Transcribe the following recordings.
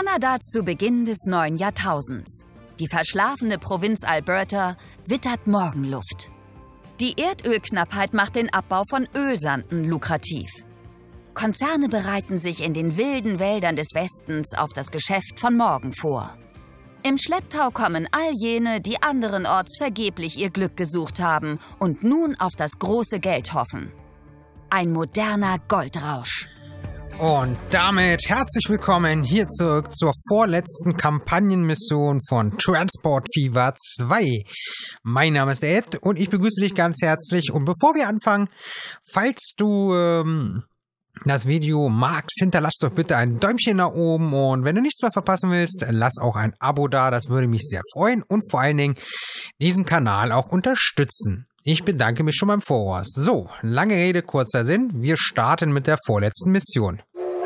Kanada zu Beginn des neuen Jahrtausends. Die verschlafene Provinz Alberta wittert Morgenluft. Die Erdölknappheit macht den Abbau von Ölsanden lukrativ. Konzerne bereiten sich in den wilden Wäldern des Westens auf das Geschäft von morgen vor. Im Schlepptau kommen all jene, die anderenorts vergeblich ihr Glück gesucht haben und nun auf das große Geld hoffen. Ein moderner Goldrausch. Und damit herzlich willkommen hier zurück zur vorletzten Kampagnenmission von Transport Fever 2. Mein Name ist Ed und ich begrüße dich ganz herzlich. Und bevor wir anfangen, falls du das Video magst, hinterlass doch bitte ein Däumchen nach oben. Und wenn du nichts mehr verpassen willst, lass auch ein Abo da. Das würde mich sehr freuen und vor allen Dingen diesen Kanal auch unterstützen. Ich bedanke mich schon beim Voraus. So, lange Rede, kurzer Sinn. Wir starten mit der vorletzten Mission.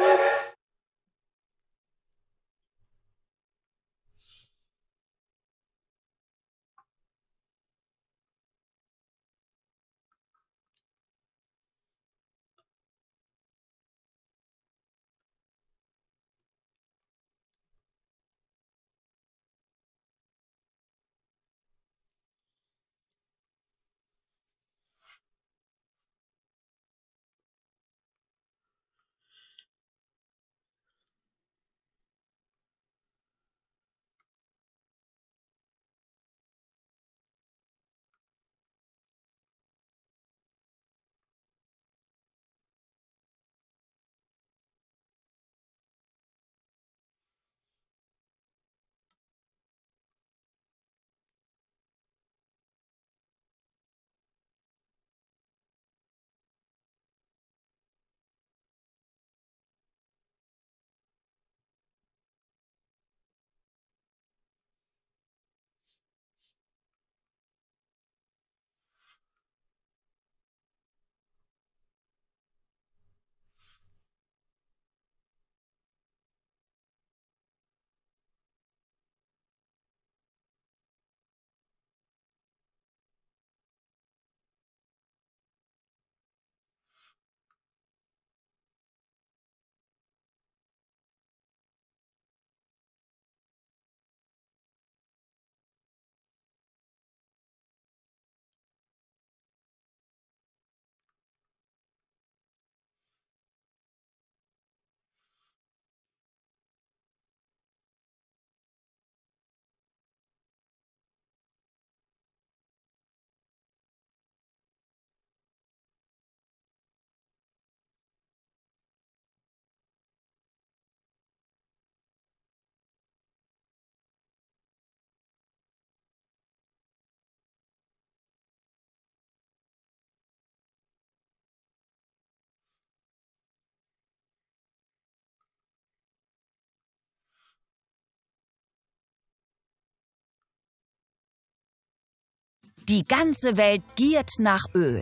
Die ganze Welt giert nach Öl.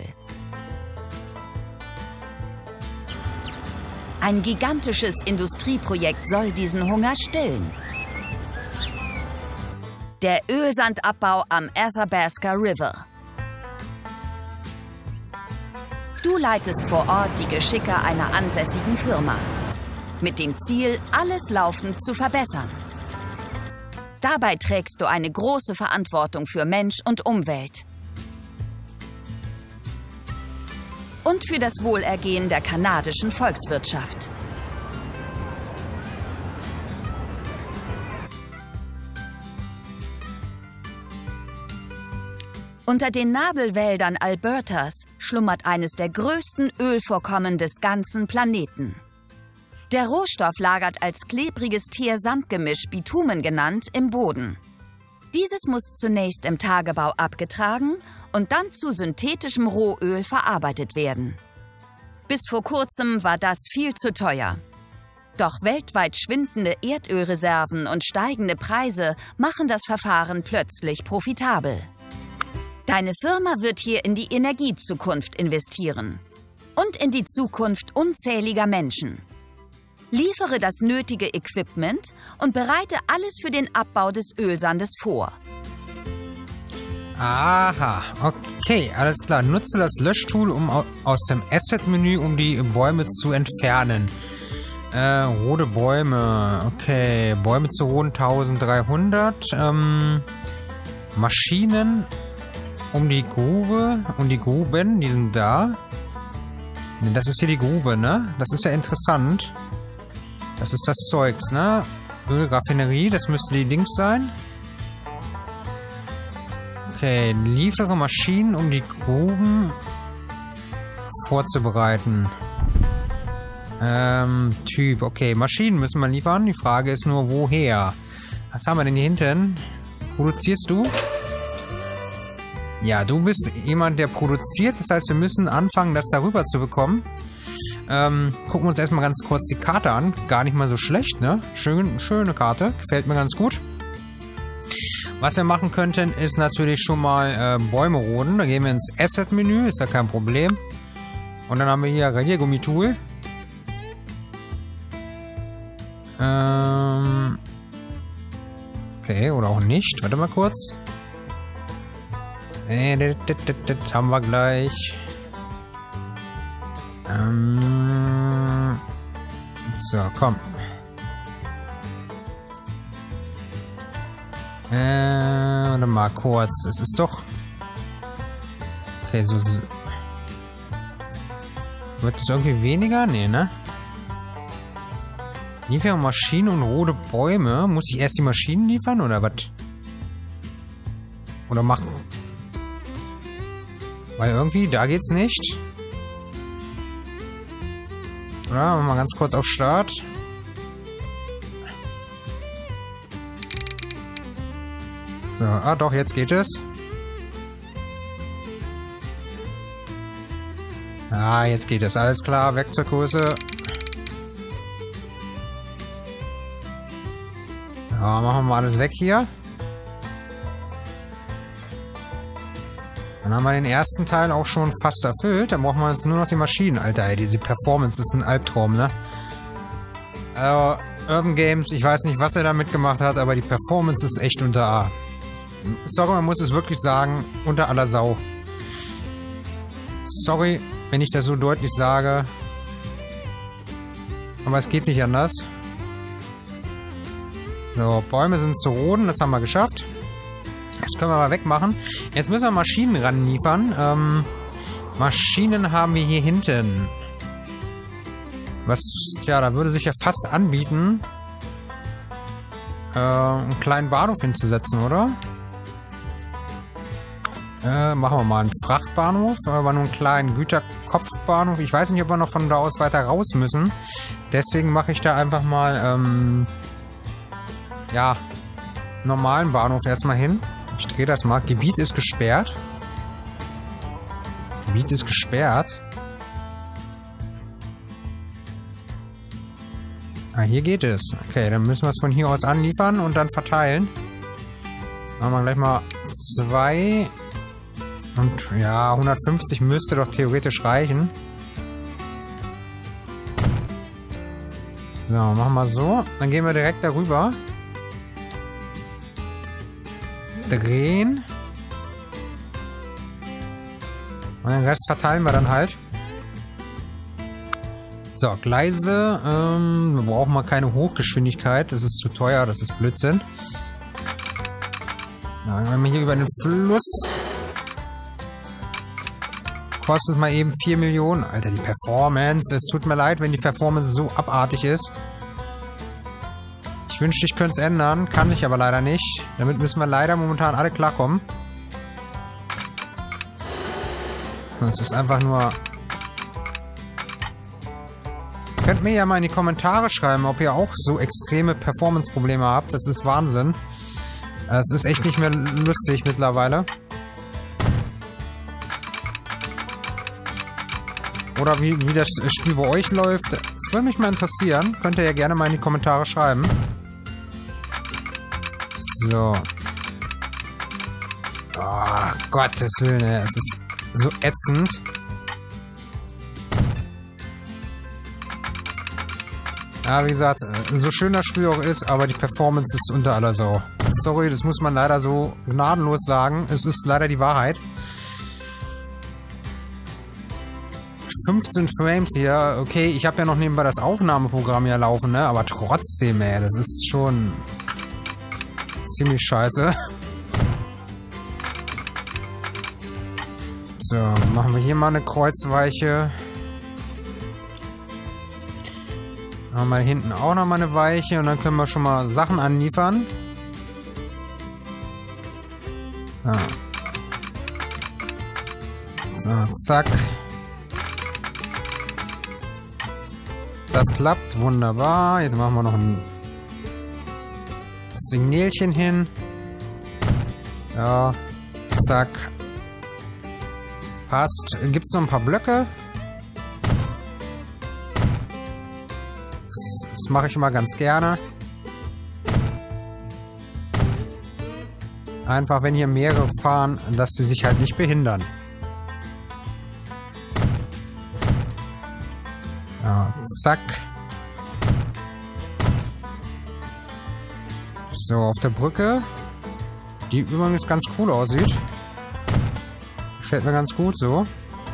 Ein gigantisches Industrieprojekt soll diesen Hunger stillen. Der Ölsandabbau am Athabasca River. Du leitest vor Ort die Geschicke einer ansässigen Firma. Mit dem Ziel, alles laufend zu verbessern. Dabei trägst du eine große Verantwortung für Mensch und Umwelt. Und für das Wohlergehen der kanadischen Volkswirtschaft. Unter den Nadelwäldern Albertas schlummert eines der größten Ölvorkommen des ganzen Planeten. Der Rohstoff lagert als klebriges Teer-Sand-Gemisch, Bitumen genannt, im Boden. Dieses muss zunächst im Tagebau abgetragen und dann zu synthetischem Rohöl verarbeitet werden. Bis vor kurzem war das viel zu teuer. Doch weltweit schwindende Erdölreserven und steigende Preise machen das Verfahren plötzlich profitabel. Deine Firma wird hier in die Energiezukunft investieren und in die Zukunft unzähliger Menschen. Liefere das nötige Equipment und bereite alles für den Abbau des Ölsandes vor. Aha, okay, alles klar. Nutze das Löschtool aus dem Asset-Menü, um die Bäume zu entfernen. Rote Bäume. Okay, Bäume zu roden 1300. Maschinen um die Grube. Und die Gruben, die sind da. Das ist hier die Grube, ne? Das ist ja interessant. Das ist das Zeugs, ne? Ölraffinerie, das müsste die Dings sein. Okay, liefere Maschinen, um die Gruben vorzubereiten. Typ, okay, Maschinen müssen wir liefern. Die Frage ist nur, woher? Was haben wir denn hier hinten? Produzierst du? Ja, du bist jemand, der produziert. Das heißt, wir müssen anfangen, das darüber zu bekommen. Gucken wir uns erstmal ganz kurz die Karte an. Gar nicht mal so schlecht, ne? Schöne Karte. Gefällt mir ganz gut. Was wir machen könnten, ist natürlich schon mal Bäume roden. Da gehen wir ins Asset-Menü. Ist ja kein Problem. Und dann haben wir hier Radiergummitool. Okay, oder auch nicht. Warte mal kurz. Das haben wir gleich. So, komm. Warte mal kurz. Es ist doch... Okay, so... Wird es irgendwie weniger? Nee, ne? Liefern Maschinen und rote Bäume. Muss ich erst die Maschinen liefern oder was? Oder machen? Weil irgendwie, da geht's nicht. Oder? Machen wir mal ganz kurz auf Start. So, ah doch, jetzt geht es. Ah, jetzt geht es. Alles klar, Werkzeuggröße. Ja, machen wir mal alles weg hier. Dann haben wir den ersten Teil auch schon fast erfüllt. Dann brauchen wir jetzt nur noch die Maschinen. Alter, ey, diese Performance ist ein Albtraum, ne? Also, Urban Games, ich weiß nicht, was er damit gemacht hat, aber die Performance ist echt unter A. Sorry, man muss es wirklich sagen, unter aller Sau. Sorry, wenn ich das so deutlich sage. Aber es geht nicht anders. So, Bäume sind zu roden, das haben wir geschafft. Das können wir mal wegmachen. Jetzt müssen wir Maschinen ranliefern. Maschinen haben wir hier hinten. Was, tja, da würde sich ja fast anbieten, einen kleinen Bahnhof hinzusetzen, oder? Machen wir mal einen Frachtbahnhof, aber nur einen kleinen Güterkopfbahnhof. Ich weiß nicht, ob wir noch von da aus weiter raus müssen. Deswegen mache ich da einfach mal, ja, normalen Bahnhof erstmal hin. Ich drehe das mal. Gebiet ist gesperrt. Gebiet ist gesperrt. Ah, hier geht es. Okay, dann müssen wir es von hier aus anliefern und dann verteilen. Machen wir gleich mal 2. Und ja, 150 müsste doch theoretisch reichen. So, machen wir so. Dann gehen wir direkt darüber. Drehen. Und den Rest verteilen wir dann halt. So, Gleise. Wir brauchen mal keine Hochgeschwindigkeit. Das ist zu teuer. Das ist Blödsinn. Ja, wenn wir hier über den Fluss... Kostet mal eben 4 Millionen. Alter, die Performance. Es tut mir leid, wenn die Performance so abartig ist. Ich wünschte, ich könnte es ändern. Kann ich aber leider nicht. Damit müssen wir leider momentan alle klarkommen. Das ist einfach nur... Könnt mir ja mal in die Kommentare schreiben, ob ihr auch so extreme Performance-Probleme habt. Das ist Wahnsinn. Es ist echt nicht mehr lustig mittlerweile. Oder wie das Spiel bei euch läuft. Das würde mich mal interessieren. Könnt ihr ja gerne mal in die Kommentare schreiben. So. Oh, Gottes Willen, es ist so ätzend. Ja, wie gesagt, so schön das Spiel auch ist, aber die Performance ist unter aller Sau. Sorry, das muss man leider so gnadenlos sagen. Es ist leider die Wahrheit. 15 Frames hier. Okay, ich habe ja noch nebenbei das Aufnahmeprogramm hier laufen, ne? Aber trotzdem, ey, das ist schon ziemlich scheiße. So, machen wir hier mal eine Kreuzweiche. Haben wir hinten auch noch mal eine Weiche und dann können wir schon mal Sachen anliefern. So. So, zack. Das klappt wunderbar. Jetzt machen wir noch ein Signalchen hin. Ja, zack. Passt. Gibt es noch ein paar Blöcke? Das mache ich immer ganz gerne. Einfach, wenn hier mehrere fahren, dass sie sich halt nicht behindern. Ja, zack. So, auf der Brücke. Die übrigens ganz cool aussieht. Gefällt mir ganz gut so.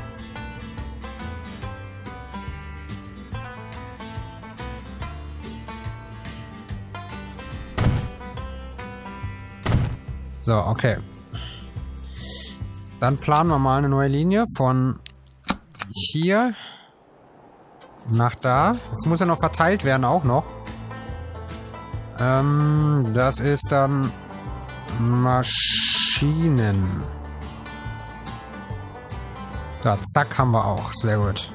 So, okay. Dann planen wir mal eine neue Linie von hier nach da. Jetzt muss ja noch verteilt werden auch noch. Das ist dann Maschinen. Da, zack, haben wir auch. Sehr gut.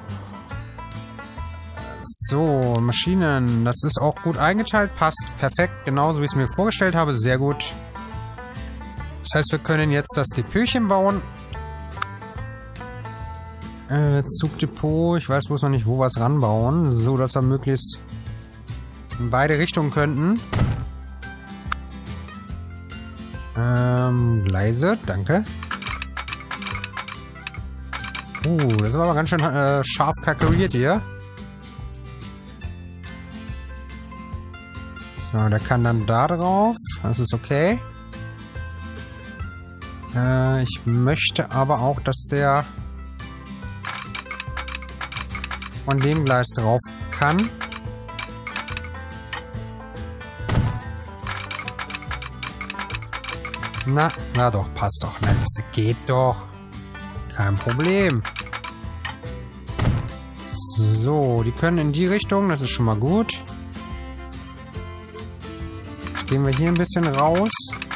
So, Maschinen. Das ist auch gut eingeteilt. Passt perfekt. Genauso wie ich es mir vorgestellt habe. Sehr gut. Das heißt, wir können jetzt das Depötchen bauen. Zugdepot. Ich weiß bloß noch nicht, wo wir es ranbauen. So, dass wir möglichst in beide Richtungen könnten. Gleise. Danke. Das ist aber ganz schön scharf kalkuliert hier. So, der kann dann da drauf. Das ist okay. Ich möchte aber auch, dass der von dem Gleis drauf kann. Na doch, passt doch. Na, das geht doch. Kein Problem. So, die können in die Richtung. Das ist schon mal gut. Jetzt gehen wir hier ein bisschen raus.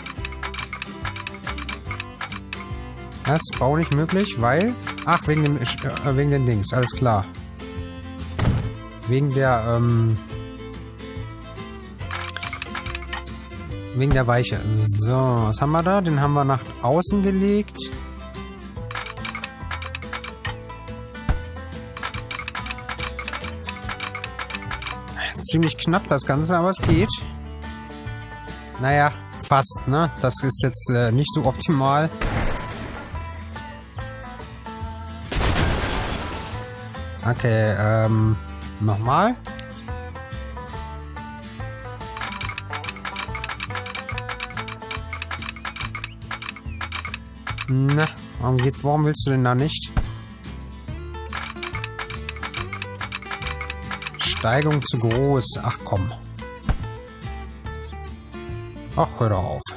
Das ist Bau nicht möglich, weil... Ach, wegen den Dings. Alles klar. Wegen der, wegen der Weiche. So, was haben wir da? Den haben wir nach außen gelegt. Ziemlich knapp das Ganze, aber es geht. Naja, fast, ne? Das ist jetzt nicht so optimal. Okay, nochmal. Na, warum willst du denn da nicht? Steigung zu groß. Ach komm. Ach, hör doch auf.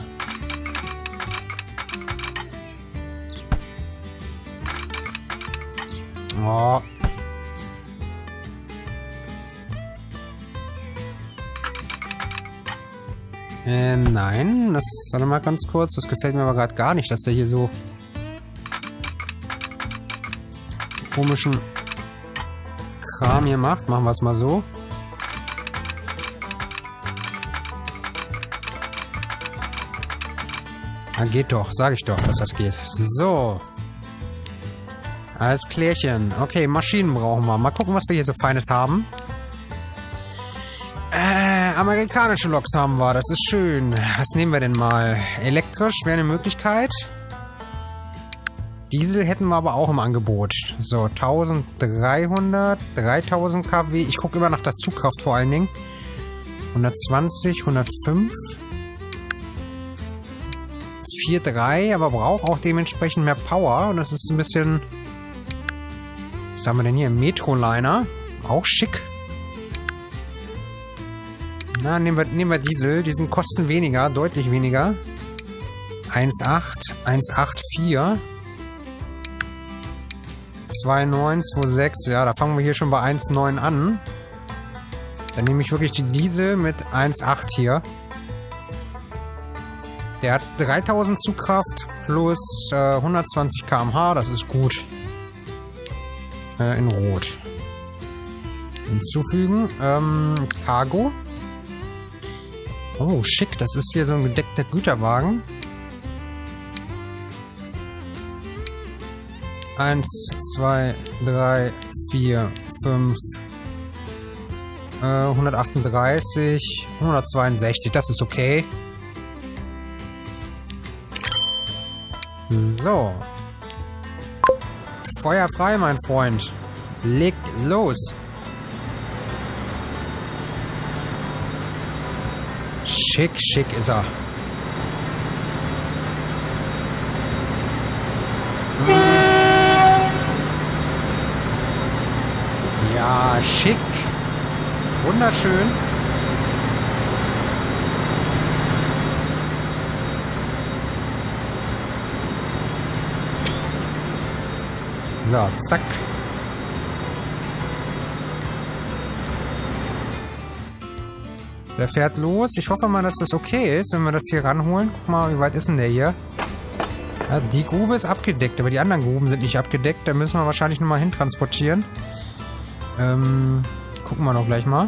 Oh. Nein, das, warte mal ganz kurz, das gefällt mir aber gerade gar nicht, dass der hier so komischen Kram hier macht. Machen wir es mal so. Na, geht doch, sage ich doch, dass das geht. So. Alles klärchen. Okay, Maschinen brauchen wir. Mal gucken, was wir hier so Feines haben. Amerikanische Loks haben wir. Das ist schön. Was nehmen wir denn mal? Elektrisch wäre eine Möglichkeit. Diesel hätten wir aber auch im Angebot. So, 1300, 3000 kW. Ich gucke immer nach der Zugkraft vor allen Dingen. 120, 105. 4,3, aber braucht auch dementsprechend mehr Power. Und das ist ein bisschen Was haben wir denn hier? Metroliner. Auch schick. Na, nehmen wir Diesel. Die kosten weniger, deutlich weniger. 1,8, 1,84. 2,9, 2,6. Ja, da fangen wir hier schon bei 1,9 an. Dann nehme ich wirklich die Diesel mit 1,8 hier. Der hat 3000 Zugkraft plus 120 km/h. Das ist gut. In Rot. Hinzufügen. Cargo. Oh, schick. Das ist hier so ein gedeckter Güterwagen. 1, 2, 3, 4, 5, 138, 162. Das ist okay. So. Feuer frei, mein Freund. Leg los. Schick, schick ist er. Ja, schick. Wunderschön. So, zack. Der fährt los. Ich hoffe mal, dass das okay ist, wenn wir das hier ranholen. Guck mal, wie weit ist denn der hier? Ja, die Grube ist abgedeckt, aber die anderen Gruben sind nicht abgedeckt. Da müssen wir wahrscheinlich nochmal hintransportieren. Gucken wir doch gleich mal.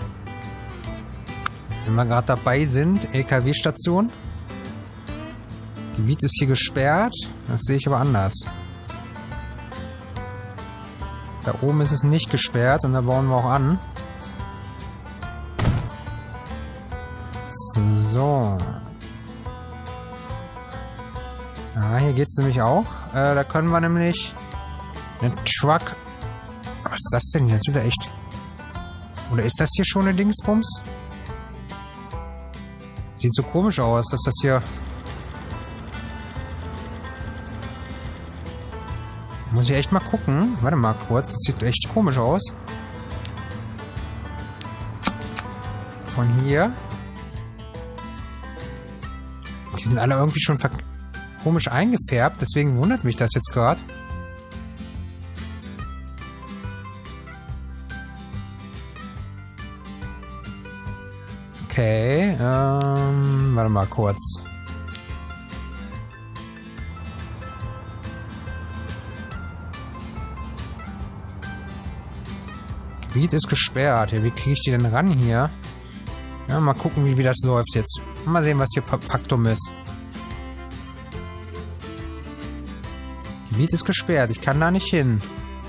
Wenn wir gerade dabei sind, LKW-Station. Gebiet ist hier gesperrt. Das sehe ich aber anders. Da oben ist es nicht gesperrt und da bauen wir auch an. So. Ja, hier geht es nämlich auch. Da können wir nämlich einen Truck... Was ist das denn hier? Das ist wieder echt... Oder ist das hier schon eine Dingsbums? Sieht so komisch aus, dass das hier... Muss ich echt mal gucken. Warte mal kurz. Das sieht echt komisch aus. Von hier. Die sind alle irgendwie schon komisch eingefärbt. Deswegen wundert mich das jetzt gerade. Okay. Warte mal kurz. Gebiet ist gesperrt. Wie kriege ich die denn ran hier? Ja, mal gucken, wie das läuft jetzt. Mal sehen, was hier Faktum ist. Gebiet ist gesperrt. Ich kann da nicht hin.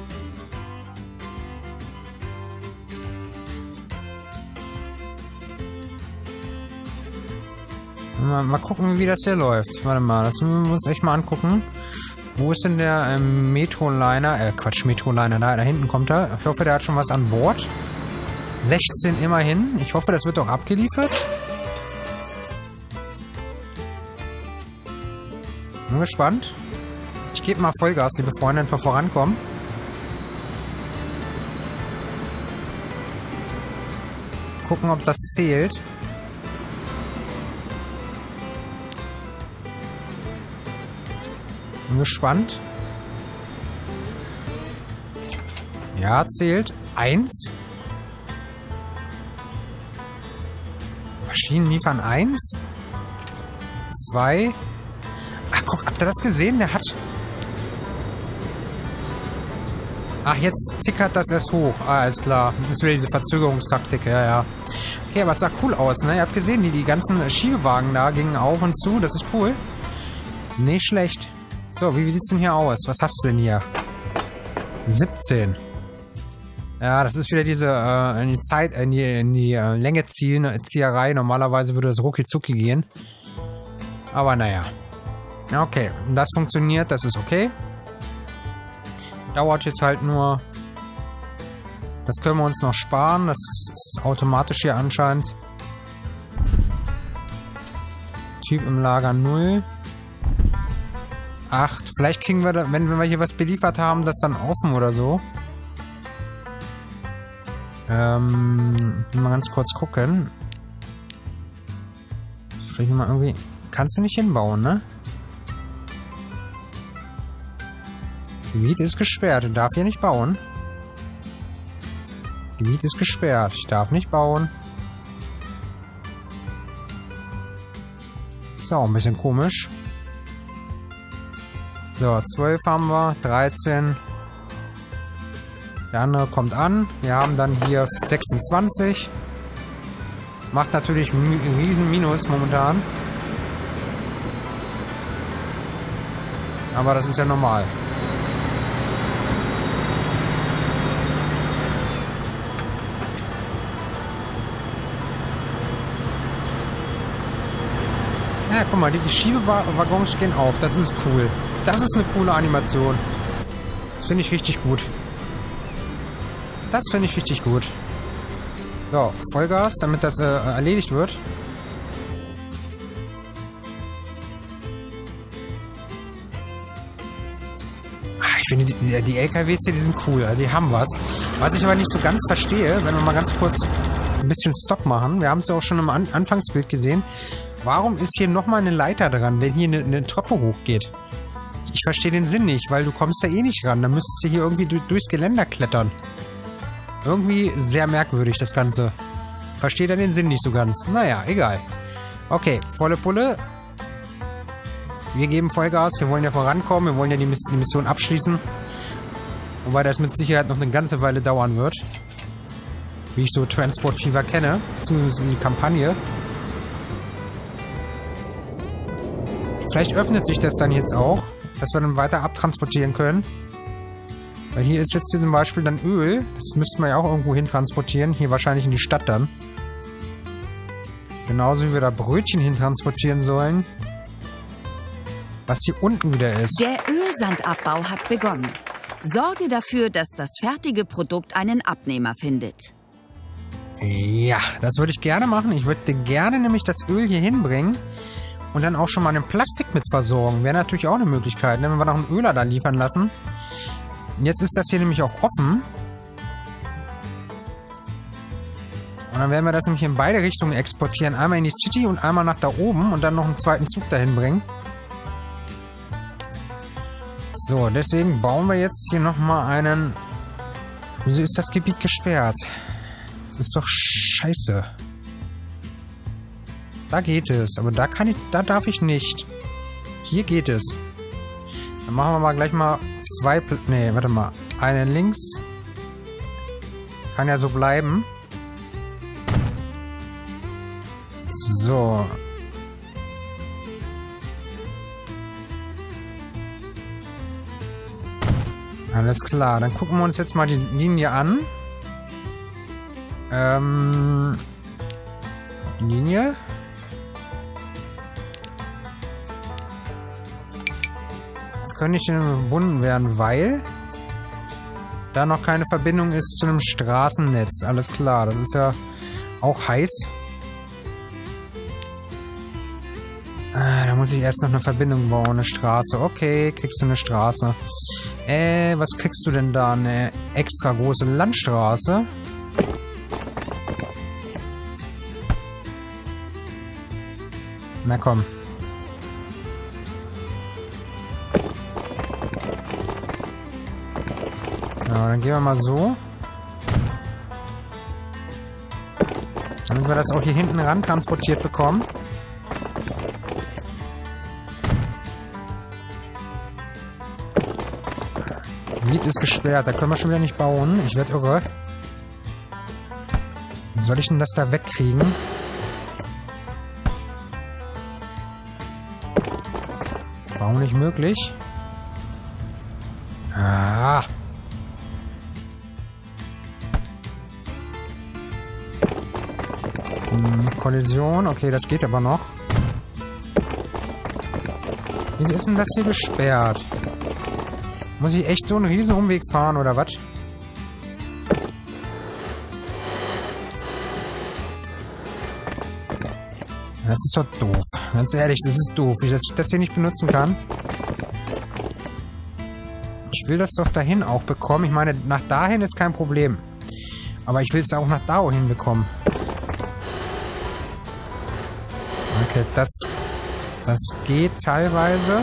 Mal gucken, wie das hier läuft. Warte mal, das müssen wir uns echt mal angucken. Wo ist denn der Metroliner? Quatsch, Metroliner. Da hinten kommt er. Ich hoffe, der hat schon was an Bord. 16 immerhin. Ich hoffe, das wird auch abgeliefert. Bin gespannt. Ich gebe mal Vollgas, liebe Freunde, einfach vorankommen. Gucken, ob das zählt. Bin gespannt. Ja, zählt. 1. Maschinen liefern 1. 2. Ach, guck, habt ihr das gesehen? Der hat... Ach, jetzt tickert das erst hoch. Ah, alles klar. Das ist wieder diese Verzögerungstaktik. Ja, ja. Okay, aber es sah cool aus, ne? Ihr habt gesehen, die ganzen Schiebewagen da gingen auf und zu. Das ist cool. Nicht schlecht. So, wie sieht's denn hier aus? Was hast du denn hier? 17. Ja, das ist wieder diese in die Zeit, in die Länge Zieherei. Normalerweise würde das rucki zucki gehen. Aber naja. Okay, das funktioniert, das ist okay. Dauert jetzt halt nur. Das können wir uns noch sparen. Das ist automatisch hier anscheinend. Typ im Lager 0. 8. Vielleicht kriegen wir, da, wenn wir hier was beliefert haben, das dann offen oder so. Ich will mal ganz kurz gucken. Vielleicht mal irgendwie... Kannst du nicht hinbauen, ne? Gebiet ist gesperrt. Du darfst hier nicht bauen. Gebiet ist gesperrt. Ich darf nicht bauen. Ist auch ein bisschen komisch. So, 12 haben wir. 13. Der andere kommt an. Wir haben dann hier 26. Macht natürlich einen riesen Minus momentan. Aber das ist ja normal. Ja, guck mal, die Schiebewaggons gehen auf. Das ist cool. Das ist eine coole Animation. Das finde ich richtig gut. Das finde ich richtig gut. So, Vollgas, damit das erledigt wird. Ich finde, die LKWs hier, die sind cool. Also die haben was. Was ich aber nicht so ganz verstehe, wenn wir mal ganz kurz ein bisschen Stopp machen. Wir haben es ja auch schon im Anfangsbild gesehen. Warum ist hier nochmal eine Leiter dran, wenn hier eine Treppe hochgeht? Ich verstehe den Sinn nicht, weil du kommst ja eh nicht ran. Dann müsstest du hier irgendwie durchs Geländer klettern. Irgendwie sehr merkwürdig, das Ganze. Versteht er den Sinn nicht so ganz. Naja, egal. Okay, volle Pulle. Wir geben Vollgas. Wir wollen ja vorankommen. Wir wollen ja die Mission abschließen. Wobei das mit Sicherheit noch eine ganze Weile dauern wird. Wie ich so Transport Fever kenne. Beziehungsweise die Kampagne. Vielleicht öffnet sich das dann jetzt auch, dass wir dann weiter abtransportieren können. Weil hier ist jetzt zum Beispiel dann Öl. Das müssten wir ja auch irgendwo hin transportieren. Hier wahrscheinlich in die Stadt dann. Genauso wie wir da Brötchen hin transportieren sollen. Was hier unten wieder ist. Der Ölsandabbau hat begonnen. Sorge dafür, dass das fertige Produkt einen Abnehmer findet. Ja, das würde ich gerne machen. Ich würde gerne nämlich das Öl hier hinbringen. Und dann auch schon mal einen Plastik mit versorgen. Wäre natürlich auch eine Möglichkeit, ne? Wenn wir noch einen Öler da liefern lassen. Und jetzt ist das hier nämlich auch offen. Und dann werden wir das nämlich in beide Richtungen exportieren. Einmal in die City und einmal nach da oben. Und dann noch einen zweiten Zug dahin bringen. So, deswegen bauen wir jetzt hier nochmal einen... Wieso ist das Gebiet gesperrt? Das ist doch scheiße. Da geht es, aber da darf ich nicht. Hier geht es. Dann machen wir mal gleich mal zwei... Nee, warte mal. Einen links. Kann ja so bleiben. So. Alles klar, dann gucken wir uns jetzt mal die Linie an. Linie. Können nicht verbunden werden, weil da noch keine Verbindung ist zu einem Straßennetz. Alles klar, das ist ja auch heiß. Da muss ich erst noch eine Verbindung bauen, eine Straße. Okay, kriegst du eine Straße. Was kriegst du denn da? Eine extra große Landstraße? Na komm. Dann gehen wir mal so. Damit wir das auch hier hinten ran transportiert bekommen. Gebiet ist gesperrt. Da können wir schon wieder nicht bauen. Ich werde irre. Wie soll ich denn das da wegkriegen? Warum nicht möglich? Ah. Kollision. Okay, das geht aber noch. Wieso ist denn das hier gesperrt? Muss ich echt so einen riesen Umweg fahren, oder was? Das ist doch doof. Ganz ehrlich, das ist doof, dass ich das hier nicht benutzen kann. Ich will das doch dahin auch bekommen. Ich meine, nach dahin ist kein Problem. Aber ich will es auch nach da hinbekommen. Okay, das geht teilweise.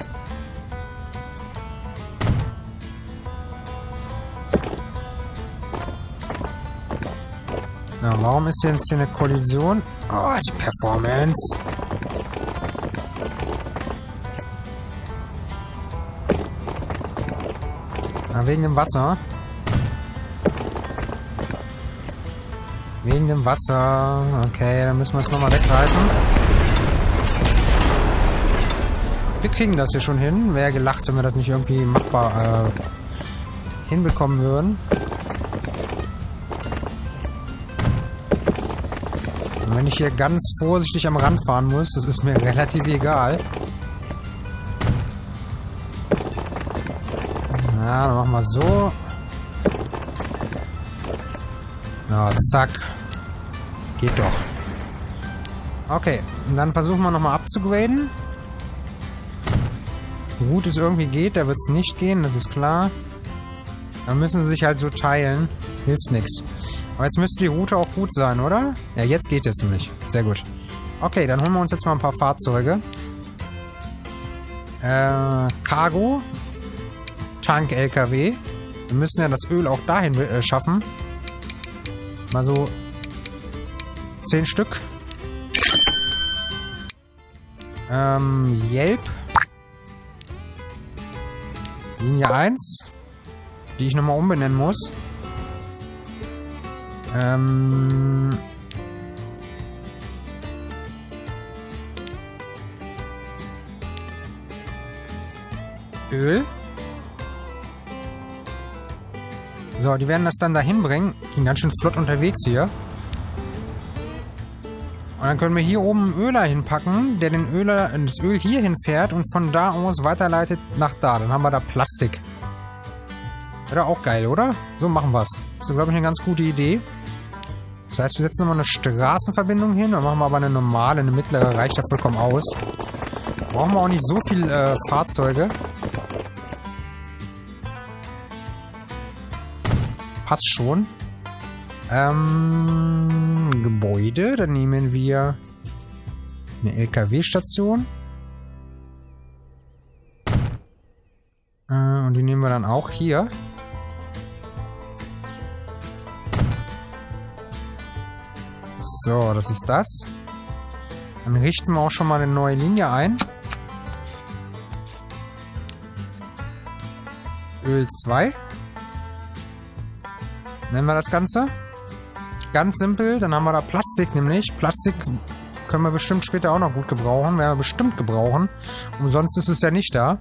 Na, warum ist jetzt hier eine Kollision? Oh, die Performance. Na, wegen dem Wasser. Wegen dem Wasser. Okay, dann müssen wir es nochmal wegreißen. Wir kriegen das hier schon hin. Wäre gelacht, wenn wir das nicht irgendwie machbar hinbekommen würden. Und wenn ich hier ganz vorsichtig am Rand fahren muss, das ist mir relativ egal. Na, dann machen wir so. Na, zack. Geht doch. Okay, und dann versuchen wir nochmal abzugraden. So gut es irgendwie geht, da wird es nicht gehen, das ist klar. Dann müssen sie sich halt so teilen. Hilft nichts. Aber jetzt müsste die Route auch gut sein, oder? Ja, jetzt geht es nämlich. Sehr gut. Okay, dann holen wir uns jetzt mal ein paar Fahrzeuge. Cargo. Tank-LKW. Wir müssen ja das Öl auch dahin schaffen. Mal so 10 Stück. Yelp. Linie 1. Die ich nochmal umbenennen muss. Öl. So, die werden das dann dahin bringen. Die sind ganz schön flott unterwegs hier. Und dann können wir hier oben einen Öler hinpacken, der das Öl hier hinfährt und von da aus weiterleitet nach da. Dann haben wir da Plastik. Wäre auch geil, oder? So machen wir es. Das ist, glaube ich, eine ganz gute Idee. Das heißt, wir setzen nochmal eine Straßenverbindung hin. Dann machen wir aber eine normale, eine mittlere. Reicht da vollkommen aus. Brauchen wir auch nicht so viel Fahrzeuge. Passt schon. Gebäude. Dann nehmen wir eine LKW-Station. Und die nehmen wir dann auch hier. So, das ist das. Dann richten wir auch schon mal eine neue Linie ein. Öl 2. Nennen wir das Ganze. Ganz simpel. Dann haben wir da Plastik nämlich. Plastik können wir bestimmt später auch noch gut gebrauchen. Werden wir bestimmt gebrauchen. Umsonst ist es ja nicht da.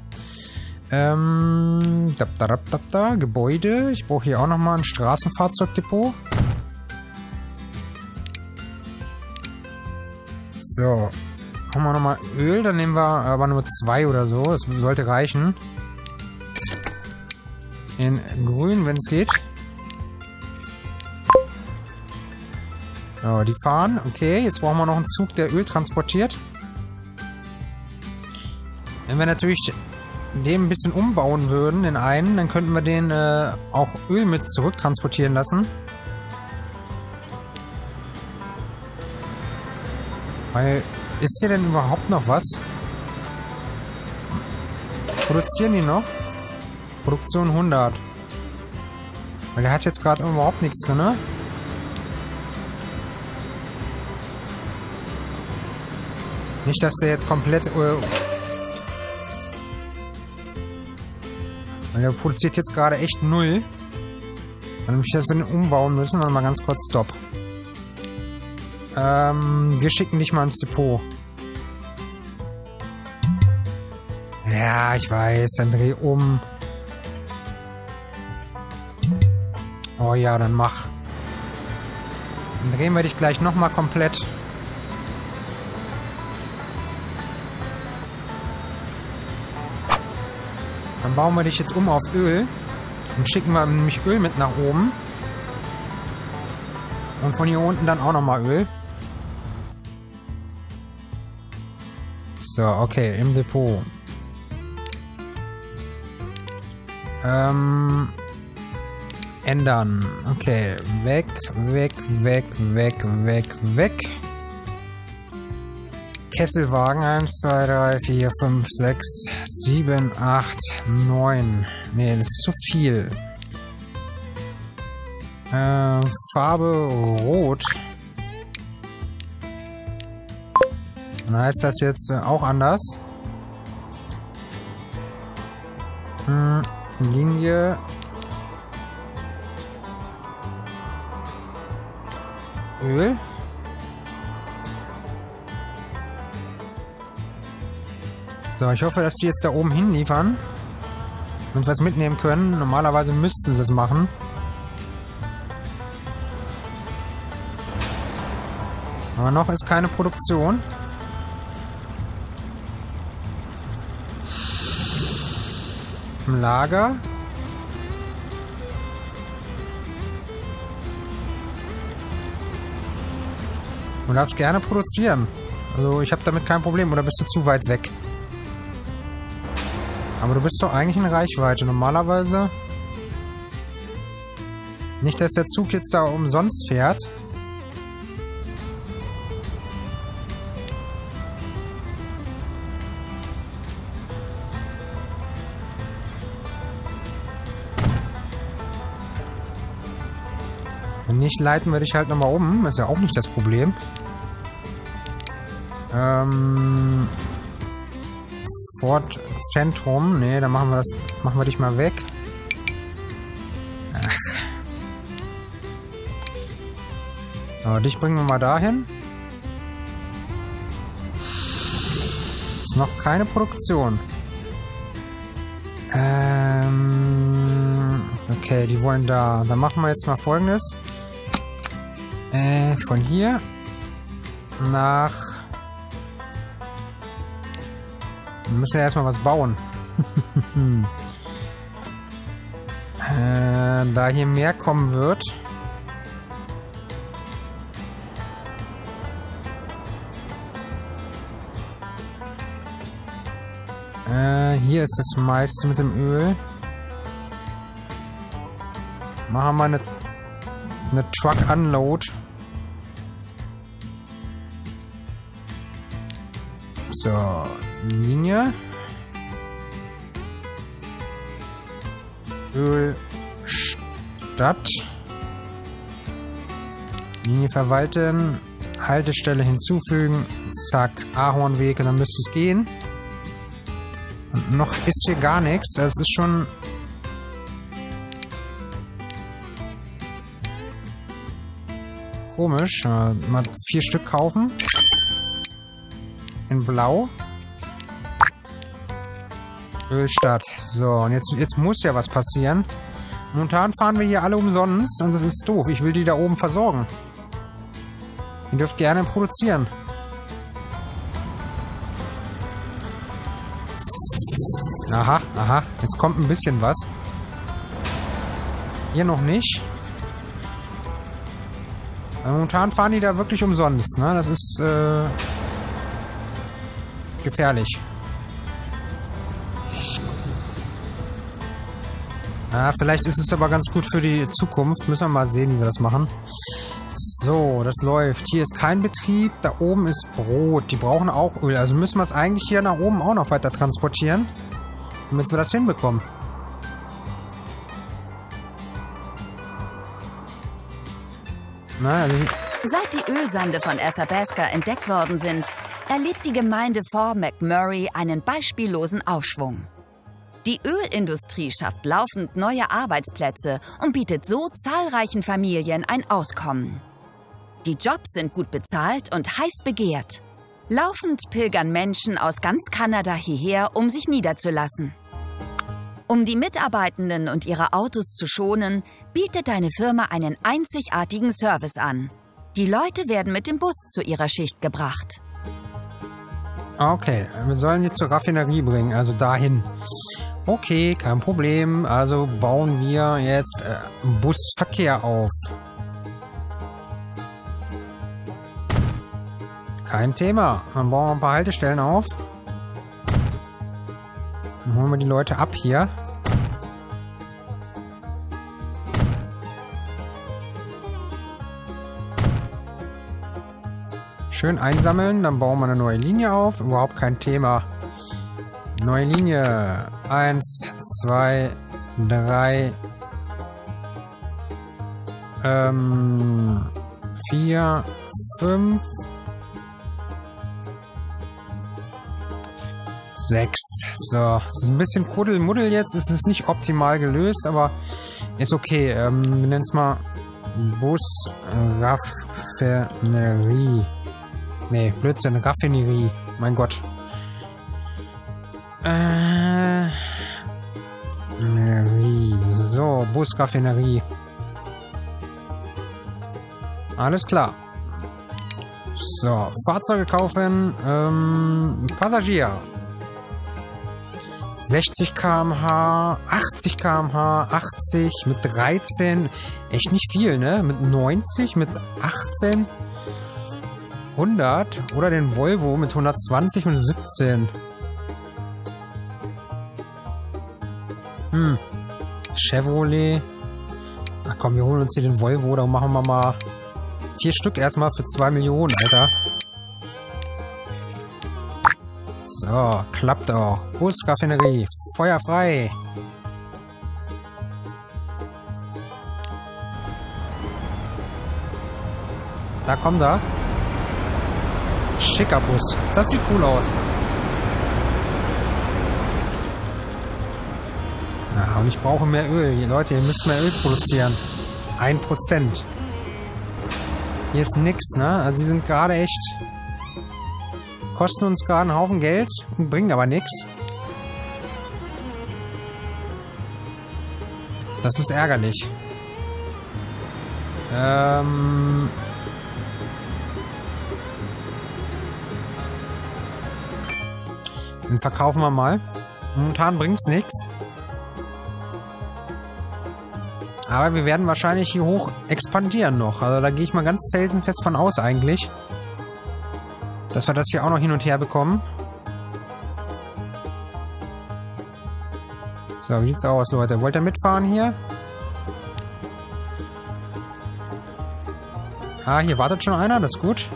Gebäude. Ich brauche hier auch nochmal ein Straßenfahrzeugdepot. So. Haben wir nochmal Öl. Dann nehmen wir aber nur 2 oder so. Das sollte reichen. In grün, wenn es geht. So, die fahren. Okay, jetzt brauchen wir noch einen Zug, der Öl transportiert. Wenn wir natürlich den ein bisschen umbauen würden, den einen, dann könnten wir den auch Öl mit zurücktransportieren lassen. Weil, ist hier denn überhaupt noch was? Produzieren die noch? Produktion 100. Weil der hat jetzt gerade überhaupt nichts drin, ne? Nicht, dass der jetzt komplett... weil der produziert jetzt gerade echt 0. Dann muss ich das umbauen müssen. Warte mal ganz kurz, stopp. Wir schicken dich mal ins Depot. Ja, ich weiß. Dann dreh um. Oh ja, dann mach. Dann drehen wir dich gleich nochmal komplett. Dann bauen wir dich jetzt um auf Öl. Und schicken wir nämlich Öl mit nach oben. Und von hier unten dann auch nochmal Öl. So, okay, im Depot. ändern. Okay, weg, weg, weg, weg, weg, weg. Kesselwagen 1, 2, 3, 4, 5, 6, 7, 8, 9. Nee, das ist zu viel. Farbe Rot. Dann heißt das jetzt auch anders. Linie. Öl. So, ich hoffe, dass die jetzt da oben hinliefern und was mitnehmen können. Normalerweise müssten sie es machen. Aber noch ist keine Produktion. Im Lager. Du darfst gerne produzieren. Also ich habe damit kein Problem. Oder bist du zu weit weg? Aber du bist doch eigentlich in Reichweite. Normalerweise. Nicht, dass der Zug jetzt da umsonst fährt. Wenn nicht, leiten wir dich halt nochmal um. Ist ja auch nicht das Problem. Fort Zentrum. Nee, dann machen wir dich mal weg. Ach. So, dich bringen wir mal dahin. Ist noch keine Produktion. Okay, die wollen da. Dann machen wir jetzt mal Folgendes. Von hier nach... Wir müssen ja erstmal was bauen. Da hier mehr kommen wird. Hier ist das meiste mit dem Öl. Machen wir eine Truck Unload. So, Linie. Öl Stadt. Linie verwalten. Haltestelle hinzufügen. Zack, Ahornweg und dann müsste es gehen. Und noch ist hier gar nichts. Das ist schon... komisch. Mal 4 Stück kaufen. In Blau. Ölstadt. So, und jetzt muss ja was passieren. Momentan fahren wir hier alle umsonst und das ist doof. Ich will die da oben versorgen. Ihr dürft gerne produzieren. Aha, aha. Jetzt kommt ein bisschen was. Hier noch nicht. Momentan fahren die da wirklich umsonst, ne? Das ist, gefährlich. Ja, vielleicht ist es aber ganz gut für die Zukunft. Müssen wir mal sehen, wie wir das machen. So, das läuft. Hier ist kein Betrieb. Da oben ist Brot. Die brauchen auch Öl. Also müssen wir es eigentlich hier nach oben auch noch weiter transportieren, damit wir das hinbekommen. Na, also Seit die Ölsande von Athabasca entdeckt worden sind, erlebt die Gemeinde Fort McMurray einen beispiellosen Aufschwung. Die Ölindustrie schafft laufend neue Arbeitsplätze und bietet so zahlreichen Familien ein Auskommen. Die Jobs sind gut bezahlt und heiß begehrt. Laufend pilgern Menschen aus ganz Kanada hierher, um sich niederzulassen. Um die Mitarbeitenden und ihre Autos zu schonen, bietet deine Firma einen einzigartigen Service an. Die Leute werden mit dem Bus zu ihrer Schicht gebracht. okay, wir sollen jetzt zur Raffinerie bringen, also dahin. Okay, kein Problem. Also bauen wir jetzt Busverkehr auf. Kein Thema. Dann bauen wir ein paar Haltestellen auf. Dann holen wir die Leute ab hier. Schön einsammeln, dann bauen wir eine neue Linie auf. Überhaupt kein Thema. Neue Linie. 1, 2, 3, 4, 5, 6. So, es ist ein bisschen Kuddelmuddel jetzt. Es ist nicht optimal gelöst, aber ist okay. Wir nennen es mal Busraffinerie. Nee, Blödsinn, Raffinerie. Mein Gott. So, Busraffinerie. Alles klar. So, Fahrzeuge kaufen. Passagier. 60 km/h, 80 km/h, 80 mit 13. Echt nicht viel, ne? Mit 90, mit 18, 100. Oder den Volvo mit 120 und 17. Chevrolet. Ach komm, wir holen uns hier den Volvo. Da machen wir mal 4 Stück erstmal für 2 Millionen, Alter. So, klappt auch. Busraffinerie. Feuer frei. Da kommt er. Schicker Bus. Das sieht cool aus. Ja, und ich brauche mehr Öl. Leute, ihr müsst mehr Öl produzieren. 1%. Hier ist nix, ne? Also die sind gerade echt... Kosten uns gerade einen Haufen Geld und bringen aber nichts. Das ist ärgerlich. Den verkaufen wir mal. Momentan bringt es nichts. Aber wir werden wahrscheinlich hier hoch expandieren noch. Also da gehe ich mal ganz felsenfest von aus eigentlich. Dass wir das hier auch noch hin und her bekommen. So, wie sieht's aus, Leute? Wollt ihr mitfahren hier? Ah, hier wartet schon einer, das ist gut.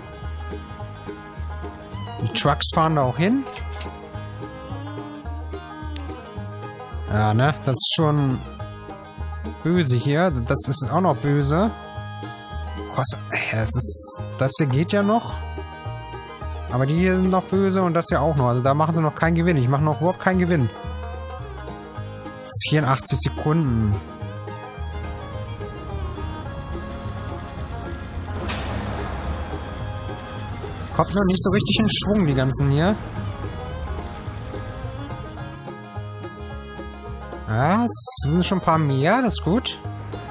Die Trucks fahren da auch hin. Ja, ne? Das ist schon böse hier. Das ist auch noch böse. Das hier geht ja noch. Aber die hier sind noch böse und das ja auch noch. Also da machen sie noch keinen Gewinn. Ich mache noch überhaupt keinen Gewinn. 84 Sekunden. Kommt noch nicht so richtig in Schwung, die ganzen hier. Ja, es sind schon ein paar mehr. Das ist gut.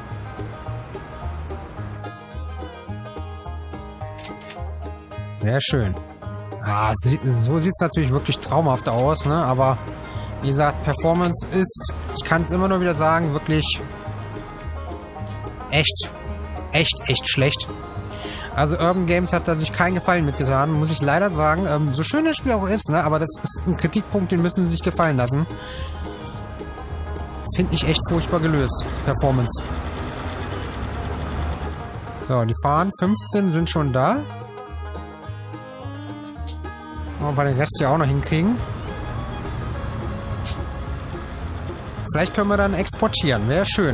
Sehr schön. Ah, so sieht es natürlich wirklich traumhaft aus, ne? Aber wie gesagt, Performance ist, ich kann es immer nur wieder sagen, wirklich echt schlecht. Also Urban Games hat da sich keinen Gefallen mitgetan, muss ich leider sagen. So schön das Spiel auch ist, ne? Aber das ist ein Kritikpunkt, den müssen sie sich gefallen lassen. Finde ich echt furchtbar gelöst, Performance. So, die fahren. 15 sind schon da. Ob wir den Rest ja auch noch hinkriegen. Vielleicht können wir dann exportieren. Wäre schön.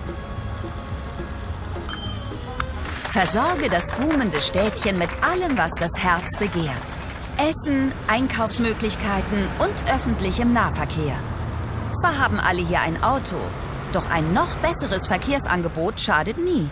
Versorge das boomende Städtchen mit allem, was das Herz begehrt. Essen, Einkaufsmöglichkeiten und öffentlichem Nahverkehr. Zwar haben alle hier ein Auto, doch ein noch besseres Verkehrsangebot schadet nie.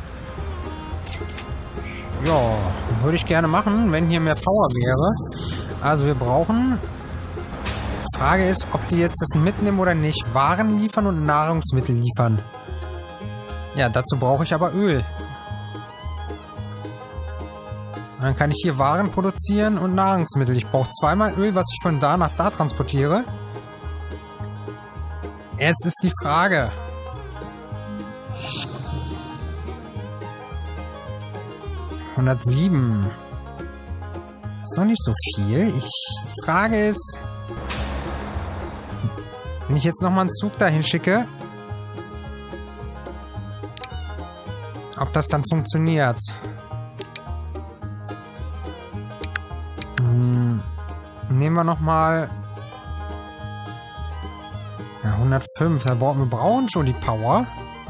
Ja, würde ich gerne machen, wenn hier mehr Power wäre. Also wir brauchen... Frage ist, ob die jetzt das mitnehmen oder nicht. Waren liefern und Nahrungsmittel liefern. Ja, dazu brauche ich aber Öl. Dann kann ich hier Waren produzieren und Nahrungsmittel. Ich brauche zweimal Öl, was ich von da nach da transportiere. Jetzt ist die Frage. $107. Ist noch nicht so viel. Die Frage ist, wenn ich jetzt nochmal einen Zug dahin schicke, ob das dann funktioniert. wir nochmal... Ja, 105. Wir brauchen schon die Power.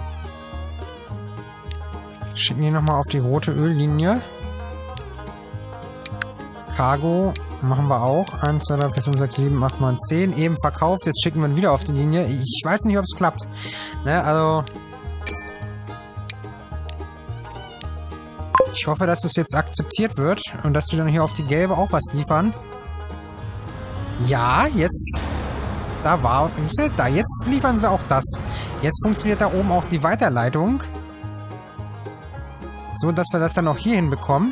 Schicken die nochmal auf die rote Öllinie. Cargo machen wir auch. 1, 2, 3, 4, 5, 6, 7, 8, 9, 10. Eben verkauft. Jetzt schicken wir ihn wieder auf die Linie. Ich weiß nicht, ob es klappt. Ne, also... Ich hoffe, dass es jetzt akzeptiert wird und dass sie dann hier auf die gelbe auch was liefern. Ja, jetzt... jetzt liefern sie auch das. Jetzt funktioniert da oben auch die Weiterleitung. So, dass wir das dann auch hier hinbekommen.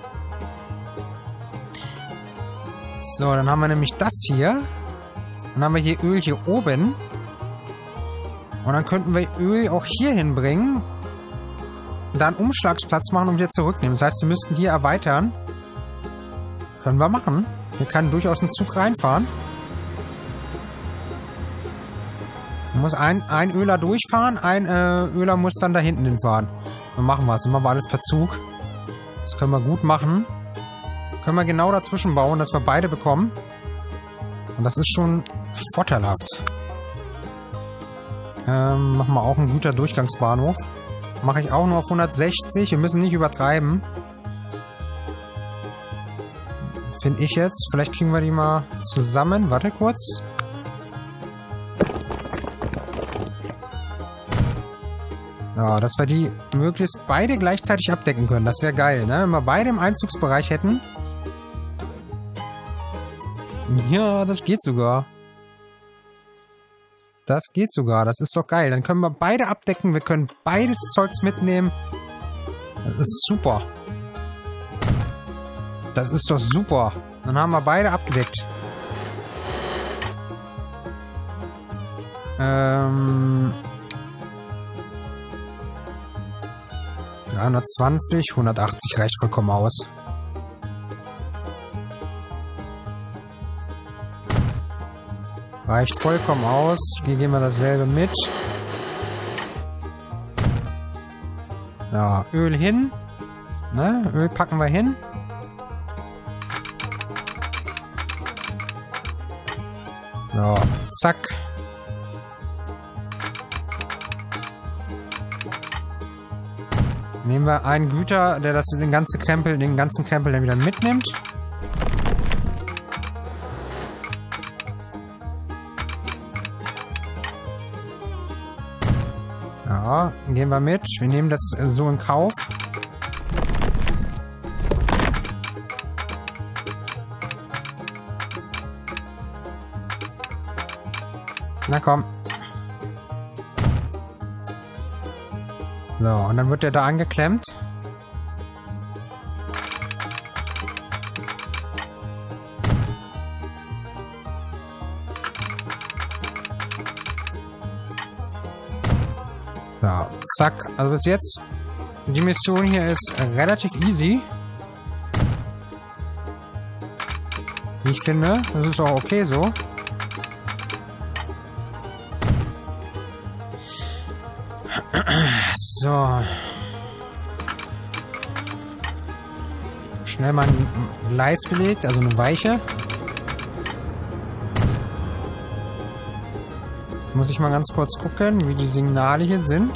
So, dann haben wir nämlich das hier. Dann haben wir hier Öl hier oben. Und dann könnten wir Öl auch hier hinbringen. Und da einen Umschlagsplatz machen und wieder zurücknehmen. Das heißt, wir müssten hier erweitern. Können wir machen. Hier kann durchaus ein Zug reinfahren. Muss ein Öler durchfahren, ein Öler muss dann da hinten hinfahren. Dann machen wir es. Dann machen wir alles per Zug. Das können wir gut machen. Können wir genau dazwischen bauen, dass wir beide bekommen. Und das ist schon vorteilhaft. Machen wir auch einen guter Durchgangsbahnhof. Mache ich auch nur auf 160. Wir müssen nicht übertreiben. Finde ich jetzt. Vielleicht kriegen wir die mal zusammen. Warte kurz. Ja, dass wir die möglichst beide gleichzeitig abdecken können. Das wäre geil, ne? Wenn wir beide im Einzugsbereich hätten. Ja, das geht sogar. Das geht sogar. Das ist doch geil. Dann können wir beide abdecken. Wir können beides Zeugs mitnehmen. Das ist super. Das ist doch super. Dann haben wir beide abgedeckt. 320, 180 reicht vollkommen aus. Reicht vollkommen aus. Hier gehen wir dasselbe mit. Ja, Öl hin. Ne? Öl packen wir hin. So, zack. Nehmen wir einen Güter, der den ganzen Krempel dann wieder mitnimmt. Ja, gehen wir mit. Wir nehmen das so in Kauf. Na komm. So, und dann wird der da angeklemmt. So, zack. Also bis jetzt, die Mission hier ist relativ easy. Wie ich finde. Das ist auch okay so. So. Schnell mal ein Gleis gelegt, also eine Weiche. Muss ich mal ganz kurz gucken, wie die Signale hier sind.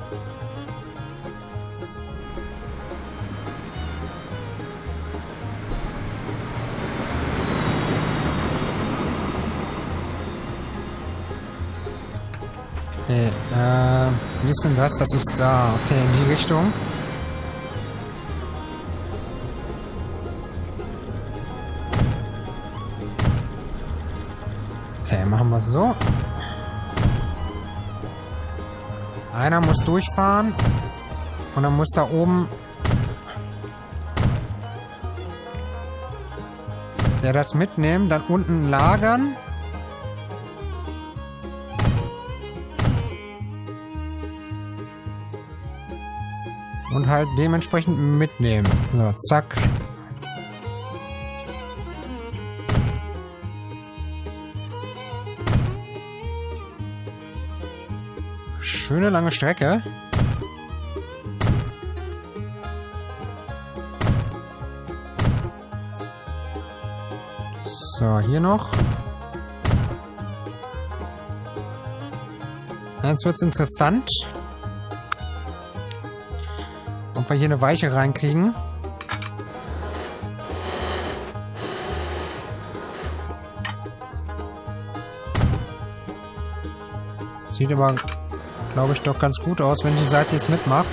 Okay, wie ist denn das? Das ist da. Okay, in die Richtung. Okay, machen wir es so. Einer muss durchfahren. Und dann muss da oben der das mitnehmen, dann unten lagern. Und halt dementsprechend mitnehmen. So, zack. Schöne lange Strecke. So. So, hier noch. Jetzt wird es interessant. Ob wir hier eine Weiche reinkriegen. Sieht aber, glaube ich, doch ganz gut aus, wenn die Seite jetzt mitmacht.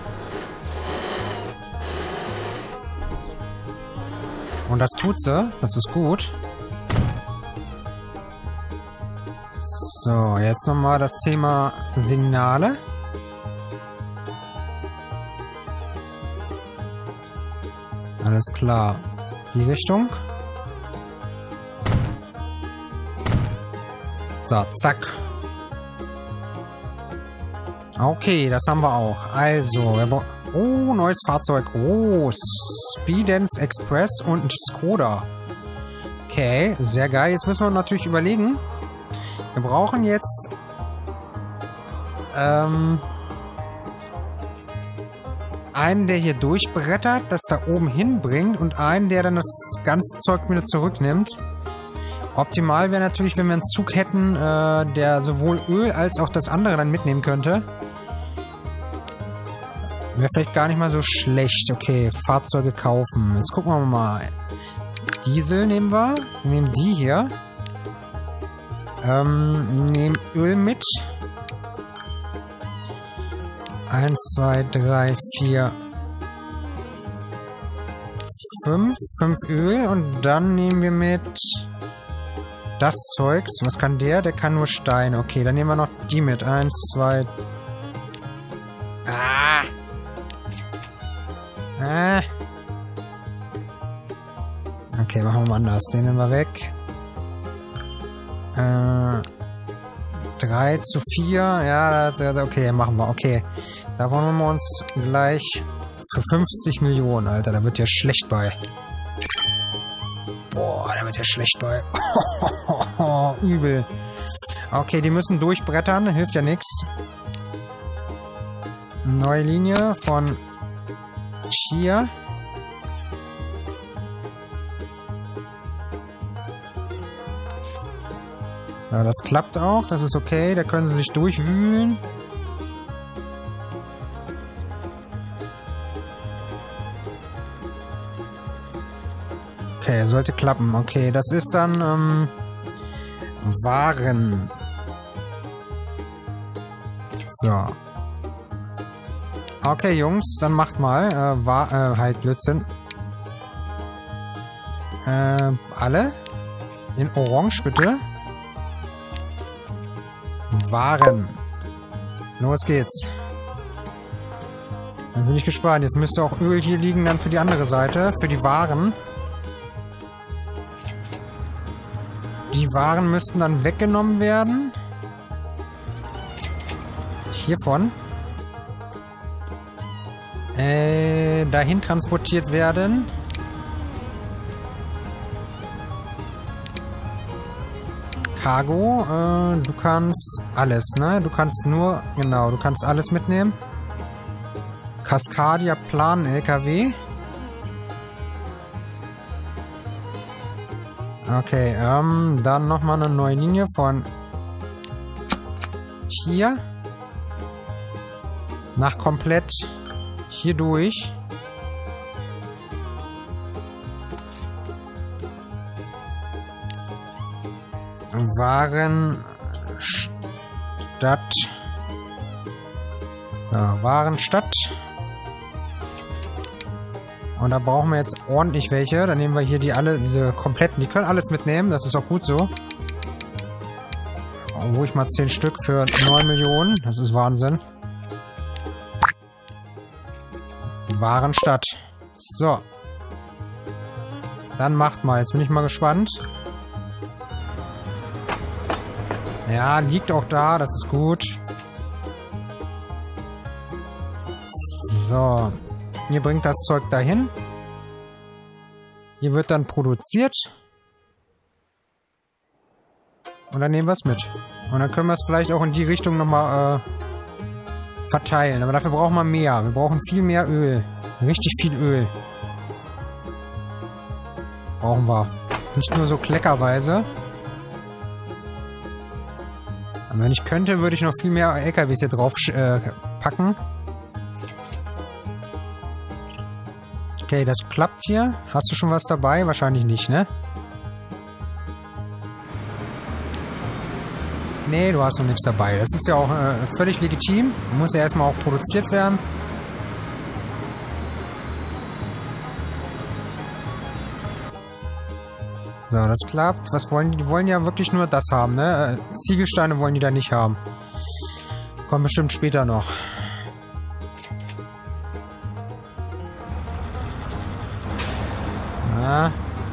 Und das tut sie. Das ist gut. So, jetzt nochmal das Thema Signale. Alles klar. Die Richtung. So, zack. Okay, das haben wir auch. Also, wir brauchen... Oh, neues Fahrzeug. Oh, Speedance Express und Skoda. Okay, sehr geil. Jetzt müssen wir natürlich überlegen. Wir brauchen jetzt... einen, der hier durchbrettert, das da oben hinbringt und einen, der dann das ganze Zeug wieder zurücknimmt. Optimal wäre natürlich, wenn wir einen Zug hätten, der sowohl Öl als auch das andere dann mitnehmen könnte. Wäre vielleicht gar nicht mal so schlecht. Okay, Fahrzeuge kaufen. Jetzt gucken wir mal. Diesel nehmen wir. Wir nehmen die hier. Nehmen Öl mit. 1, 2, 3, 4, 5. 5 Öl. Und dann nehmen wir mit das Zeugs. Was kann der? Der kann nur Stein. Okay, dann nehmen wir noch die mit. 1, 2... Okay, machen wir mal anders. Den nehmen wir weg. 3 zu 4. Ja, okay, machen wir. Okay. Davon holen wir uns gleich für 50 Millionen, Alter. Da wird ja schlecht bei. Boah, da wird ja schlecht bei. Übel. Okay, die müssen durchbrettern. Hilft ja nichts. Neue Linie von hier. Ja, das klappt auch. Das ist okay. Da können sie sich durchwühlen. Okay, sollte klappen. Okay, das ist dann Waren. So. Okay, Jungs, dann macht mal. Halt Blödsinn. Alle? In Orange, bitte. Waren. Los geht's. Dann bin ich gespannt. Jetzt müsste auch Öl hier liegen, dann für die andere Seite. Für die Waren. Die Waren müssten dann weggenommen werden. Hiervon. Dahin transportiert werden. Cargo, du kannst alles, ne? Du kannst nur, genau, du kannst alles mitnehmen. Cascadia Plan LKW. Okay, dann nochmal eine neue Linie von hier nach komplett hier durch. Warenstadt. Ja, Warenstadt. Und da brauchen wir jetzt ordentlich welche. Dann nehmen wir hier diese kompletten. Die können alles mitnehmen. Das ist auch gut so. Ruhig mal 10 Stück für 9 Millionen. Das ist Wahnsinn. Warenstadt. So. Dann macht mal. Jetzt bin ich mal gespannt. Ja, liegt auch da. Das ist gut. So. Ihr bringt das Zeug dahin. Hier wird dann produziert. Und dann nehmen wir es mit. Und dann können wir es vielleicht auch in die Richtung nochmal verteilen. Aber dafür brauchen wir mehr. Wir brauchen viel mehr Öl. Richtig viel Öl. Brauchen wir. Nicht nur so kleckerweise. Aber wenn ich könnte, würde ich noch viel mehr LKWs hier drauf packen. Okay, das klappt hier. Hast du schon was dabei? Wahrscheinlich nicht, ne? Nee, du hast noch nichts dabei. Das ist ja auch völlig legitim. Muss ja erstmal auch produziert werden. So, das klappt. Was wollen die? Die wollen ja wirklich nur das haben, ne? Ziegelsteine wollen die da nicht haben. Kommt bestimmt später noch. Na.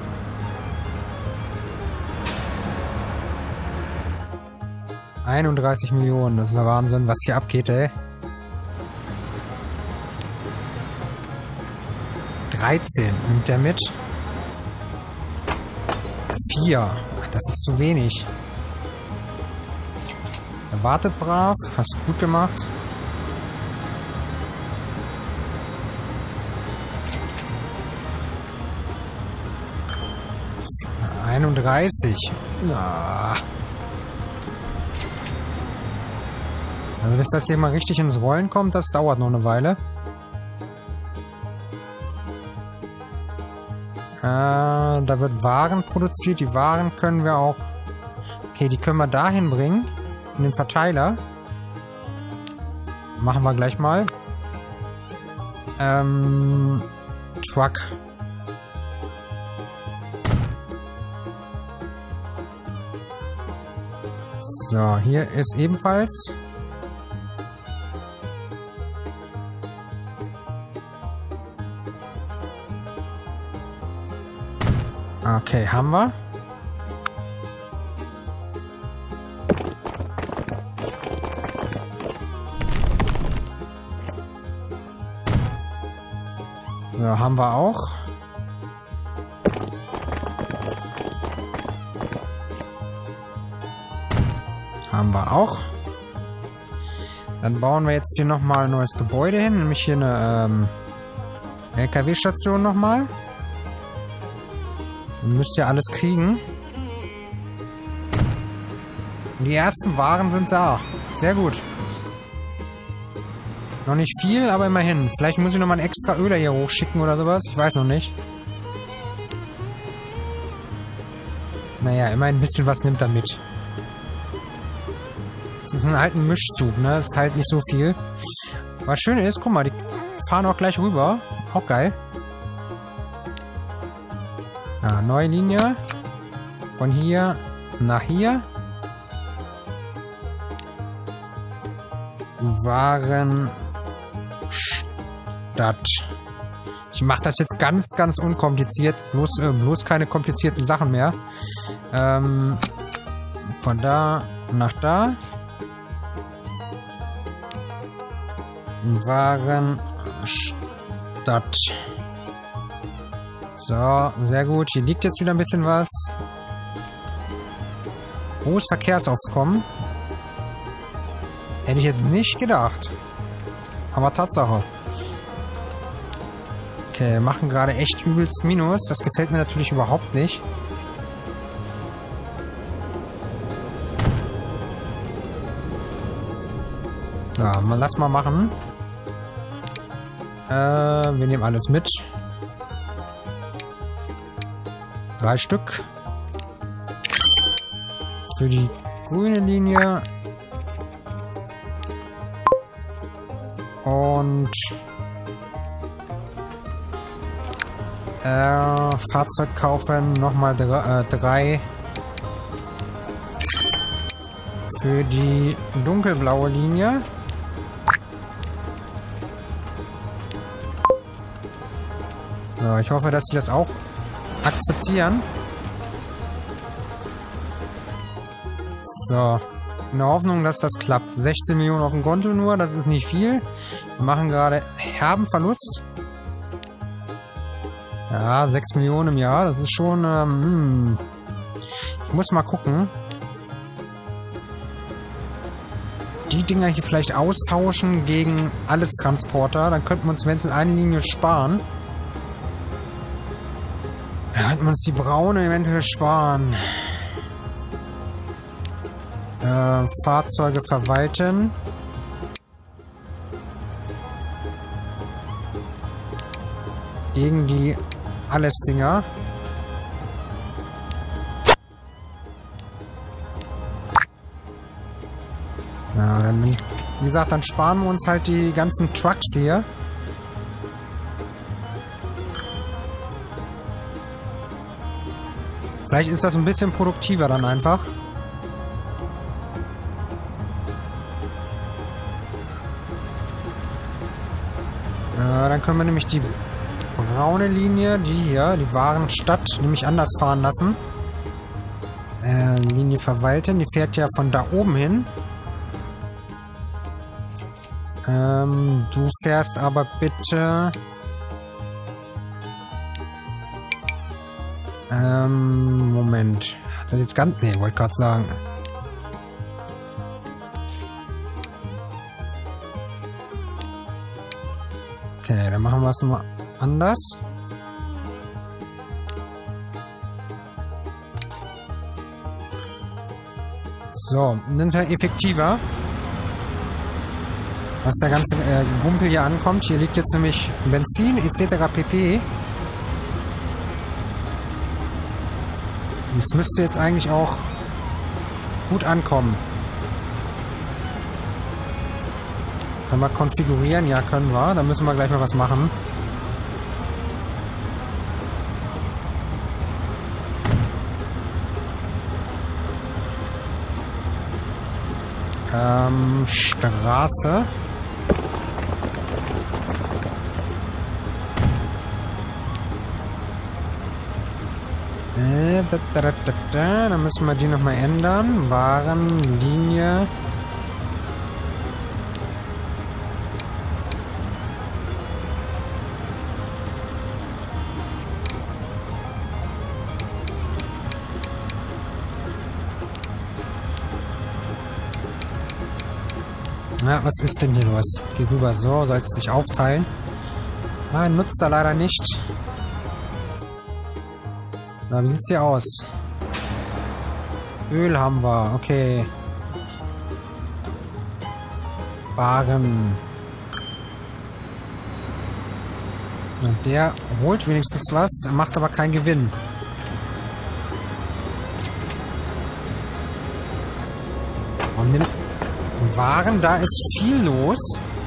31 Millionen, das ist der Wahnsinn, was hier abgeht, ey. 13 nimmt er mit. 4. Das ist zu wenig. Er wartet brav. Hast du gut gemacht. Ja, 31. Ja. Also bis das hier mal richtig ins Rollen kommt, das dauert noch eine Weile. Da wird Waren produziert. Die Waren können wir auch... Okay, die können wir dahin bringen. In den Verteiler. Machen wir gleich mal. Truck. So, hier ist ebenfalls... Okay, haben wir. So, haben wir auch. Haben wir auch. Dann bauen wir jetzt hier nochmal ein neues Gebäude hin, nämlich hier eine LKW-Station nochmal. Müsst ihr alles kriegen. Und die ersten Waren sind da. Sehr gut. Noch nicht viel, aber immerhin. Vielleicht muss ich noch mal einen extra Öler hier hochschicken oder sowas. Ich weiß noch nicht. Naja, immerhin ein bisschen was nimmt er mit. Das ist halt ein Mischzug, ne? Das ist halt nicht so viel. Was schön ist, guck mal, die fahren auch gleich rüber. Auch geil. Ja, neue Linie. Von hier nach hier. Warenstadt. Ich mache das jetzt ganz, ganz unkompliziert. Bloß keine komplizierten Sachen mehr. Von da nach da. Warenstadt. So, sehr gut. Hier liegt jetzt wieder ein bisschen was. Hohes Verkehrsaufkommen. Hätte ich jetzt nicht gedacht. Aber Tatsache. Okay, wir machen gerade echt übelst Minus. Das gefällt mir natürlich überhaupt nicht. So, lass mal machen. Wir nehmen alles mit. 3 Stück. Für die grüne Linie. Und Fahrzeug kaufen. Nochmal 3. Für die dunkelblaue Linie. So, ich hoffe, dass sie das auch akzeptieren. So. In der Hoffnung, dass das klappt. 16 Millionen auf dem Konto nur, das ist nicht viel. Wir machen gerade herben Verlust. Ja, 6 Millionen im Jahr, das ist schon... Ich muss mal gucken. Die Dinger hier vielleicht austauschen gegen alles Transporter. Dann könnten wir uns eventuell eine Linie sparen. Ja, könnten wir uns die braune eventuell sparen. Fahrzeuge verwalten. Gegen die Alles-Dinger. Ja, dann, wie gesagt, dann sparen wir uns halt die ganzen Trucks hier. Vielleicht ist das ein bisschen produktiver dann einfach. Dann können wir nämlich die braune Linie, die hier, die Warenstadt, nämlich anders fahren lassen. Linie verwalten, die fährt ja von da oben hin. Du fährst aber bitte... Moment. Das jetzt ganz... Ne, wollte gerade sagen. Okay, dann machen wir es nochmal anders. So, dann wäre effektiver. Was der ganze Gumpel hier ankommt. Hier liegt jetzt nämlich Benzin etc. pp. Das müsste jetzt eigentlich auch gut ankommen. Können wir konfigurieren? Ja, können wir. Da müssen wir gleich mal was machen. Straße. Dann müssen wir die nochmal ändern. Warenlinie. Na, was ist denn hier los? Geh rüber, so, sollst du dich aufteilen. Nein, nutzt er leider nicht. Na, wie sieht's hier aus? Öl haben wir, okay. Waren. Und der holt wenigstens was, macht aber keinen Gewinn. Und nimmt Waren, da ist viel los.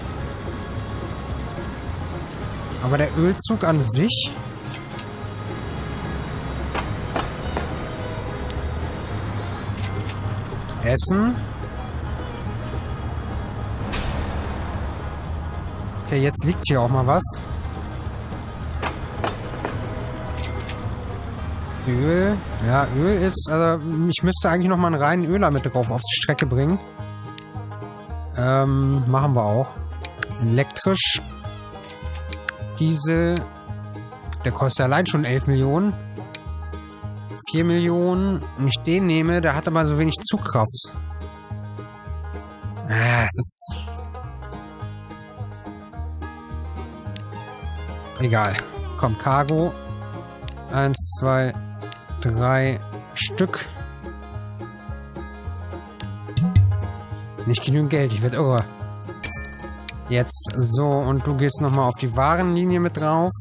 Aber der Ölzug an sich... Essen. Okay, jetzt liegt hier auch mal was. Öl. Ja, Öl ist... Also, ich müsste eigentlich noch mal einen reinen Öler mit drauf auf die Strecke bringen. Machen wir auch. Elektrisch. Diesel. Der kostet allein schon 11 Millionen. 4 Millionen. Wenn ich den nehme, der hat aber so wenig Zugkraft. Es ist... Egal. Komm, Cargo. 1, 2, 3 Stück. Nicht genügend Geld, ich werde irre. Jetzt, so, und du gehst nochmal auf die Warenlinie mit drauf.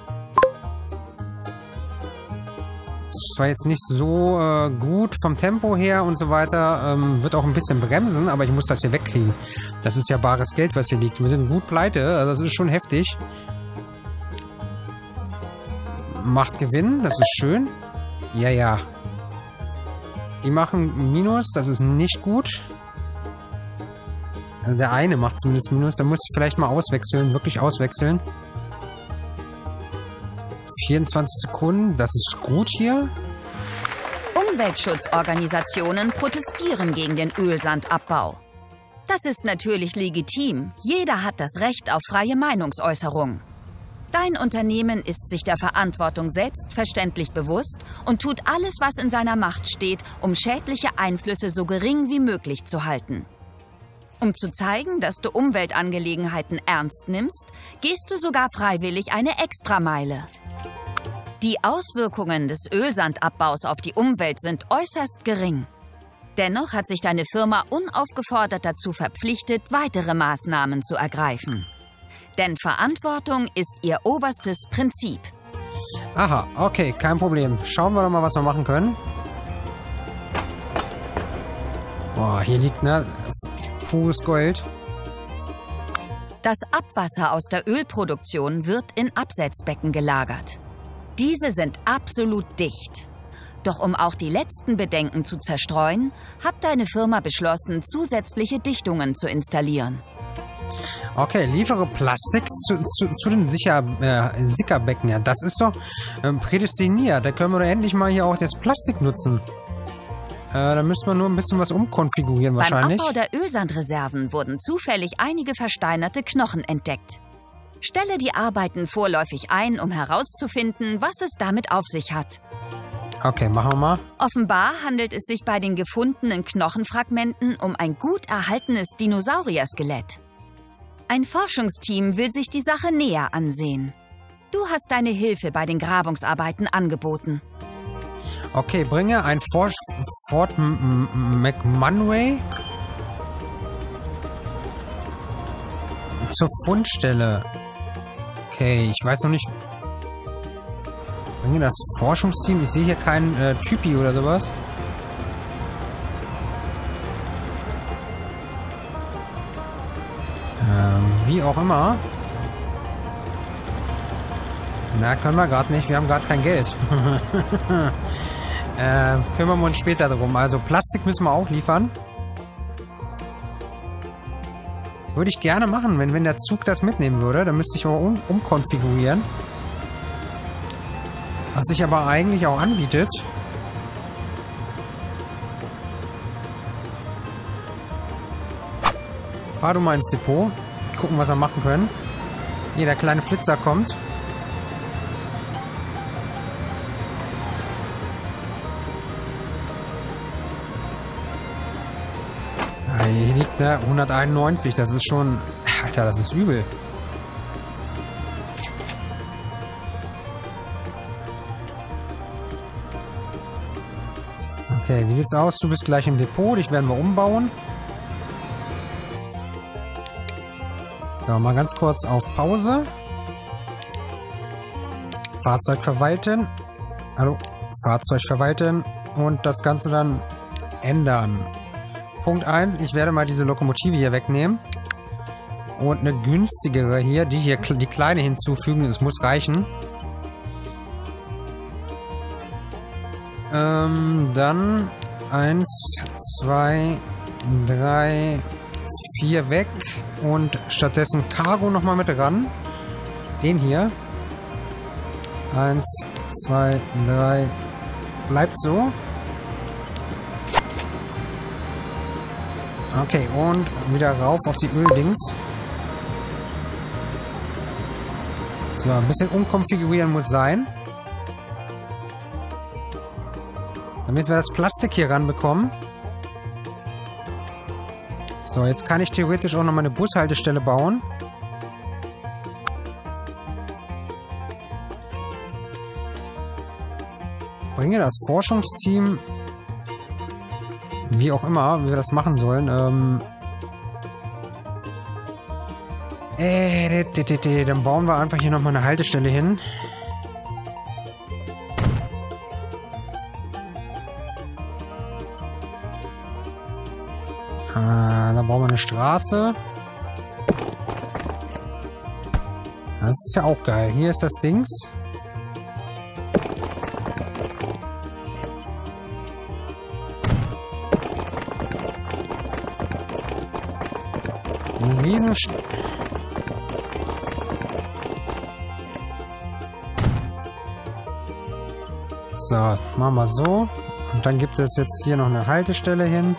Ist zwar jetzt nicht so gut vom Tempo her und so weiter, wird auch ein bisschen bremsen, aber ich muss das hier wegkriegen. Das ist ja bares Geld, was hier liegt. Wir sind gut pleite, also das ist schon heftig. Macht Gewinn, das ist schön. Ja, ja. Die machen Minus, das ist nicht gut. Der eine macht zumindest Minus. Da muss ich vielleicht mal auswechseln. Wirklich auswechseln. 24 Sekunden. Das ist gut hier. Umweltschutzorganisationen protestieren gegen den Ölsandabbau. Das ist natürlich legitim. Jeder hat das Recht auf freie Meinungsäußerung. Dein Unternehmen ist sich der Verantwortung selbstverständlich bewusst und tut alles, was in seiner Macht steht, um schädliche Einflüsse so gering wie möglich zu halten. Um zu zeigen, dass du Umweltangelegenheiten ernst nimmst, gehst du sogar freiwillig eine Extrameile. Die Auswirkungen des Ölsandabbaus auf die Umwelt sind äußerst gering. Dennoch hat sich deine Firma unaufgefordert dazu verpflichtet, weitere Maßnahmen zu ergreifen. Denn Verantwortung ist ihr oberstes Prinzip. Aha, okay, kein Problem. Schauen wir doch mal, was wir machen können. Oh, hier liegt, ne, pures Gold. Das Abwasser aus der Ölproduktion wird in Absetzbecken gelagert. Diese sind absolut dicht. Doch um auch die letzten Bedenken zu zerstreuen, hat deine Firma beschlossen, zusätzliche Dichtungen zu installieren. Okay, liefere Plastik zu den Sickerbecken. Ja, das ist doch prädestiniert. Da können wir doch endlich mal hier auch das Plastik nutzen. Da müssen wir nur ein bisschen was umkonfigurieren wahrscheinlich. Beim Abbau der Ölsandreserven wurden zufällig einige versteinerte Knochen entdeckt. Stelle die Arbeiten vorläufig ein, um herauszufinden, was es damit auf sich hat. Okay, machen wir mal. Offenbar handelt es sich bei den gefundenen Knochenfragmenten um ein gut erhaltenes Dinosaurier-Skelett. Ein Forschungsteam will sich die Sache näher ansehen. Du hast deine Hilfe bei den Grabungsarbeiten angeboten. Okay, bringe ein Fort McMunray zur Fundstelle. Okay, ich weiß noch nicht. Bringe das Forschungsteam. Ich sehe hier keinen Typi oder sowas. Wie auch immer. Na, können wir gerade nicht. Wir haben gerade kein Geld. Kümmern wir uns später drum. Also Plastik müssen wir auch liefern. Würde ich gerne machen, wenn der Zug das mitnehmen würde. Dann müsste ich aber umkonfigurieren. Was sich aber eigentlich auch anbietet. Fahr du mal ins Depot. Gucken, was wir machen können. Hier, der kleine Flitzer kommt. Hier liegt, ne, 191. Das ist schon... Alter, das ist übel. Okay, wie sieht's aus? Du bist gleich im Depot. Dich werden wir umbauen. So, mal ganz kurz auf Pause. Fahrzeug verwalten. Hallo. Fahrzeug verwalten. Und das Ganze dann ändern. Punkt 1. Ich werde mal diese Lokomotive hier wegnehmen. Und eine günstigere hier. Die kleine hinzufügen. Das muss reichen. Dann 1, 2, 3, 4 weg. Und stattdessen Cargo nochmal mit ran. Den hier. 1, 2, 3. Bleibt so. Okay, und wieder rauf auf die Öldings. So, ein bisschen umkonfigurieren muss sein. Damit wir das Plastik hier ranbekommen. So, jetzt kann ich theoretisch auch noch mal eine Bushaltestelle bauen. Bringe das Forschungsteam, wie auch immer, wie wir das machen sollen. Dann bauen wir einfach hier noch mal eine Haltestelle hin. Dann bauen wir eine Straße. Das ist ja auch geil. Hier ist das Dings. Ein riesen... So, machen wir so. Und dann gibt es jetzt hier noch eine Haltestelle hin.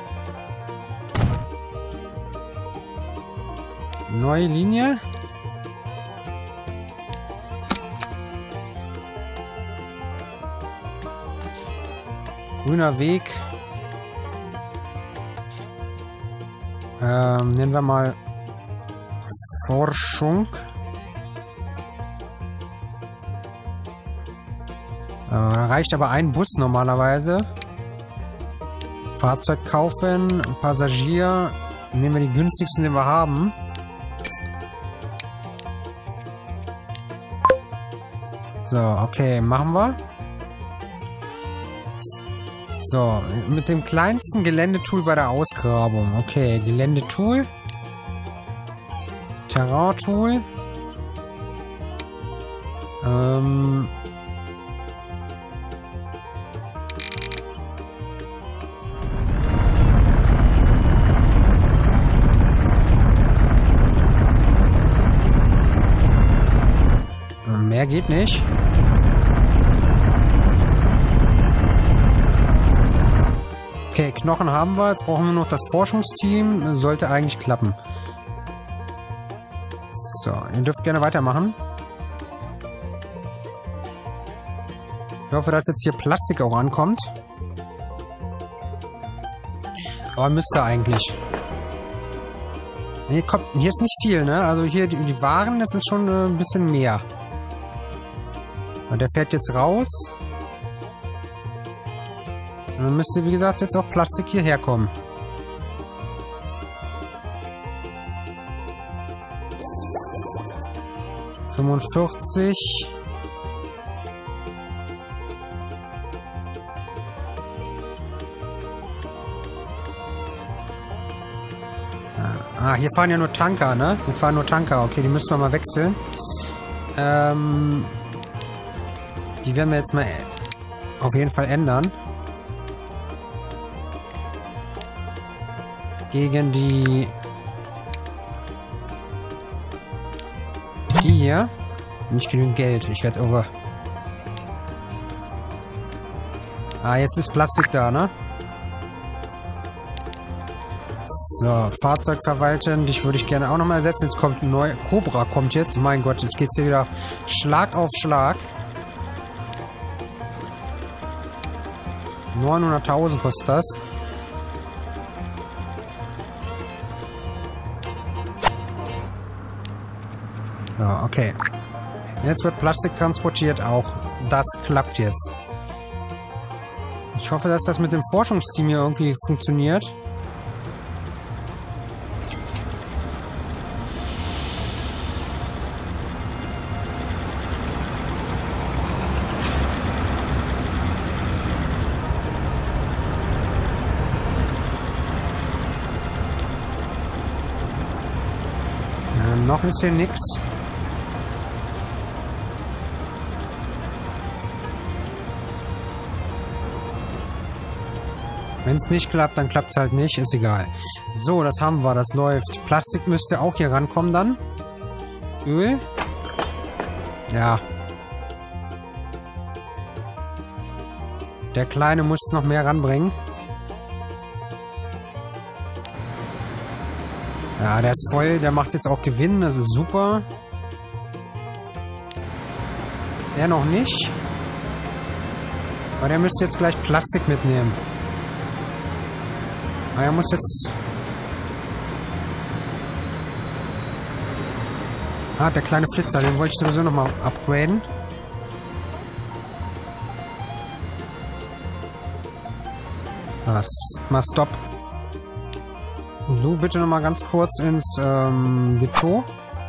Neue Linie. Grüner Weg. Nennen wir mal Forschung. Da reicht aber ein Bus normalerweise. Fahrzeug kaufen, Passagier. Nehmen wir die günstigsten, den wir haben. So, okay, machen wir. So, mit dem kleinsten Geländetool bei der Ausgrabung. Okay, Geländetool. Terrain-Tool. Mehr geht nicht. Okay, Knochen haben wir. Jetzt brauchen wir noch das Forschungsteam. Sollte eigentlich klappen. So, ihr dürft gerne weitermachen. Ich hoffe, dass jetzt hier Plastik auch ankommt. Aber müsste eigentlich. Nee, kommt, hier ist nicht viel, ne? Also hier die Waren, das ist schon ein bisschen mehr. Und der fährt jetzt raus. Und dann müsste, wie gesagt, jetzt auch Plastik hierher kommen. $45. Ah, hier fahren ja nur Tanker, ne? Hier fahren nur Tanker. Okay, die müssen wir mal wechseln. Die werden wir jetzt mal auf jeden Fall ändern. Gegen die hier. Nicht genügend Geld. Ich werde irre. Ah, jetzt ist Plastik da, ne? So, Fahrzeug verwalten. Dich würde ich gerne auch nochmal ersetzen. Jetzt kommt ein neuer Cobra. Kommt jetzt. Mein Gott, jetzt geht's hier wieder Schlag auf Schlag. 900.000 kostet das. Ja, okay. Jetzt wird Plastik transportiert auch. Das klappt jetzt. Ich hoffe, dass das mit dem Forschungsteam hier irgendwie funktioniert. Ja, noch ist hier nichts. Wenn es nicht klappt, dann klappt es halt nicht. Ist egal. So, das haben wir. Das läuft. Plastik müsste auch hier rankommen dann. Öl. Ja. Der Kleine muss noch mehr ranbringen. Ja, der ist voll. Der macht jetzt auch Gewinn. Das ist super. Der noch nicht. Aber der müsste jetzt gleich Plastik mitnehmen. Aber er muss jetzt... Ah, der kleine Flitzer. Den wollte ich sowieso nochmal upgraden. Was? Mal Stopp. Du bitte nochmal ganz kurz ins Depot.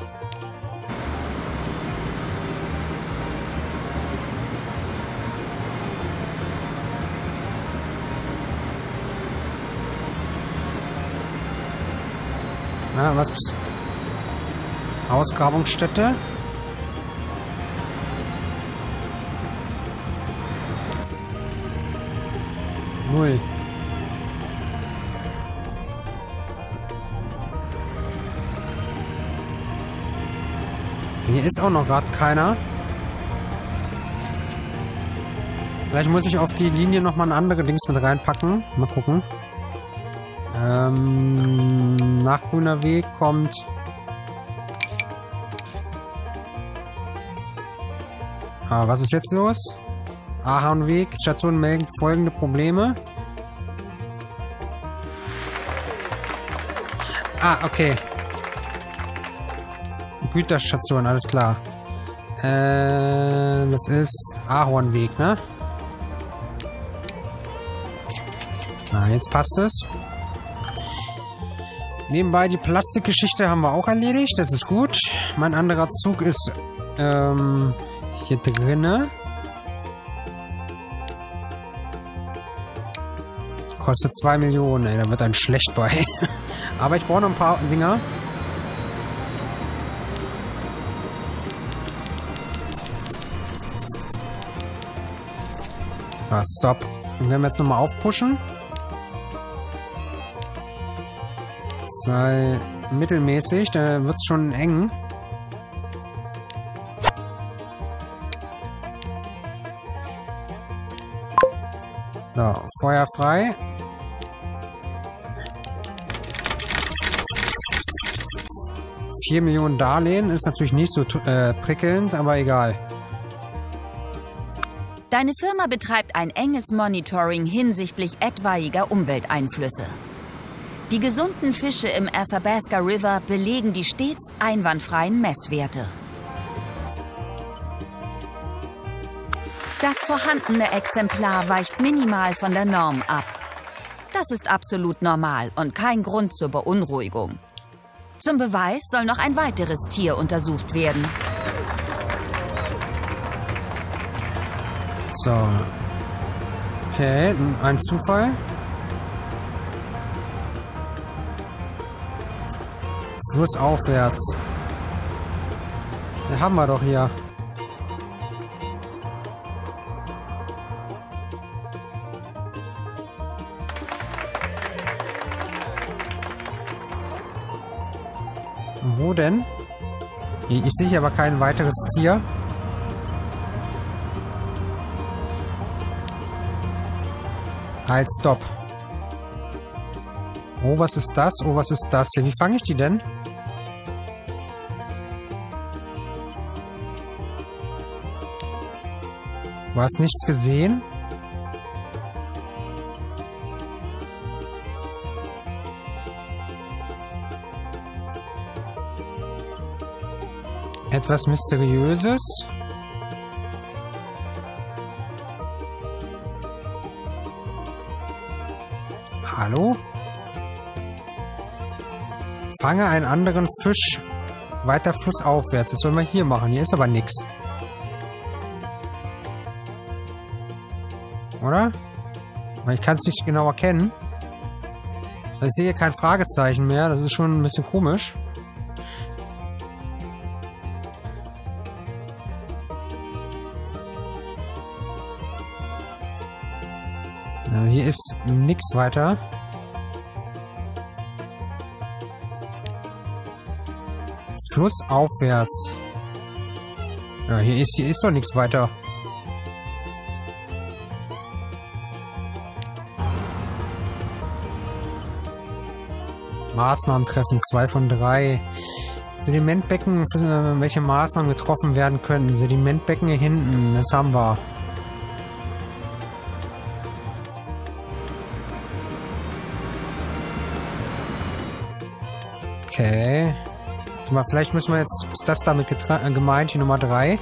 Na, was? Ausgrabungsstätte. Null. Hier ist auch noch gerade keiner. Vielleicht muss ich auf die Linie nochmal ein andere Dings mit reinpacken. Mal gucken. Nach Grüner Weg kommt... Ah, was ist jetzt los? Ahornweg, Station meldet folgende Probleme. Ah, okay. Güterstation, alles klar. Das ist Ahornweg, ne? Na, jetzt passt es. Nebenbei die Plastikgeschichte haben wir auch erledigt. Das ist gut. Mein anderer Zug ist hier drinne. Kostet 2 Millionen. Ey, da wird ein schlecht bei. Aber ich brauche noch ein paar Dinger. Ah, stopp. Den werden wir jetzt nochmal aufpushen. 2 mittelmäßig. Da wird es schon eng. So, Feuer frei. $4 Millionen Darlehen ist natürlich nicht so prickelnd, aber egal. Deine Firma betreibt ein enges Monitoring hinsichtlich etwaiger Umwelteinflüsse. Die gesunden Fische im Athabasca River belegen die stets einwandfreien Messwerte. Das vorhandene Exemplar weicht minimal von der Norm ab. Das ist absolut normal und kein Grund zur Beunruhigung. Zum Beweis soll noch ein weiteres Tier untersucht werden. So. Okay, ein Zufall. Flussaufwärts. Den haben wir doch hier. Wo denn? Ich sehe aber kein weiteres Tier. Halt, stopp. Oh, was ist das? Oh, was ist das hier? Wie fange ich die denn? Du hast nichts gesehen? Etwas Mysteriöses. Hallo? Fange einen anderen Fisch weiter flussaufwärts. Das sollen wir hier machen. Hier ist aber nichts. Oder? Ich kann es nicht genau erkennen. Ich sehe kein Fragezeichen mehr. Das ist schon ein bisschen komisch. Also hier ist nichts weiter. Flussaufwärts. Ja, hier ist doch nichts weiter. Maßnahmen treffen, 2 von 3. Sedimentbecken, welche Maßnahmen getroffen werden können. Sedimentbecken hier hinten, das haben wir. Okay. Mal, vielleicht müssen wir jetzt... Ist das damit gemeint, die Nummer 3?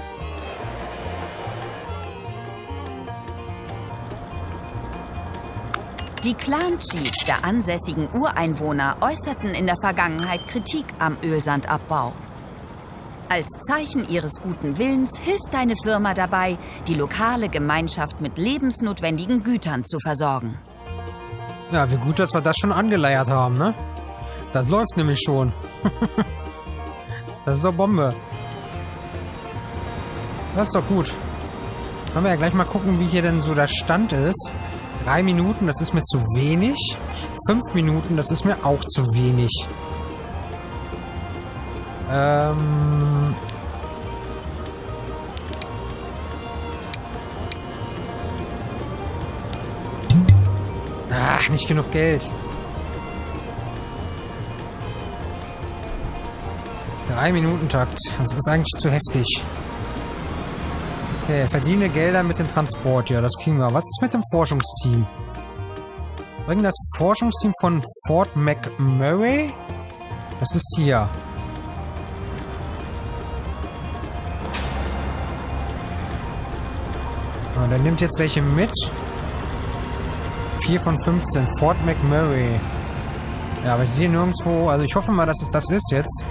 Die Clan-Chiefs der ansässigen Ureinwohner äußerten in der Vergangenheit Kritik am Ölsandabbau. Als Zeichen ihres guten Willens hilft deine Firma dabei, die lokale Gemeinschaft mit lebensnotwendigen Gütern zu versorgen. Ja, wie gut, dass wir das schon angeleiert haben, ne? Das läuft nämlich schon. Das ist doch Bombe. Das ist doch gut. Können wir ja gleich mal gucken, wie hier denn so der Stand ist. 3 Minuten, das ist mir zu wenig. 5 Minuten, das ist mir auch zu wenig. Ach, nicht genug Geld. 3-Minuten-Takt. Das ist eigentlich zu heftig. Okay, verdiene Gelder mit dem Transport. Ja, das kriegen wir. Was ist mit dem Forschungsteam? Bringen das Forschungsteam von Fort McMurray? Das ist hier. Der nimmt jetzt welche mit. 4 von 15. Fort McMurray. Ja, aber ich sehe nirgendwo... Also ich hoffe mal, dass es das ist jetzt.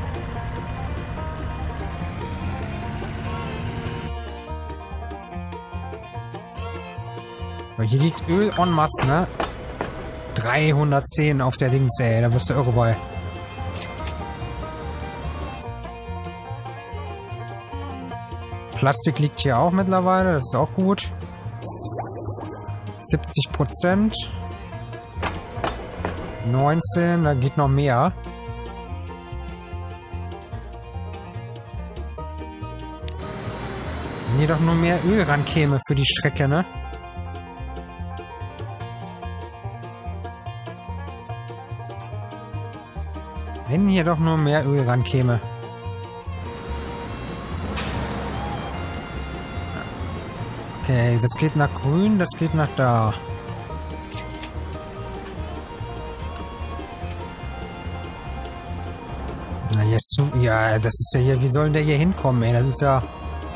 Weil hier liegt Öl en masse, ne? 310 auf der Dings, ey. Da wirst du irre bei. Plastik liegt hier auch mittlerweile. Das ist auch gut. 70%. 19, da geht noch mehr. Wenn hier doch nur mehr Öl rankäme für die Strecke, ne? Wenn hier doch nur mehr Öl rankäme. Okay, das geht nach grün, das geht nach da. Na, jetzt ja, das ist ja hier, wie soll der hier hinkommen, ey? Das ist ja...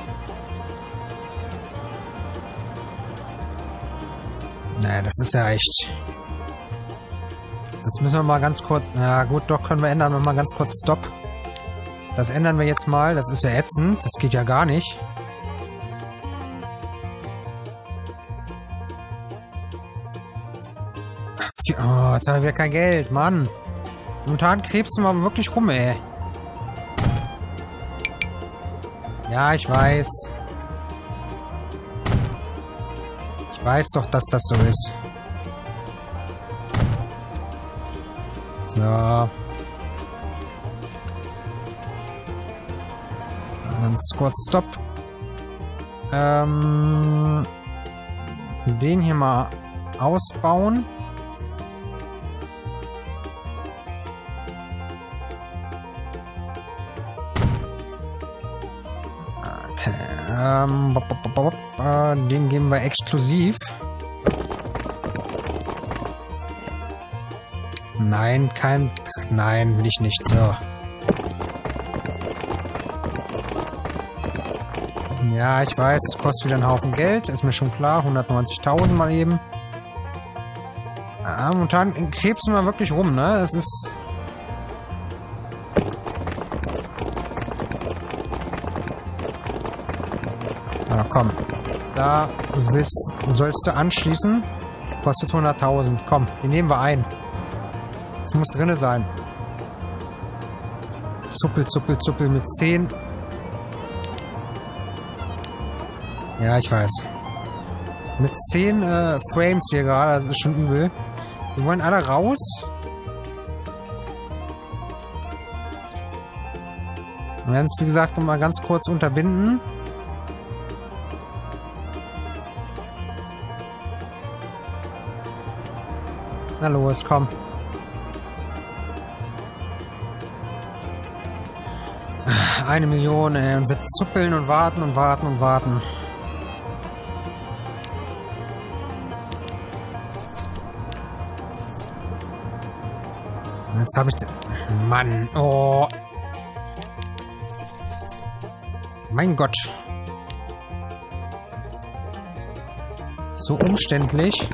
Naja, das ist ja echt... Das müssen wir mal ganz kurz... Na gut, doch, können wir ändern. Mal ganz kurz Stopp. Das ändern wir jetzt mal. Das ist ja ätzend. Das geht ja gar nicht. Oh, jetzt haben wir kein Geld, Mann. Momentan krebsen wir wirklich rum, ey. Ja, ich weiß. Ich weiß doch, dass das so ist. So. Ganz kurz Stopp. Den hier mal ausbauen. Okay. Den geben wir exklusiv. Nein, nein, will ich nicht. So. Ja, ich weiß, es kostet wieder einen Haufen Geld. Ist mir schon klar. 190.000 mal eben. Momentan krebsen wir wirklich rum, ne? Es ist... Na komm. Da sollst du anschließen. Kostet 100.000. Komm, die nehmen wir ein. Es muss drinne sein. Zuppel mit 10. Ja, ich weiß. Mit 10 Frames hier gerade, das ist schon übel. Wir wollen alle raus. Wir werden es, wie gesagt, mal ganz kurz unterbinden. Na los, komm. Eine Million, ey, und wir zuppeln und warten und warten und warten. Jetzt habe ich... Mann, oh. Mein Gott. So umständlich.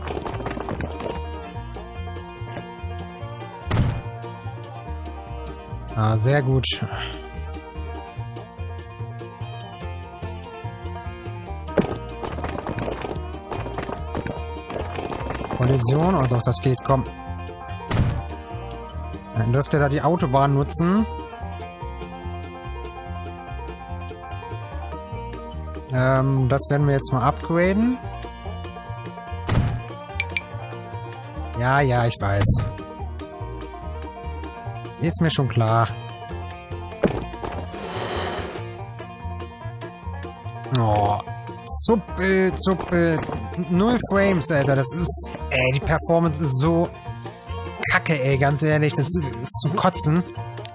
Ah, sehr gut. Kollision. Oh doch, das geht. Komm. Dann dürfte da die Autobahn nutzen. Das werden wir jetzt mal upgraden. Ja, ja, ich weiß. Ist mir schon klar. Oh. Zuppel. 0 Frames, Alter. Das ist... Ey, die Performance ist so... Kacke, ey. Ganz ehrlich. Das ist zum Kotzen.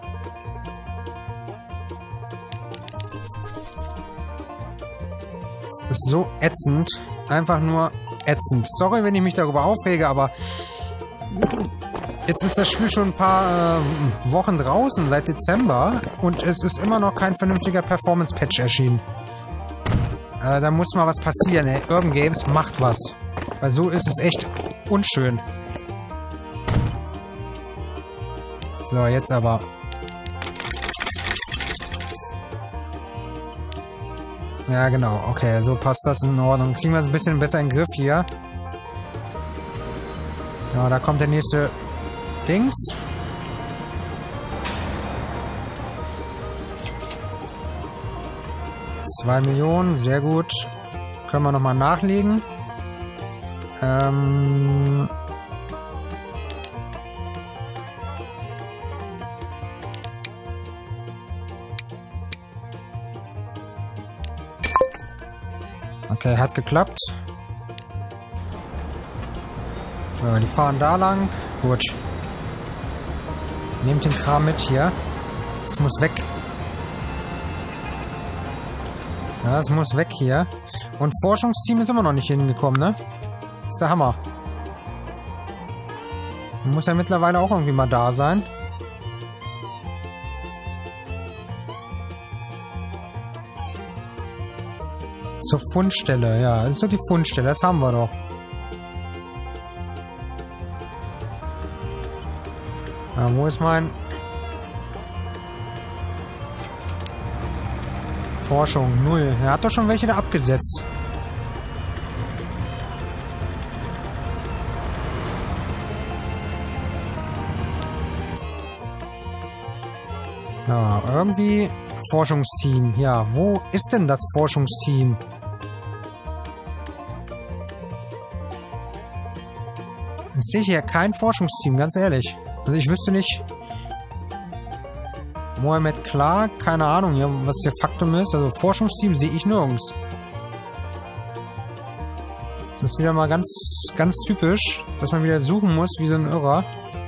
Es ist so ätzend. Einfach nur ätzend. Sorry, wenn ich mich darüber aufrege, aber... Jetzt ist das Spiel schon ein paar Wochen draußen, seit Dezember. Und es ist immer noch kein vernünftiger Performance-Patch erschienen. Da muss mal was passieren, ey. Urban Games macht was. Weil so ist es echt unschön. So, jetzt aber. Ja, genau. Okay, so passt das in Ordnung. Kriegen wir es ein bisschen besser in den Griff hier. Ja, da kommt der nächste Dings. $2 Millionen, sehr gut. Können wir nochmal nachlegen. Okay, hat geklappt. Ja, die fahren da lang. Gut. Nehmt den Kram mit hier. Es muss weg. Ja, es muss weg hier. Und Forschungsteam ist immer noch nicht hingekommen, ne? Das ist der Hammer. Muss ja mittlerweile auch irgendwie mal da sein. Zur Fundstelle, ja. Das ist doch die Fundstelle, das haben wir doch. Ja, wo ist mein... Forschung, 0. Er hat doch schon welche da abgesetzt. Ja, irgendwie... Forschungsteam. Ja, wo ist denn das Forschungsteam? Ich sehe hier kein Forschungsteam, ganz ehrlich. Also ich wüsste nicht... Mohammed Clark, keine Ahnung, ja, was der Faktum ist. Also Forschungsteam sehe ich nirgends. Das ist wieder mal ganz typisch, dass man wieder suchen muss, wie so ein Irrer.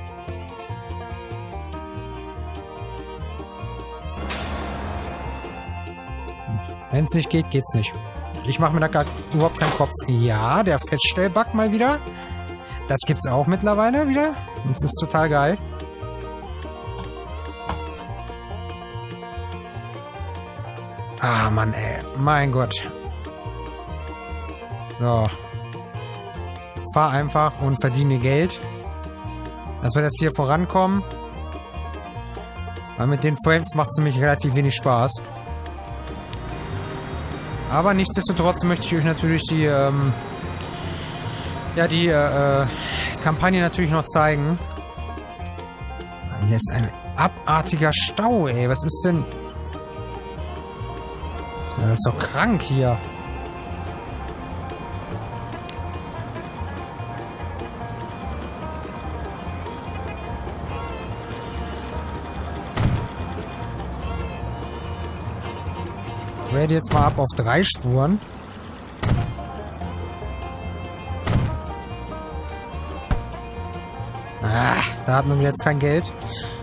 Wenn es nicht geht, geht's nicht. Ich mache mir da gar überhaupt keinen Kopf. Ja, der Feststellbug mal wieder. Das gibt's auch mittlerweile wieder. Das ist total geil. Ah, Mann, ey. Mein Gott. So. Fahr einfach und verdiene Geld. Dass wir jetzt hier vorankommen. Weil mit den Frames macht es nämlich relativ wenig Spaß. Aber nichtsdestotrotz möchte ich euch natürlich die, Kampagne natürlich noch zeigen. Hier ist ein abartiger Stau, ey. Was ist denn... Das ist doch krank hier. Ich werde jetzt mal ab auf 3 Spuren. Ah, da hat man jetzt kein Geld.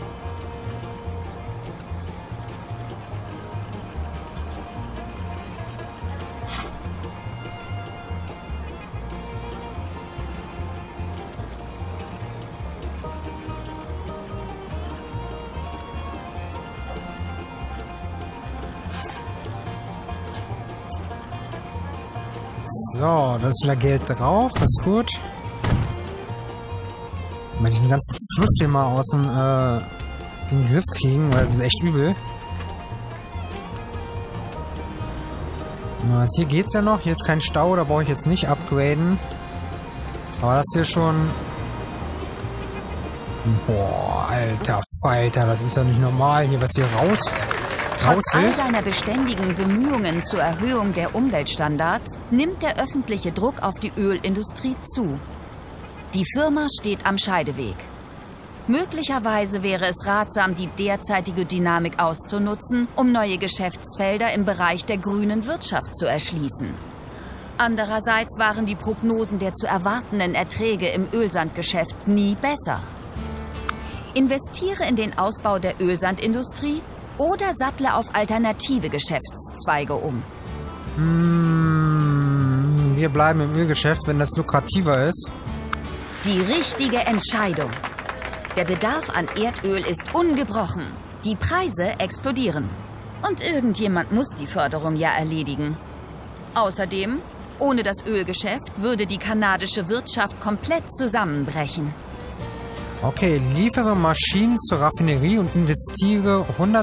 So, da ist wieder Geld drauf, das ist gut. Mal diesen ganzen Fluss hier mal außen in den Griff kriegen, weil das ist echt übel. Na, hier geht's ja noch, hier ist kein Stau, da brauche ich jetzt nicht upgraden. Aber das hier schon... Boah, alter Falter, das ist ja nicht normal hier, was hier raus Trotz all deiner beständigen Bemühungen zur Erhöhung der Umweltstandards nimmt der öffentliche Druck auf die Ölindustrie zu. Die Firma steht am Scheideweg. Möglicherweise wäre es ratsam, die derzeitige Dynamik auszunutzen, um neue Geschäftsfelder im Bereich der grünen Wirtschaft zu erschließen. Andererseits waren die Prognosen der zu erwartenden Erträge im Ölsandgeschäft nie besser. Investiere in den Ausbau der Ölsandindustrie oder sattle auf alternative Geschäftszweige um. Wir bleiben im Ölgeschäft, wenn das lukrativer ist. Die richtige Entscheidung. Der Bedarf an Erdöl ist ungebrochen. Die Preise explodieren. Und irgendjemand muss die Förderung ja erledigen. Außerdem Ohne das Ölgeschäft würde die kanadische Wirtschaft komplett zusammenbrechen. Okay, liefere Maschinen zur Raffinerie und investiere 100...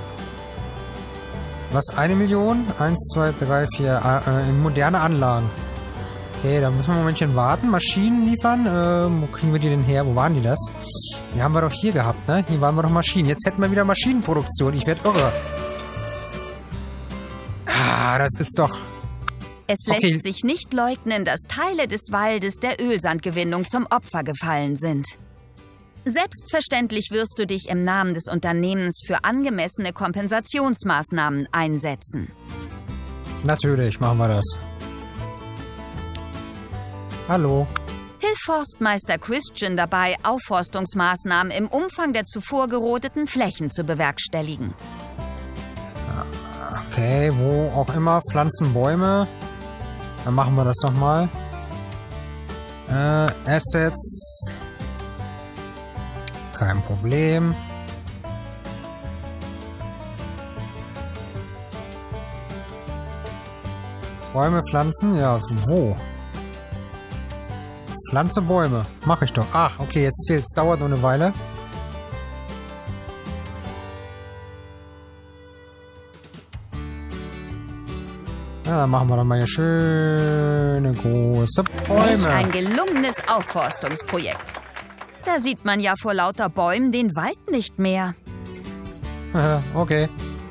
Was? 1 Million? 1, 2, 3, 4... in moderne Anlagen. Okay, da müssen wir ein Momentchen warten. Maschinen liefern. Wo kriegen wir die denn her? Wo waren die das? Die haben wir doch hier gehabt, ne? Hier waren wir doch Maschinen. Jetzt hätten wir wieder Maschinenproduktion. Ich werde irre. Ah, das ist doch... Es lässt sich nicht leugnen, dass Teile des Waldes der Ölsandgewinnung zum Opfer gefallen sind. Selbstverständlich wirst du dich im Namen des Unternehmens für angemessene Kompensationsmaßnahmen einsetzen. Natürlich, machen wir das. Hallo. Hilf Forstmeister Christian dabei, Aufforstungsmaßnahmen im Umfang der zuvor gerodeten Flächen zu bewerkstelligen. Okay, wo auch immer, pflanzen Bäume. Dann machen wir das doch mal. Assets. Kein Problem. Bäume pflanzen? Ja, wo? Pflanze Bäume. Mach ich doch. Ach, okay, jetzt zählt's. Dauert nur eine Weile. Ja, dann machen wir doch mal hier schöne große Bäume. Welch ein gelungenes Aufforstungsprojekt. Da sieht man ja vor lauter Bäumen den Wald nicht mehr. Okay.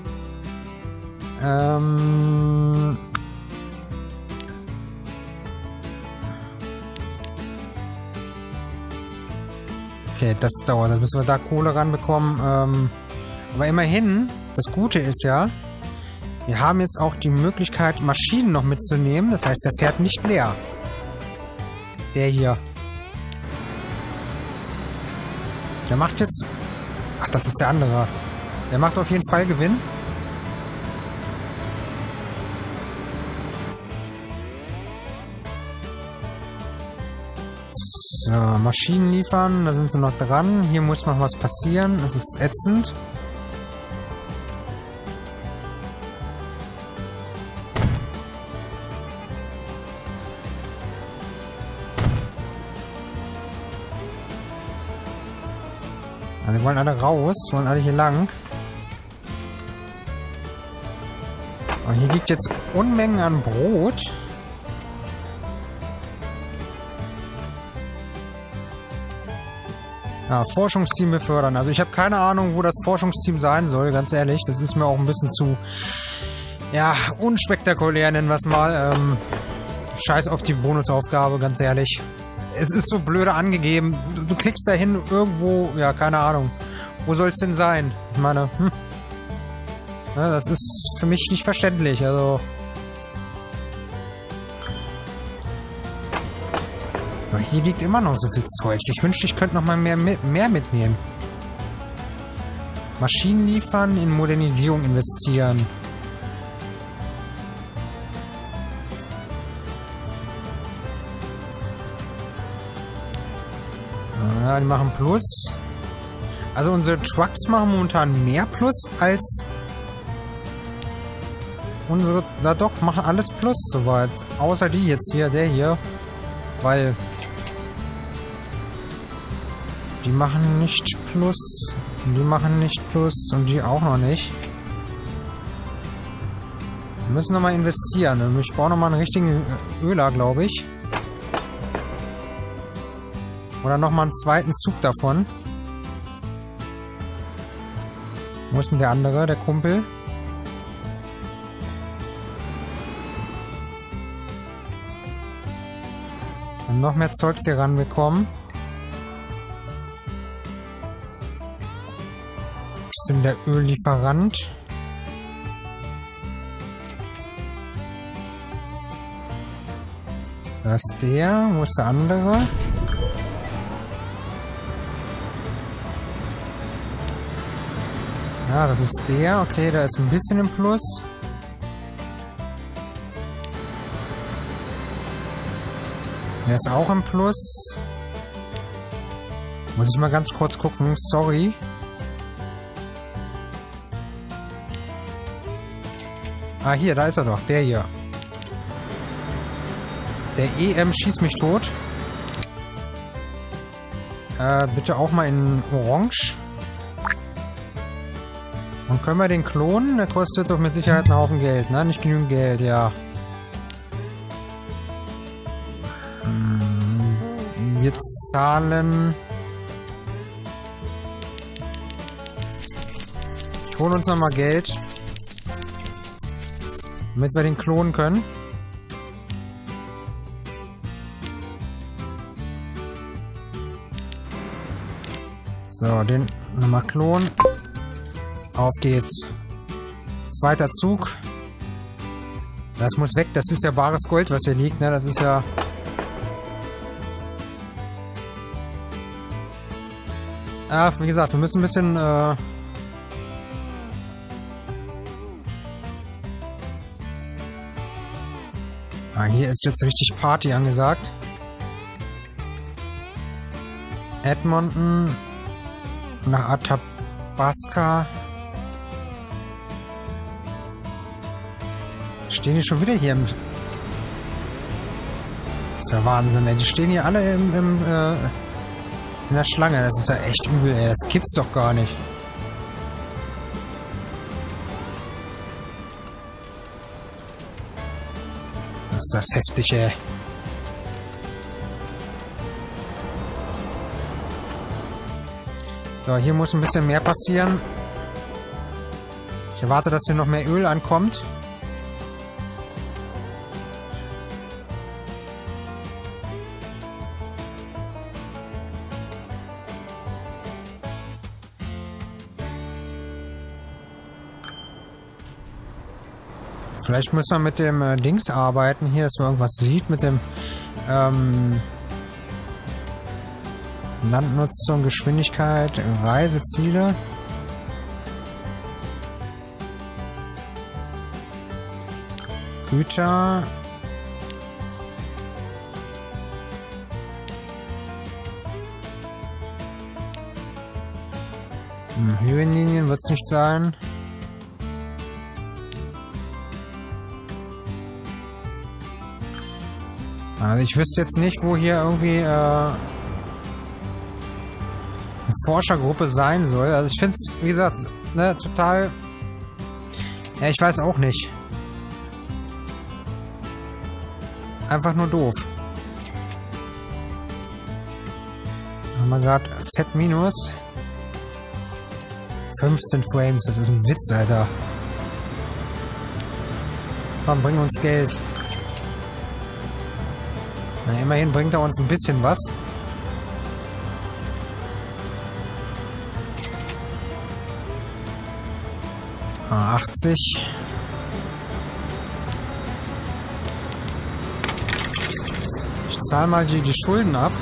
Okay, das dauert. Dann müssen wir da Kohle ranbekommen. Aber immerhin, das Gute ist ja, wir haben jetzt auch die Möglichkeit, Maschinen noch mitzunehmen. Das heißt, der fährt nicht leer. Der hier. Der macht jetzt... Ach, das ist der andere. Der macht auf jeden Fall Gewinn. So, Maschinen liefern. Da sind sie noch dran. Hier muss noch was passieren. Das ist ätzend. Die wollen alle raus, wollen alle hier lang. Und hier liegt jetzt Unmengen an Brot. Ja, Forschungsteam befördern. Also ich habe keine Ahnung, wo das Forschungsteam sein soll, ganz ehrlich. Das ist mir auch ein bisschen zu, ja, unspektakulär, nennen wir es mal. Scheiß auf die Bonusaufgabe, ganz ehrlich. Es ist so blöde angegeben. Du klickst da hin irgendwo, ja, keine Ahnung. Wo soll es denn sein? Ich meine, ja, das ist für mich nicht verständlich, also... So, hier liegt immer noch so viel Zeug. Ich wünschte, ich könnte noch mal mehr mitnehmen. Maschinen liefern, in Modernisierung investieren. Ja, die machen Plus. Also unsere Trucks machen momentan mehr Plus als unsere... Da doch, machen alles Plus soweit. Außer die jetzt hier, der hier. Weil... Die machen nicht Plus. Die machen nicht Plus. Und die auch noch nicht. Wir müssen nochmal investieren. Ich brauche nochmal einen richtigen Öler, glaube ich. Oder nochmal einen zweiten Zug davon. Wo ist denn der andere, der Kumpel? Und noch mehr Zeugs hier ranbekommen. Wo ist denn der Öllieferant? Da ist der. Wo ist der andere? Ja, das ist der. Okay, der ist ein bisschen im Plus. Der ist auch im Plus. Muss ich mal ganz kurz gucken. Sorry. Ah, hier, da ist er doch. Der hier. Der EM schießt mich tot. Bitte auch mal in Orange. Und können wir den klonen? Der kostet doch mit Sicherheit einen Haufen Geld, ne? Nicht genügend Geld, ja. Wir zahlen... Ich hole uns nochmal Geld. Damit wir den klonen können. So, den nochmal klonen. Auf geht's. Zweiter Zug. Das muss weg. Das ist ja bares Gold, was hier liegt, ne? Das ist ja... Ach, wie gesagt, wir müssen ein bisschen... hier ist jetzt richtig Party angesagt. Edmonton nach Athabasca. Stehen die schon wieder hier im... Das ist ja Wahnsinn, ey. Die stehen hier alle in der Schlange. Das ist ja echt übel, ey. Das gibt's doch gar nicht. Das ist das heftig, ey. So, hier muss ein bisschen mehr passieren. Ich erwarte, dass hier noch mehr Öl ankommt. Vielleicht müssen wir mit dem Dings arbeiten hier, dass man irgendwas sieht mit dem Landnutzung, Geschwindigkeit, Reiseziele. Güter. Höhenlinien wird es nicht sein. Also ich wüsste jetzt nicht, wo hier irgendwie eine Forschergruppe sein soll. Also ich finde es, wie gesagt, ne, total... Ja, ich weiß auch nicht. Einfach nur doof. Haben wir gerade Fett minus. 15 Frames, das ist ein Witz, Alter. Komm, bring uns Geld. Na, immerhin bringt er uns ein bisschen was. Ah, 80. Ich zahle mal die Schulden ab.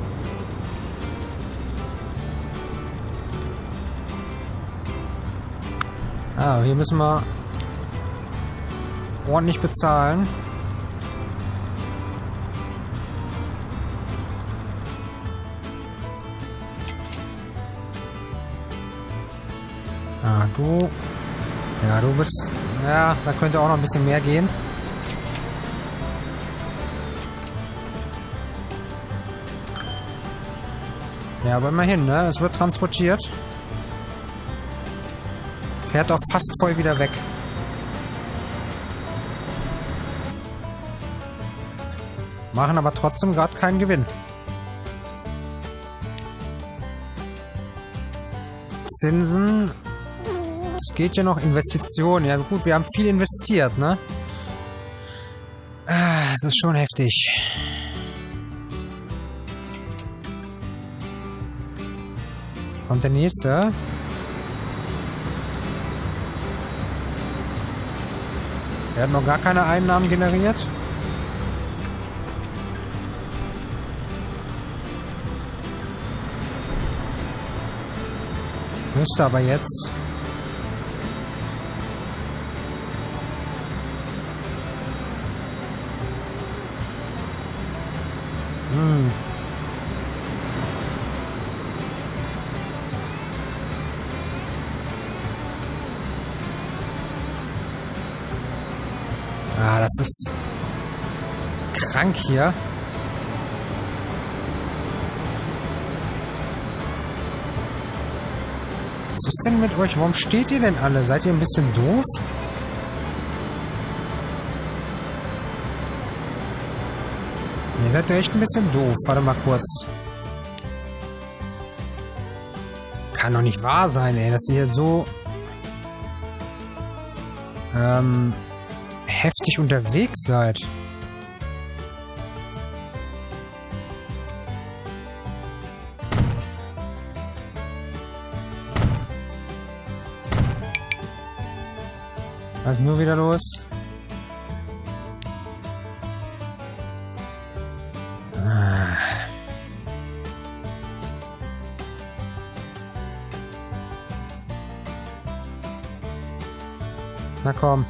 Ah, hier müssen wir ordentlich bezahlen. Ah, du... Ja, du bist... Ja, da könnte auch noch ein bisschen mehr gehen. Ja, aber immerhin, ne? Es wird transportiert. Fährt auch fast voll wieder weg. Machen aber trotzdem gerade keinen Gewinn. Zinsen... Es geht ja noch Investitionen. Ja gut, wir haben viel investiert, ne? Es ist schon heftig. Kommt der nächste. Er hat noch gar keine Einnahmen generiert. Müsste aber jetzt... Ah, das ist krank hier. Was ist denn mit euch? Warum steht ihr denn alle? Seid ihr ein bisschen doof? Ihr seid doch echt ein bisschen doof. Warte mal kurz. Kann doch nicht wahr sein, ey, dass ihr so heftig unterwegs seid. Was ist nur wieder los? Na komm.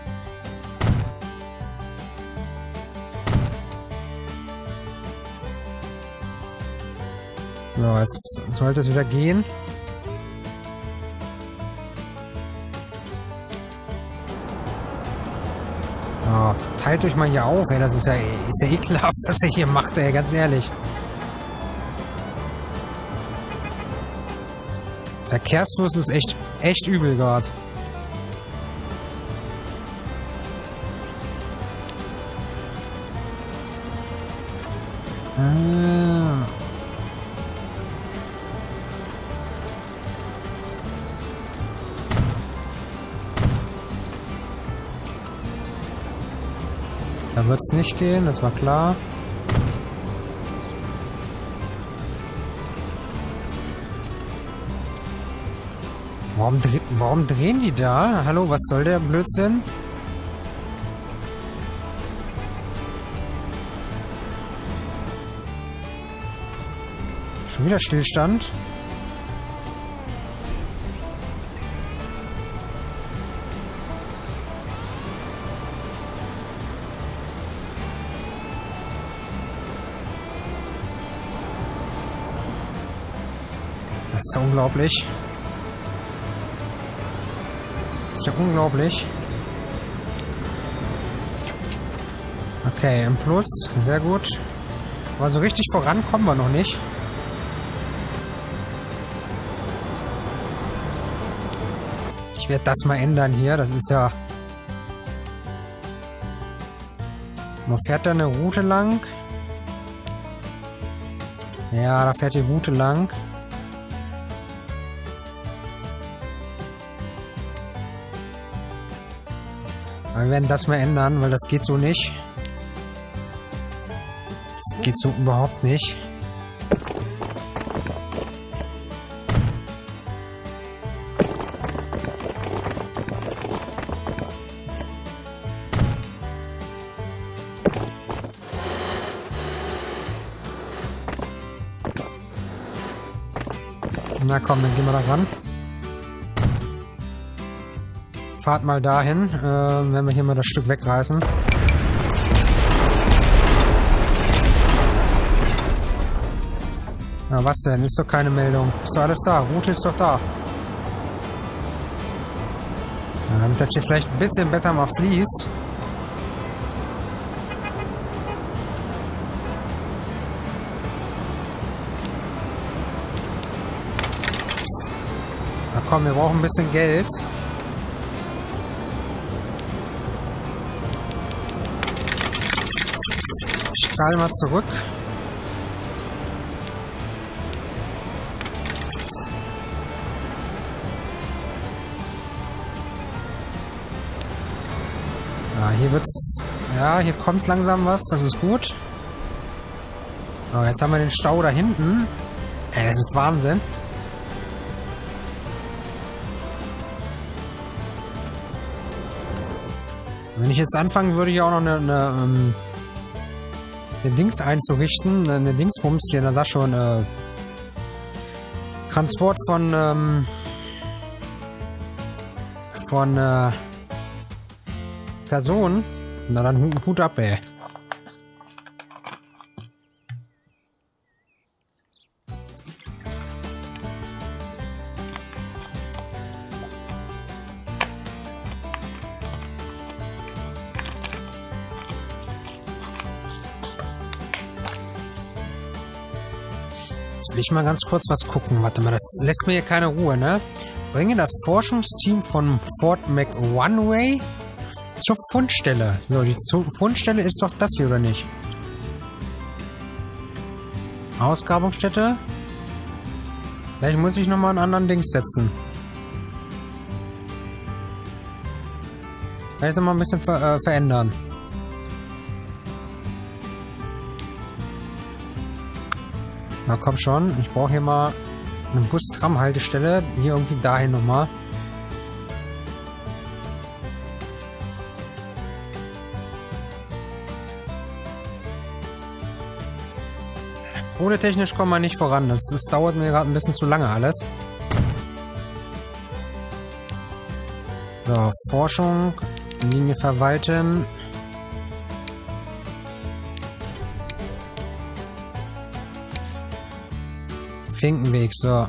So, jetzt sollte es wieder gehen. Oh, teilt euch mal hier auf, ey. Das ist ja ekelhaft, was ihr hier macht, ey. Ganz ehrlich. Verkehrsfluss ist echt übel gerade. Da wird es nicht gehen, das war klar. Warum drehen die da? Hallo, was soll der Blödsinn? Schon wieder Stillstand. Das ist ja unglaublich. Das ist ja unglaublich. Okay, im Plus. Sehr gut. Aber so richtig voran kommen wir noch nicht. Ich werde das mal ändern hier. Das ist ja... Man fährt da eine Route lang. Ja, da fährt die Route lang. Aber wir werden das mal ändern, weil das geht so nicht. Das geht so überhaupt nicht. Na komm, dann gehen wir da ran. Fahrt mal dahin, wenn wir hier mal das Stück wegreißen. Na, was denn? Ist doch keine Meldung. Ist doch alles da. Route ist doch da. Ja, damit das hier vielleicht ein bisschen besser mal fließt. Na komm, wir brauchen ein bisschen Geld. Ich strahle mal zurück. Ja, hier wird's... Ja, hier kommt langsam was. Das ist gut. So, jetzt haben wir den Stau da hinten. Ey, das ist Wahnsinn. Wenn ich jetzt anfangen würde, hier auch noch eine Dings einzurichten, eine Dingsbums hier, da sag schon, Transport von Personen, na dann Hut ab, ey. Jetzt will ich mal ganz kurz was gucken. Warte mal, das lässt mir hier keine Ruhe, ne? Bringe das Forschungsteam von Fort McOnway zur Fundstelle. So, die Fundstelle ist doch das hier, oder nicht? Ausgrabungsstätte. Vielleicht muss ich nochmal einen anderen Dings setzen. Vielleicht nochmal ein bisschen verändern. Na komm schon, ich brauche hier mal eine Bus-Tram-Haltestelle. Hier irgendwie dahin nochmal. Kohle-technisch kommen wir nicht voran. Das dauert mir gerade ein bisschen zu lange alles. So, Forschung. Linie verwalten. Finkenweg, so.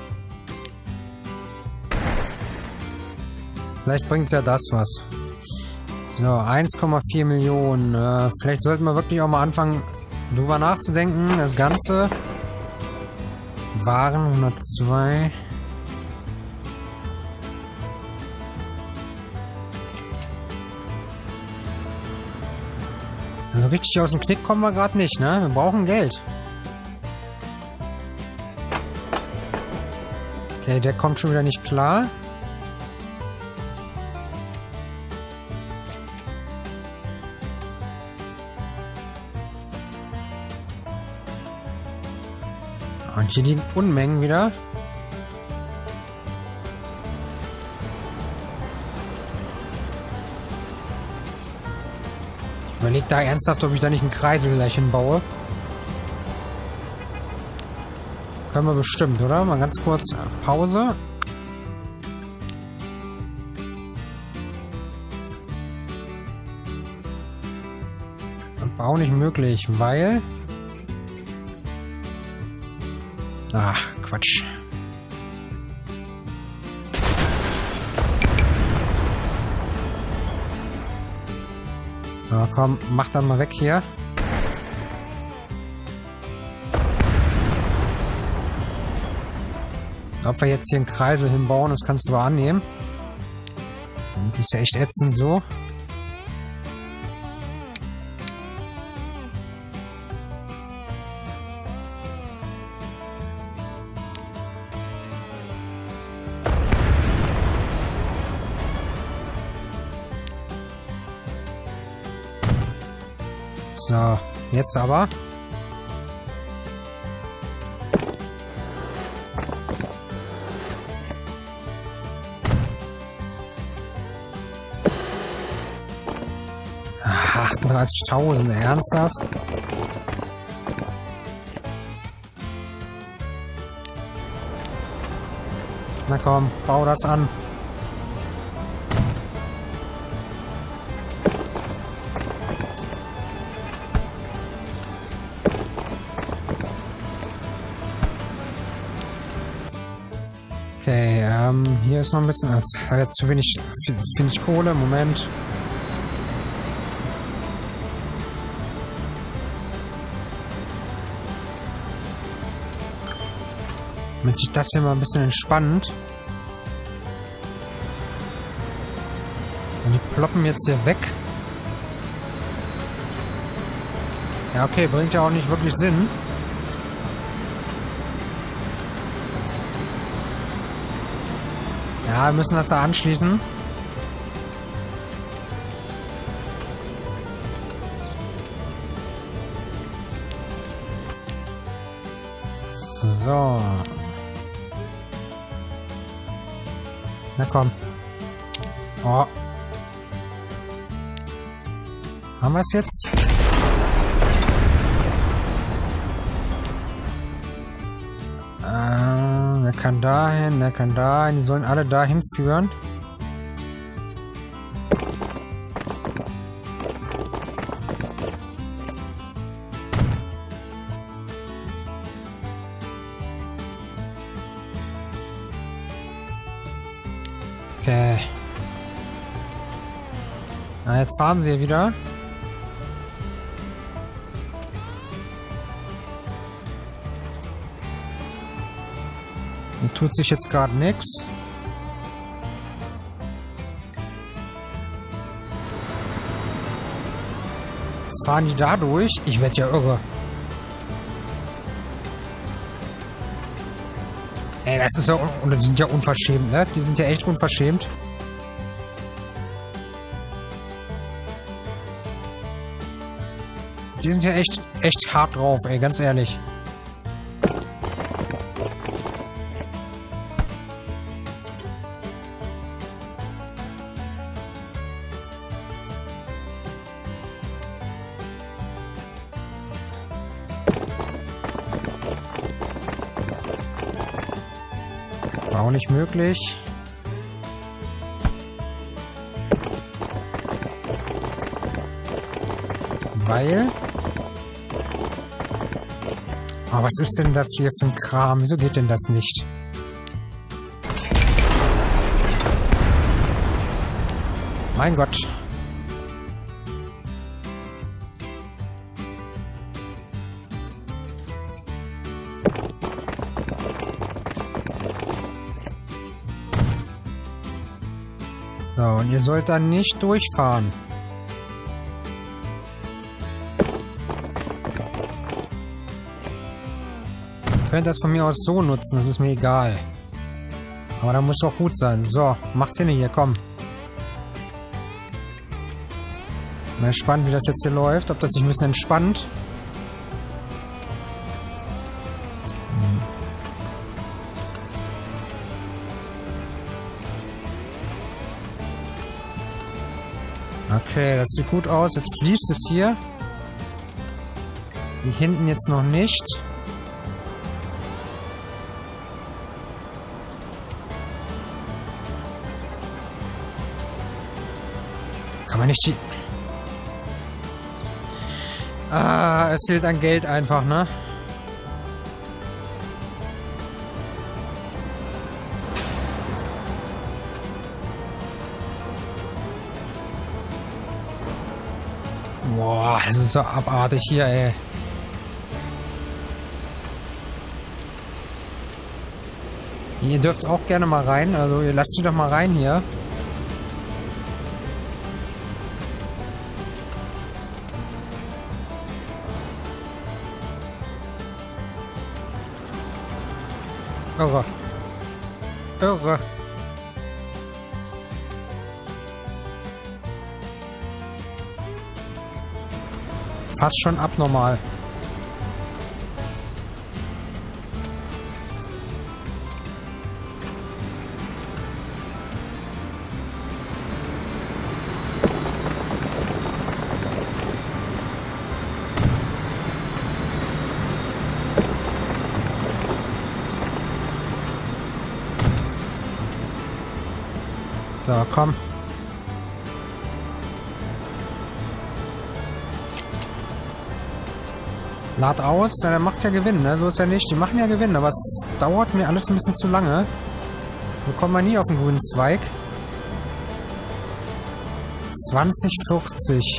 Vielleicht bringt ja das was. So, 1,4 Millionen. Vielleicht sollten wir wirklich auch mal anfangen, drüber nachzudenken. Das Ganze. Waren 102. Also richtig aus dem Knick kommen wir gerade nicht, ne? Wir brauchen Geld. Okay, der kommt schon wieder nicht klar. Und hier liegen Unmengen wieder. Ich überlege da ernsthaft, ob ich da nicht einen Kreisel gleich hinbaue. Können wir bestimmt, oder? Mal ganz kurz Pause. Bau nicht möglich, weil... Ach, Quatsch. So, komm, mach dann mal weg hier. Ob wir jetzt hier einen Kreisel hinbauen, das kannst du aber annehmen. Das ist ja echt ätzend so. So, jetzt aber. Ach, 38.000, ernsthaft? Na komm, bau das an. Okay, hier ist noch ein bisschen... Ich habe jetzt zu wenig Kohle. Moment. Damit sich das hier mal ein bisschen entspannt. Und die ploppen jetzt hier weg. Ja, okay, bringt ja auch nicht wirklich Sinn. Ja, wir müssen das da anschließen. So. Na komm. Oh. Haben wir es jetzt? Der kann dahin, der kann dahin. Die sollen alle dahin führen. Okay. Na, jetzt fahren sie hier wieder. tut sich jetzt gerade nichts. Jetzt fahren die da durch. Ich werde ja irre. Ey, das ist ja... Und die sind ja unverschämt, ne? Die sind ja echt unverschämt. Die sind ja echt hart drauf, ey, ganz ehrlich. War auch nicht möglich. Weil... Aber was ist denn das hier für ein Kram? Wieso geht denn das nicht? Mein Gott. So, und ihr sollt dann nicht durchfahren. Ihr könnt das von mir aus so nutzen, das ist mir egal. Aber da muss auch gut sein. So, macht hin hier, komm. Mal gespannt, wie das jetzt hier läuft. Ob das sich ein bisschen entspannt. Okay, das sieht gut aus. Jetzt fließt es hier. Hier hinten jetzt noch nicht. Kann man nicht die... Ah, es fehlt an Geld einfach, ne? Boah, das ist so abartig hier, ey. Ihr dürft auch gerne mal rein, also ihr lasst sie doch mal rein hier. Irre. Irre. Fast schon abnormal. So, komm. Lad aus, ja, der macht ja Gewinn, ne? So ist ja nicht. Die machen ja Gewinn, aber es dauert mir alles ein bisschen zu lange. Wir kommen mal nie auf den grünen Zweig. 2040.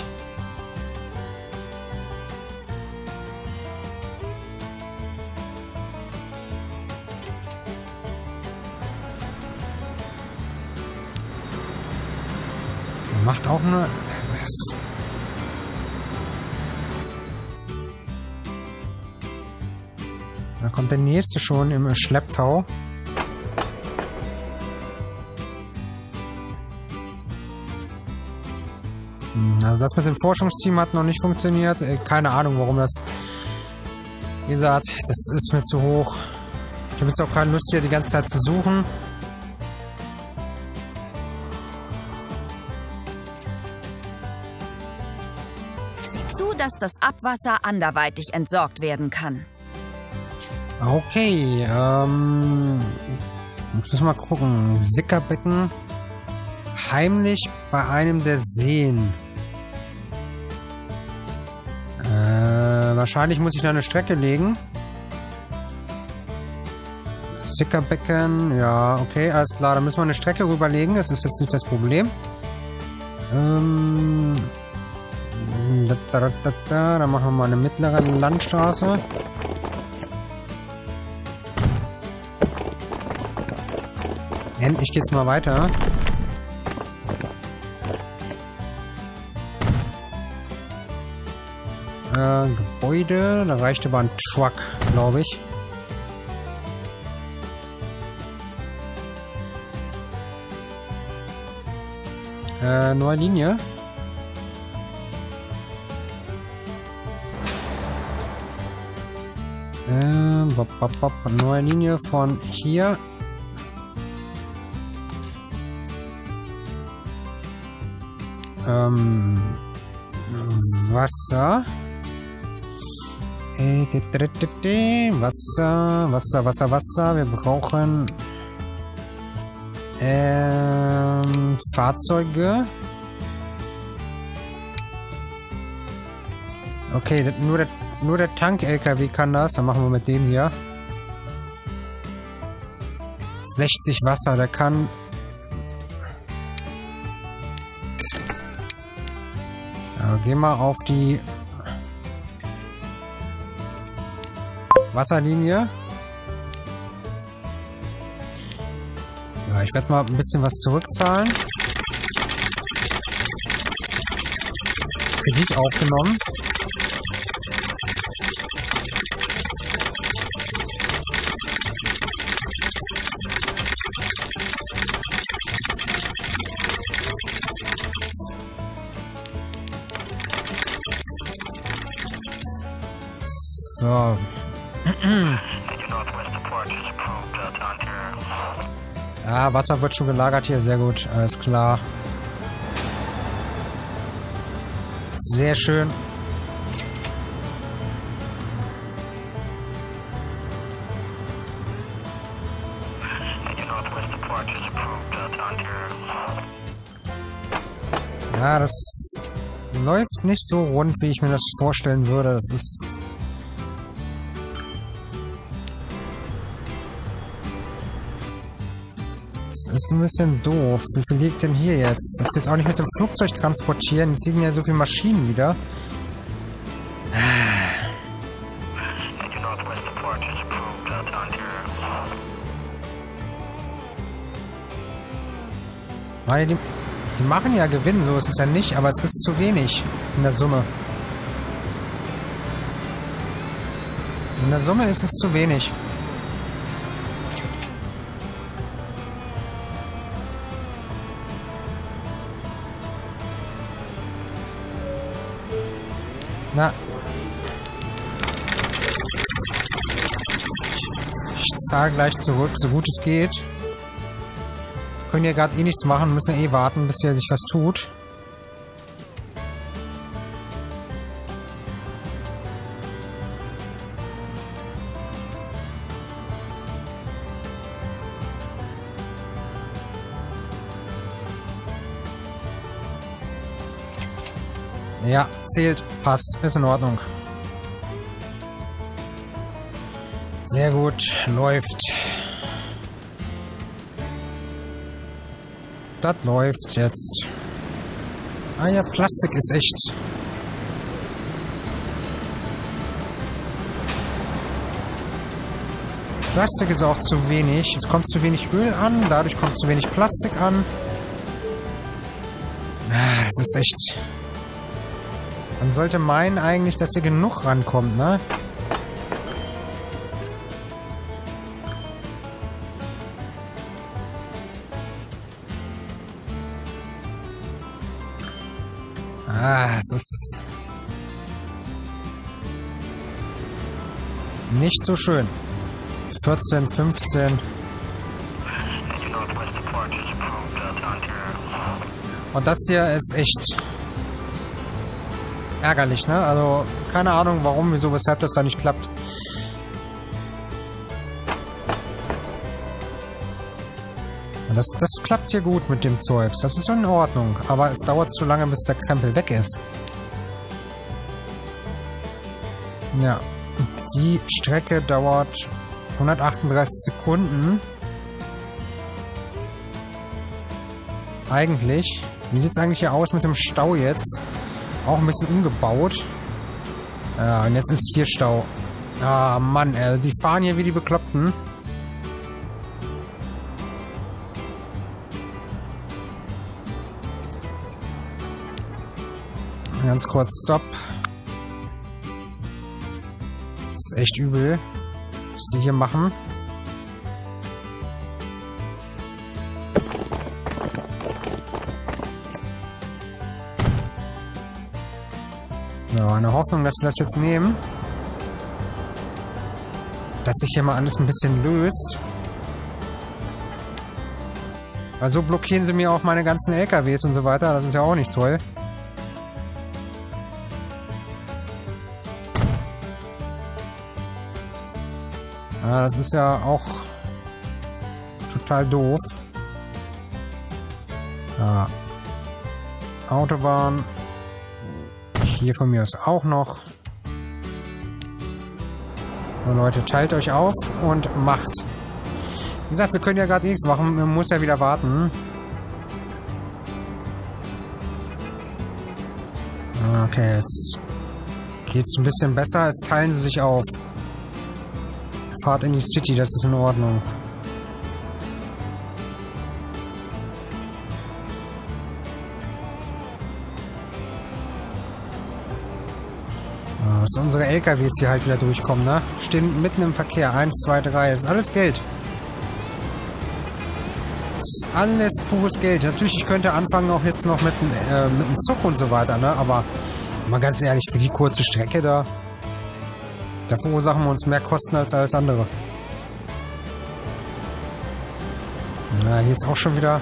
Macht auch nur... Da kommt der nächste schon im Schlepptau. Also das mit dem Forschungsteam hat noch nicht funktioniert. Keine Ahnung, warum das... Wie gesagt, das ist mir zu hoch. Ich habe jetzt auch keine Lust, hier die ganze Zeit zu suchen. Zu, dass das Abwasser anderweitig entsorgt werden kann. Okay, jetzt müssen wir mal gucken. Sickerbecken. Heimlich bei einem der Seen. Wahrscheinlich muss ich da eine Strecke legen. Sickerbecken, ja, okay, alles klar. Da müssen wir eine Strecke rüberlegen. Das ist jetzt nicht das Problem. Da machen wir mal eine mittlere Landstraße. Endlich geht's mal weiter. Gebäude, da reicht aber ein Truck, glaube ich. Neue Linie. Neue Linie von 4. Wasser. Wasser. Wir brauchen Fahrzeuge. Okay, nur der Tank-LKW kann das. Dann machen wir mit dem hier. 60 Wasser, der kann... Ja, geh mal auf die Wasserlinie. Ja, ich werde mal ein bisschen was zurückzahlen. Kredit aufgenommen. So. Ja, Wasser wird schon gelagert hier. Sehr gut. Alles klar. Sehr schön. Ja, das läuft nicht so rund, wie ich mir das vorstellen würde. Das ist... Das ist ein bisschen doof. Wie viel liegt denn hier jetzt? Das ist jetzt auch nicht mit dem Flugzeug transportieren. Jetzt liegen ja so viele Maschinen wieder. Meine, die machen ja Gewinn, so ist es ja nicht, aber es ist zu wenig in der Summe. In der Summe ist es zu wenig. Na. Ich zahle gleich zurück, so gut es geht. Wir können ja gerade eh nichts machen, müssen eh warten, bis hier sich was tut. Ja, zählt, passt, ist in Ordnung. Sehr gut, läuft. Das läuft jetzt. Ah ja, Plastik ist echt. Plastik ist auch zu wenig. Es kommt zu wenig Öl an, dadurch kommt zu wenig Plastik an. Ah, das ist echt... Man sollte meinen eigentlich, dass hier genug rankommt, ne? Ah, es ist nicht so schön. 14, 15. Und das hier ist echt ärgerlich, ne? Also, keine Ahnung, warum, wieso, weshalb das da nicht klappt. Das klappt hier gut mit dem Zeugs. Das ist in Ordnung. Aber es dauert zu lange, bis der Krempel weg ist. Ja. Die Strecke dauert 138 Sekunden. Eigentlich. Wie sieht es eigentlich hier aus mit dem Stau jetzt? Auch ein bisschen umgebaut. Ja, und jetzt ist hier Stau. Ah, Mann, die fahren hier wie die Bekloppten. Ganz kurz, stopp. Das ist echt übel, was die hier machen. Ja, eine Hoffnung, dass sie das jetzt nehmen. Dass sich hier mal alles ein bisschen löst. Weil so blockieren sie mir auch meine ganzen LKWs und so weiter. Das ist ja auch nicht toll. Ja, das ist ja auch total doof. Ja. Autobahn. Hier von mir aus auch noch. So, Leute, teilt euch auf und macht. Wie gesagt, wir können ja gerade nichts machen. Man muss ja wieder warten. Okay, jetzt geht's ein bisschen besser. Jetzt teilen sie sich auf. Fahrt in die City, das ist in Ordnung. Dass unsere LKWs hier halt wieder durchkommen, ne? Stehen mitten im Verkehr. 1, 2, 3. Das ist alles Geld. Das ist alles pures Geld. Natürlich, ich könnte anfangen auch jetzt noch mit einem Zug und so weiter, ne? Aber mal ganz ehrlich, für die kurze Strecke da verursachen wir uns mehr Kosten als alles andere. Na, hier ist auch schon wieder...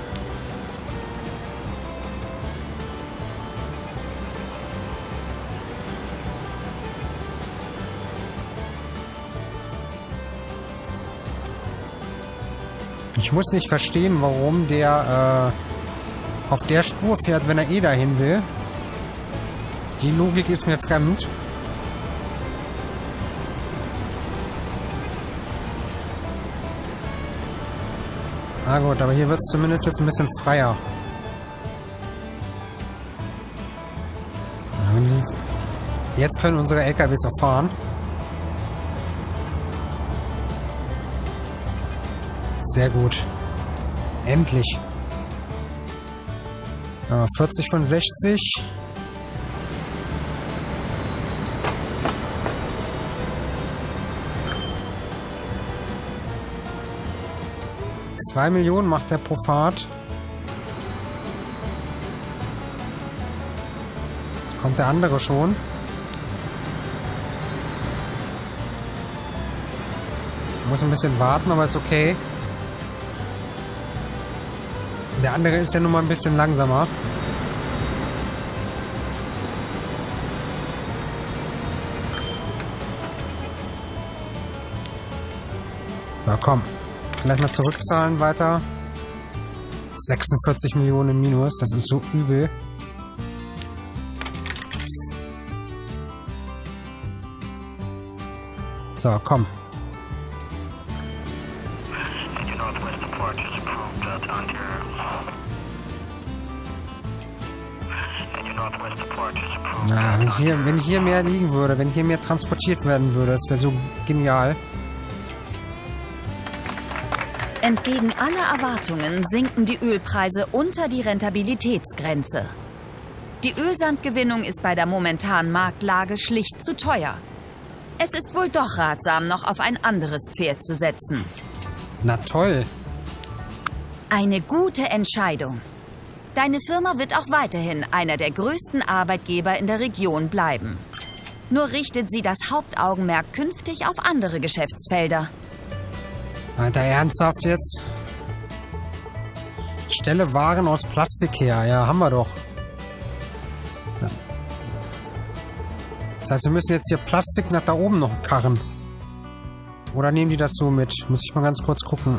Ich muss nicht verstehen, warum der auf der Spur fährt, wenn er eh dahin will. Die Logik ist mir fremd. Ah gut, aber hier wird es zumindest jetzt ein bisschen freier. Jetzt können unsere LKWs auch fahren. Sehr gut. Endlich. 40 von 60. $2 Millionen macht der pro Fahrt. Kommt der andere schon. Muss ein bisschen warten, aber ist okay. Der andere ist ja nun mal ein bisschen langsamer. So, komm. Gleich mal zurückzahlen weiter. 46 Millionen im Minus. Das ist so übel. So, komm. Na, wenn hier mehr liegen würde, wenn hier mehr transportiert werden würde, das wäre so genial. Entgegen aller Erwartungen sinken die Ölpreise unter die Rentabilitätsgrenze. Die Ölsandgewinnung ist bei der momentanen Marktlage schlicht zu teuer. Es ist wohl doch ratsam, noch auf ein anderes Pferd zu setzen. Na toll. Eine gute Entscheidung. Deine Firma wird auch weiterhin einer der größten Arbeitgeber in der Region bleiben. Nur richtet sie das Hauptaugenmerk künftig auf andere Geschäftsfelder. Alter, ernsthaft jetzt? Stelle Waren aus Plastik her. Ja, haben wir doch. Ja. Das heißt, wir müssen jetzt hier Plastik nach da oben noch karren. Oder nehmen die das so mit? Muss ich mal ganz kurz gucken.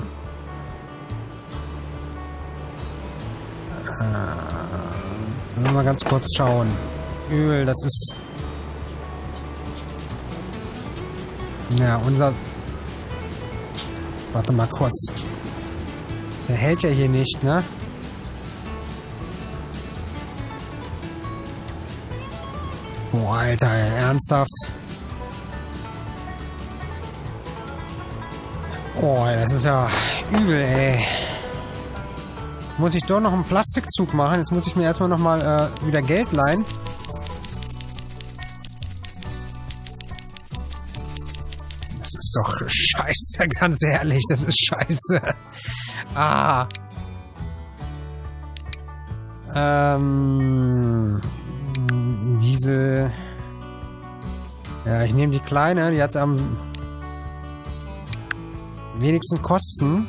Mal ganz kurz schauen. Öl, das ist... Ja, unser... Warte mal kurz. Der hält ja hier nicht, ne? Oh, Alter, ernsthaft? Oh, das ist ja übel, ey. Muss ich doch noch einen Plastikzug machen? Jetzt muss ich mir erstmal nochmal wieder Geld leihen. ist doch scheiße, ganz ehrlich, das ist scheiße. Ah. Diese... Ja, ich nehme die kleine, die hat am wenigsten Kosten.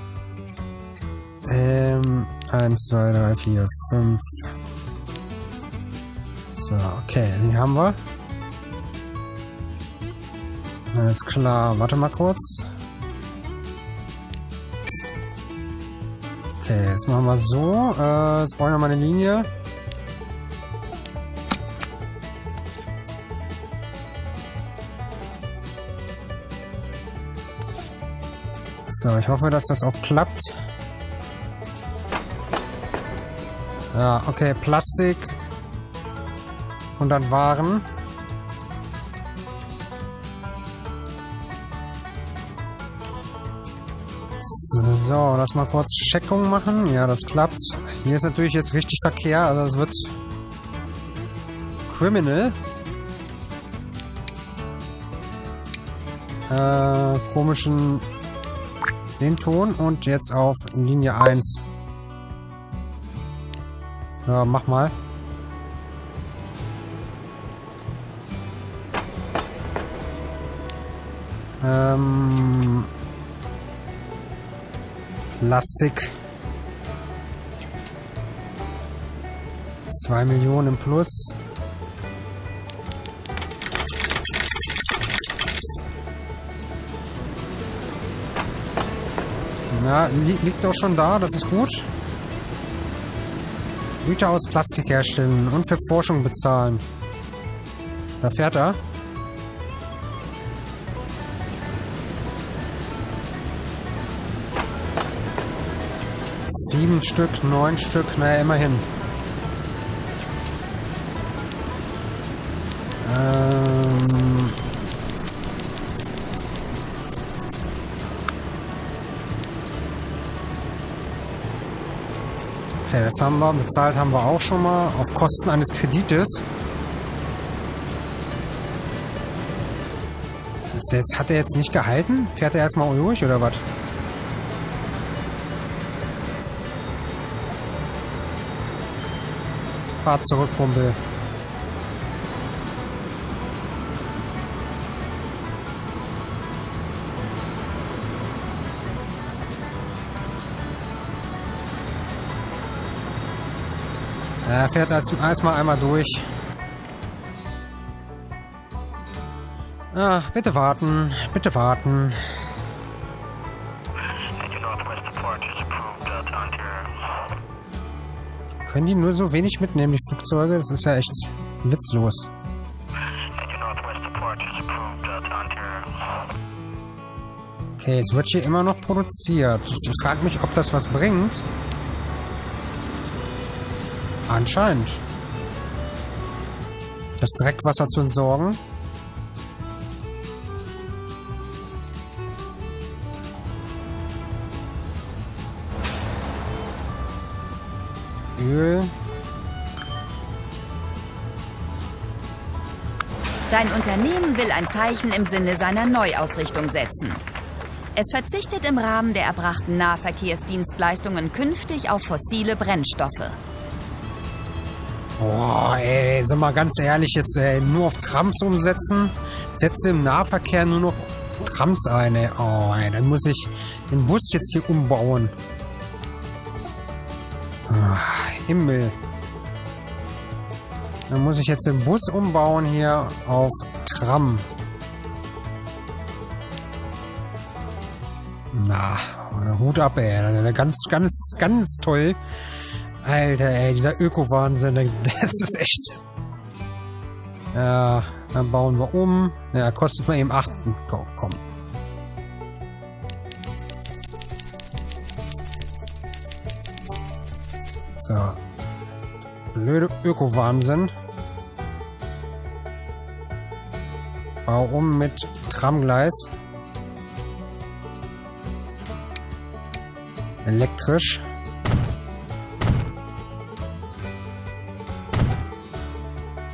1, 2, 3, 4, 5. So, okay, die haben wir. Alles klar, warte mal kurz. Okay, jetzt machen wir so. Jetzt brauche ich noch mal eine Linie. So, ich hoffe, dass das auch klappt. Ja, okay, Plastik. Und dann Waren. So, lass mal kurz Checkung machen. Ja, das klappt. Hier ist natürlich jetzt richtig Verkehr, also es wird criminal. Komischen den Ton und jetzt auf Linie 1. Ja, mach mal. Plastik. 2 Millionen im Plus. Ja, liegt doch schon da, das ist gut. Güter aus Plastik herstellen und für Forschung bezahlen. Da fährt er. Sieben Stück, 9 Stück, naja, immerhin. Okay, das haben wir. Bezahlt haben wir auch schon mal. Auf Kosten eines Kredites. Jetzt, hat er jetzt nicht gehalten? Fährt er erstmal durch oder was? Fahr zurück, Kumpel. Er fährt erstmal einmal durch. Ah, bitte warten. Bitte warten. Können die nur so wenig mitnehmen, die Flugzeuge? Das ist ja echt witzlos. Okay, es wird hier immer noch produziert. Ich frage mich, ob das was bringt. Anscheinend. Das Dreckwasser zu entsorgen. Öl. Dein Unternehmen will ein Zeichen im Sinne seiner Neuausrichtung setzen. Es verzichtet im Rahmen der erbrachten Nahverkehrsdienstleistungen künftig auf fossile Brennstoffe. Boah, ey, sag mal ganz ehrlich jetzt, ey, nur auf Trams umsetzen. Setze im Nahverkehr nur noch Trams ein, ey. Oh, ey, dann muss ich den Bus jetzt hier umbauen. Himmel. Dann muss ich jetzt den Bus umbauen hier auf Tram. Na, Hut ab, ey. Ganz, ganz, ganz toll. Alter, ey, dieser Öko-Wahnsinn, das ist echt... Ja, dann bauen wir um. Ja, kostet mal eben 8. Komm. So. Blöde Öko-Wahnsinn. Bau um mit Tramgleis. Elektrisch.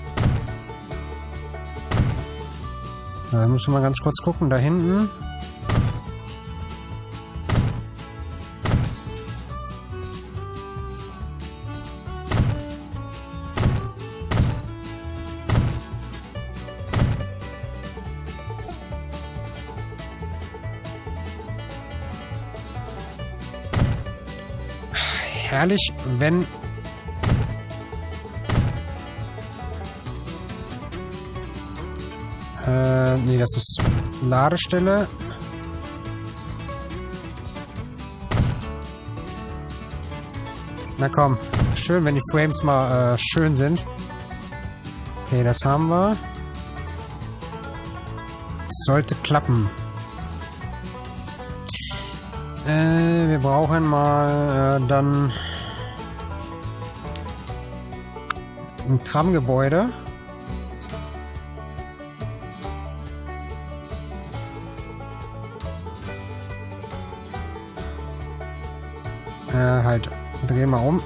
Da müssen wir mal ganz kurz gucken. Da hinten. herrlich, wenn... Nee, das ist Ladestelle. Na komm, schön, wenn die Frames mal schön sind. Okay, das haben wir. Das sollte klappen. Wir brauchen mal dann ein Tramgebäude. Halt, drehen wir um.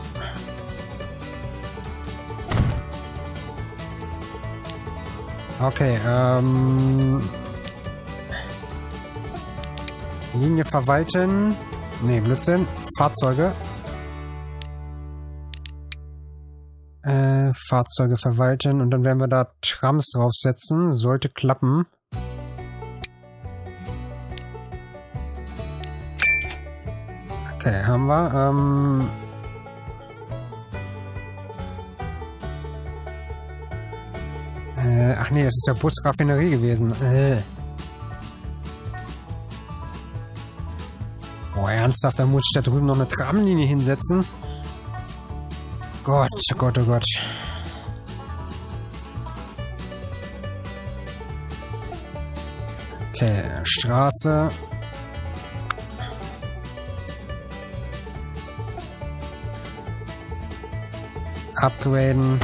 Okay, Linie verwalten. Ne, Blödsinn. Fahrzeuge. Fahrzeuge verwalten und dann werden wir da Trams draufsetzen. Sollte klappen. Okay, haben wir. Ach nee, das ist ja Busraffinerie gewesen. Boah, ernsthaft, da muss ich da drüben noch eine Tramlinie hinsetzen. Gott, oh Gott, oh Gott. Okay, Straße. Upgraden.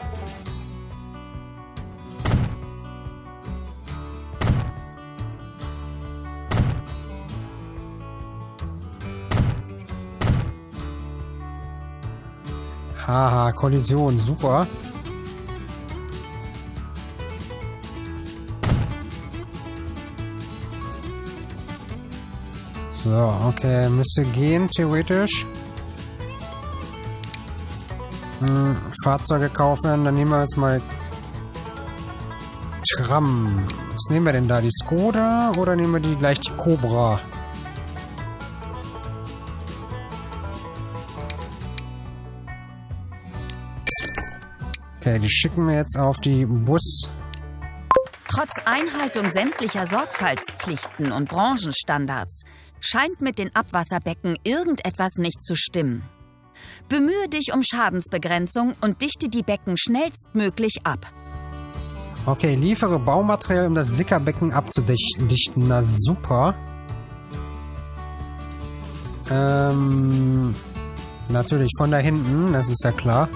Haha, Kollision, super. So, okay, müsste gehen, theoretisch. Fahrzeuge kaufen, dann nehmen wir jetzt mal Tram. Was nehmen wir denn da? Die Skoda oder nehmen wir die gleich die Cobra? Okay, die schicken wir jetzt auf die Bus. Trotz Einhaltung sämtlicher Sorgfaltspflichten und Branchenstandards scheint mit den Abwasserbecken irgendetwas nicht zu stimmen. Bemühe dich um Schadensbegrenzung und dichte die Becken schnellstmöglich ab. Okay, liefere Baumaterial, um das Sickerbecken abzudichten. Na super. Natürlich von da hinten, das ist ja klar.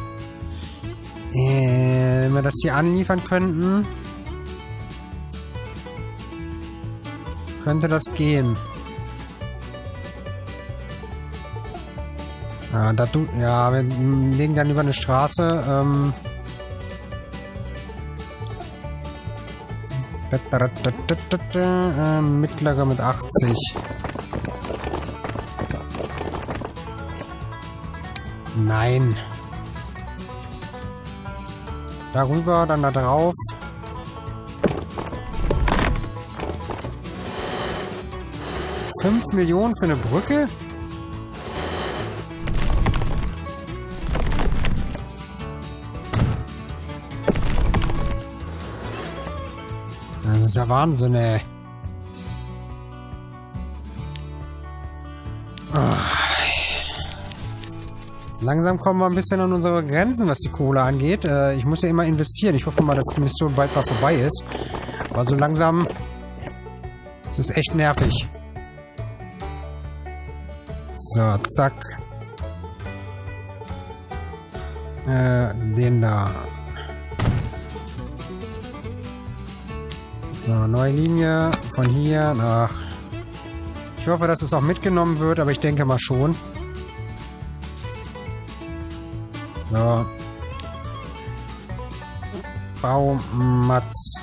Wenn wir das hier anliefern könnten, könnte das gehen. Ja, wir legen dann über eine Straße. Mittlere mit 80. Nein. Darüber, dann da drauf. $5 Millionen für eine Brücke? Das ist ja Wahnsinn, ey. Langsam kommen wir ein bisschen an unsere Grenzen, was die Kohle angeht. Ich muss ja immer investieren. Ich hoffe mal, dass die Mission bald mal vorbei ist. Aber so langsam ist es echt nervig. So, zack. Den da. So, neue Linie von hier nach... Ich hoffe, dass es auch mitgenommen wird, aber ich denke mal schon. So. Baumatz.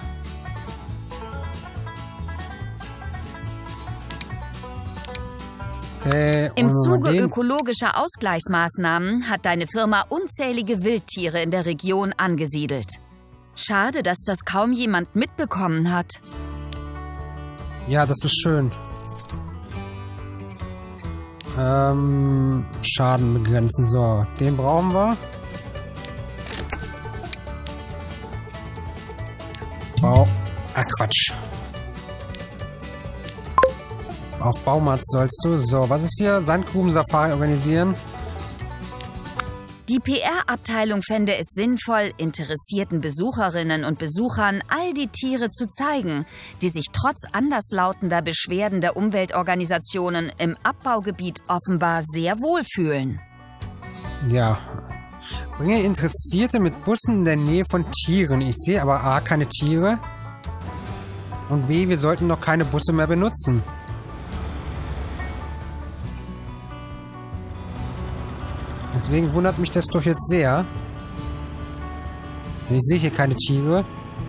Okay, im Zuge ökologischer Ausgleichsmaßnahmen hat deine Firma unzählige Wildtiere in der Region angesiedelt. Schade, dass das kaum jemand mitbekommen hat. Ja, das ist schön. Schaden begrenzen. So, den brauchen wir. Bau. Ah, Quatsch. Auf Baumarkt sollst du. So, was ist hier? Sandgruben-Safari organisieren. Die PR-Abteilung fände es sinnvoll, interessierten Besucherinnen und Besuchern all die Tiere zu zeigen, die sich trotz anderslautender Beschwerden der Umweltorganisationen im Abbaugebiet offenbar sehr wohl fühlen. Ja. Bringe Interessierte mit Bussen in der Nähe von Tieren. Ich sehe aber A, keine Tiere. Und B, wir sollten noch keine Busse mehr benutzen. Deswegen wundert mich das doch jetzt sehr. Ich sehe hier keine Tiere.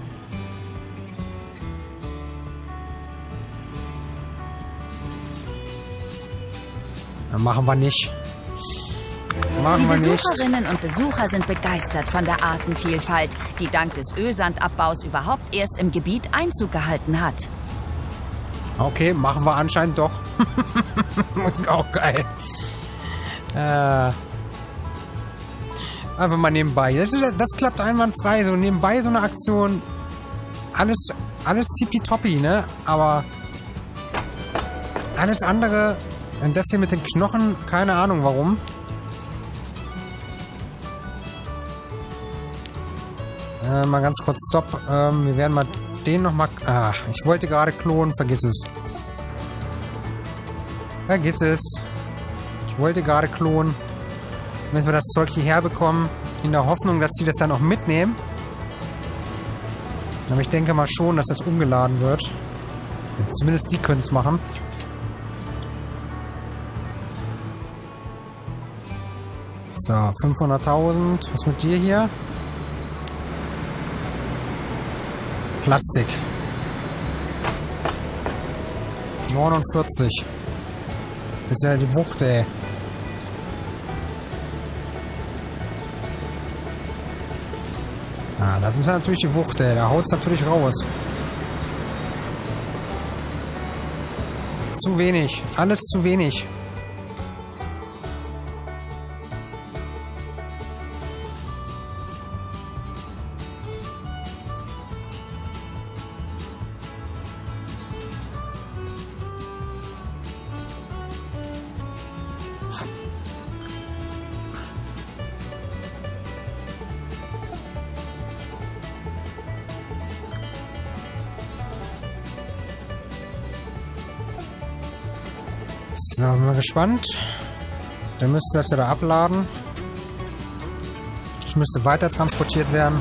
Dann machen wir nicht. Die Besucherinnen und Besucher sind begeistert von der Artenvielfalt, die dank des Ölsandabbaus überhaupt erst im Gebiet Einzug gehalten hat. Okay, machen wir anscheinend doch. Auch geil. Einfach mal nebenbei. Das klappt einwandfrei. So nebenbei so eine Aktion. Alles tippitoppi, ne? Aber alles andere, das hier mit den Knochen, keine Ahnung warum. Mal ganz kurz Stopp. Wir werden mal den nochmal... Ah, ich wollte gerade klonen. Vergiss es. Vergiss es. Ich wollte gerade klonen. Damit wir das Zeug hierher bekommen. In der Hoffnung, dass die das dann auch mitnehmen. Aber ich denke mal schon, dass das umgeladen wird. Zumindest die können es machen. So, 500.000. Was mit dir hier? Plastik. 49. Das ist ja die Wucht, ey. Ah, das ist ja natürlich die Wucht, ey. Da haut es natürlich raus. Zu wenig. Alles zu wenig. So, bin mal gespannt. Dann müsste das ja da abladen. Es müsste weiter transportiert werden.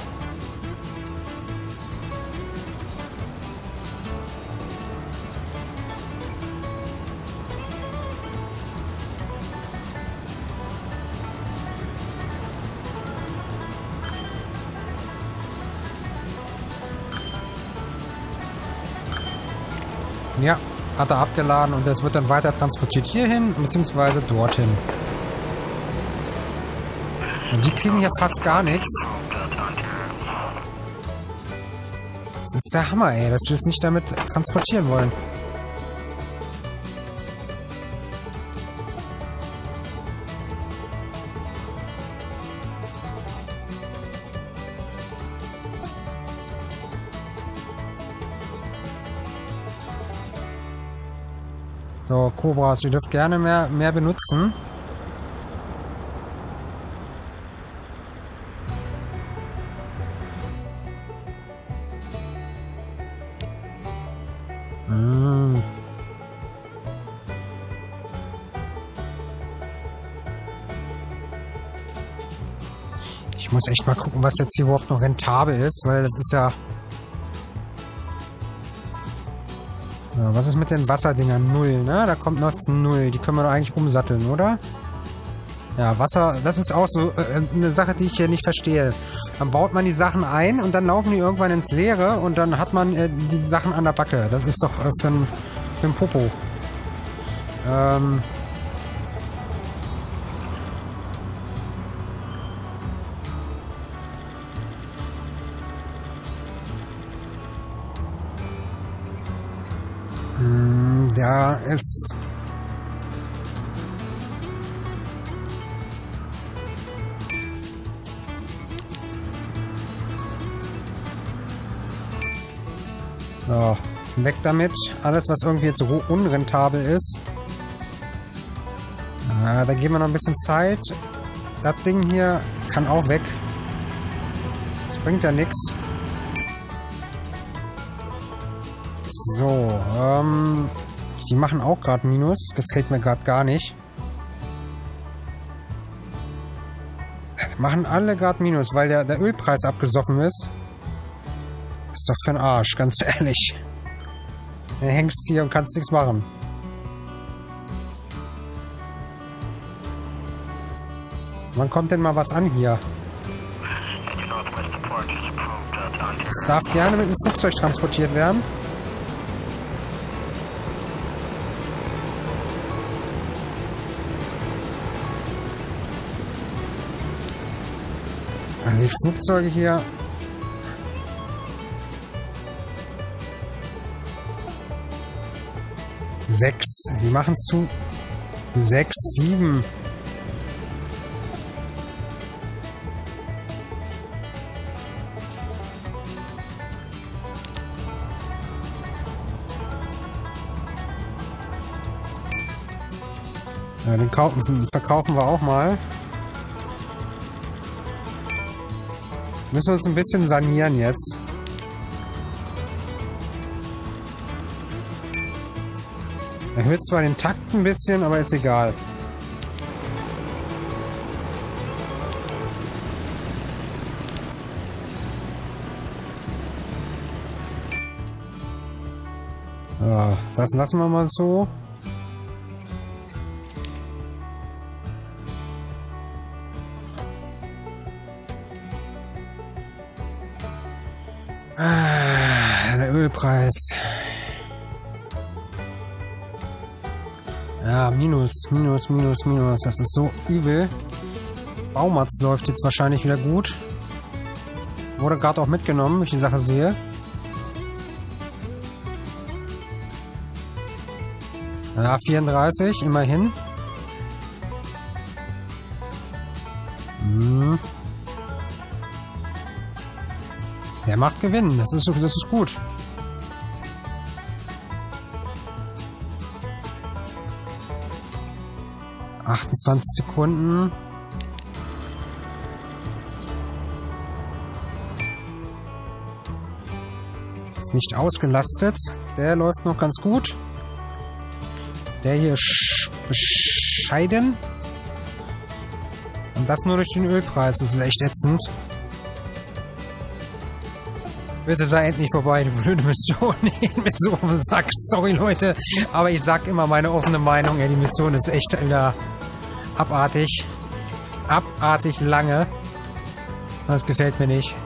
Ja. Hat er abgeladen und das wird dann weiter transportiert hierhin, beziehungsweise dorthin. Und die kriegen ja fast gar nichts. Das ist der Hammer, ey, dass wir es nicht damit transportieren wollen. So, Cobras, ihr dürft gerne mehr benutzen. Ich muss echt mal gucken, was jetzt hier überhaupt noch rentabel ist, weil das ist ja... Ja, was ist mit den Wasserdingern? 0, ne? Da kommt noch 0. Die können wir doch eigentlich umsatteln, oder? Ja, Wasser, das ist auch so eine Sache, die ich hier nicht verstehe. Dann baut man die Sachen ein und dann laufen die irgendwann ins Leere und dann hat man die Sachen an der Backe. Das ist doch für ein Popo. Da ist So, weg damit. Alles, was irgendwie jetzt so unrentabel ist. Da geben wir noch ein bisschen Zeit. Das Ding hier kann auch weg. Das bringt ja nichts. So, die machen auch gerade Minus. Das gefällt mir gerade gar nicht. Machen alle gerade Minus, weil der Ölpreis abgesoffen ist. Ist doch für den Arsch, ganz ehrlich. Dann hängst hier und kannst nichts machen. Wann kommt denn mal was an hier? Es darf gerne mit dem Flugzeug transportiert werden. Also die Flugzeuge hier. Sechs. Die machen zu 6, 7. Ja, den verkaufen wir auch mal. Müssen wir uns ein bisschen sanieren jetzt. Erhöht zwar den Takt ein bisschen, aber ist egal. Ja, das lassen wir mal so. Der Ölpreis. Ja, Minus. Das ist so übel. Baumarzt läuft jetzt wahrscheinlich wieder gut. Wurde gerade auch mitgenommen, wenn ich die Sache sehe. Ja, 34, immerhin. Der macht Gewinn. Das ist gut. ...28 Sekunden. Ist nicht ausgelastet. Der läuft noch ganz gut. Der hier ist bescheiden. Und das nur durch den Ölpreis. Das ist echt ätzend. Bitte sei endlich vorbei, die blöde Mission. Die Mission sagt, sorry Leute, aber ich sag immer meine offene Meinung. Ja, die Mission ist echt abartig. Abartig lange. Das gefällt mir nicht.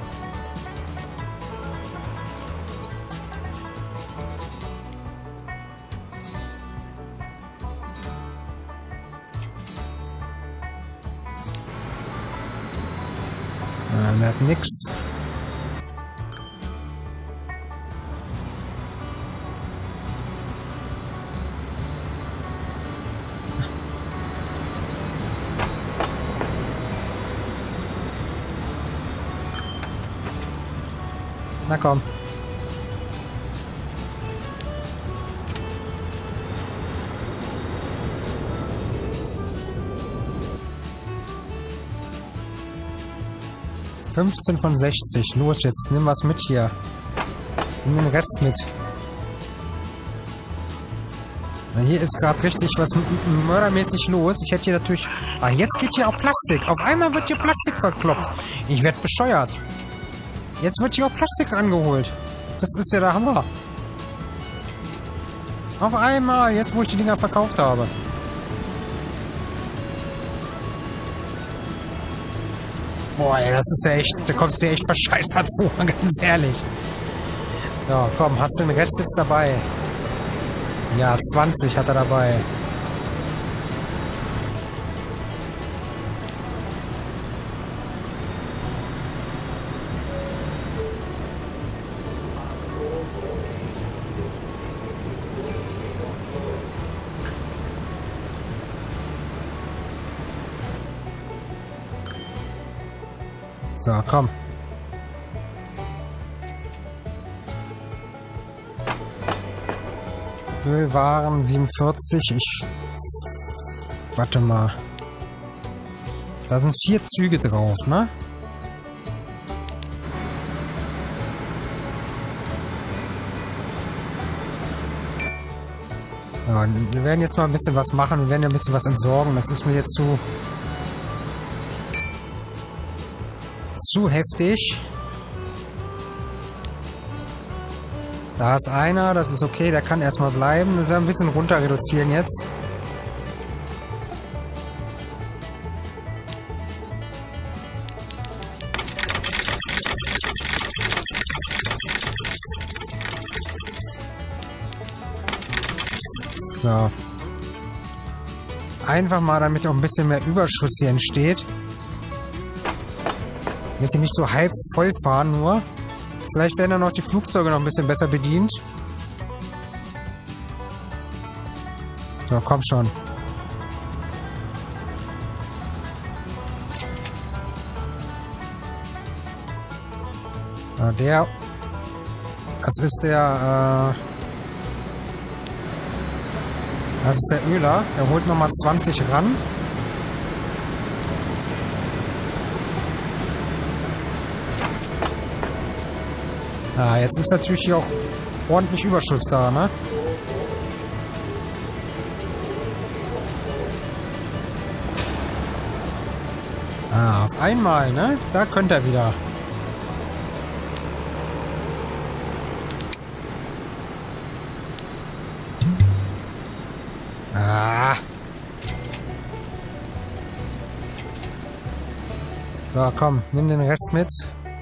Der hat nix. Na komm. ...15 von 60. Los jetzt, nimm was mit hier. Nimm den Rest mit. Na, hier ist gerade richtig was mördermäßig los. Ich hätte hier natürlich... Ah, jetzt geht hier auch Plastik. Auf einmal wird hier Plastik verkloppt. Ich werde bescheuert. Jetzt wird hier auch Plastik angeholt. Das ist ja der Hammer. Auf einmal, jetzt wo ich die Dinger verkauft habe. Boah, ey, das ist ja echt, da kommst du dir echt verscheißert vor, ganz ehrlich. Ja, komm, hast du den Rest jetzt dabei? Ja, 20 hat er dabei. So, komm. Ölwaren 47. Warte mal. Da sind 4 Züge drauf, ne? Ja, wir werden jetzt mal ein bisschen was machen. Wir werden ja ein bisschen was entsorgen. Das ist mir jetzt zu heftig. Da ist einer, das ist okay, der kann erstmal bleiben. Das werden wir ein bisschen runter reduzieren jetzt. So. Einfach mal, damit auch ein bisschen mehr Überschuss hier entsteht. Damit die nicht so halb voll fahren nur. Vielleicht werden dann auch die Flugzeuge noch ein bisschen besser bedient. So, komm schon. Ja, das ist der Öler. Der holt nochmal 20 ran. Ah, jetzt ist natürlich hier auch ordentlich Überschuss da, ne? Ah, auf einmal, ne? Da könnte er wieder. Ah. So, komm, nimm den Rest mit.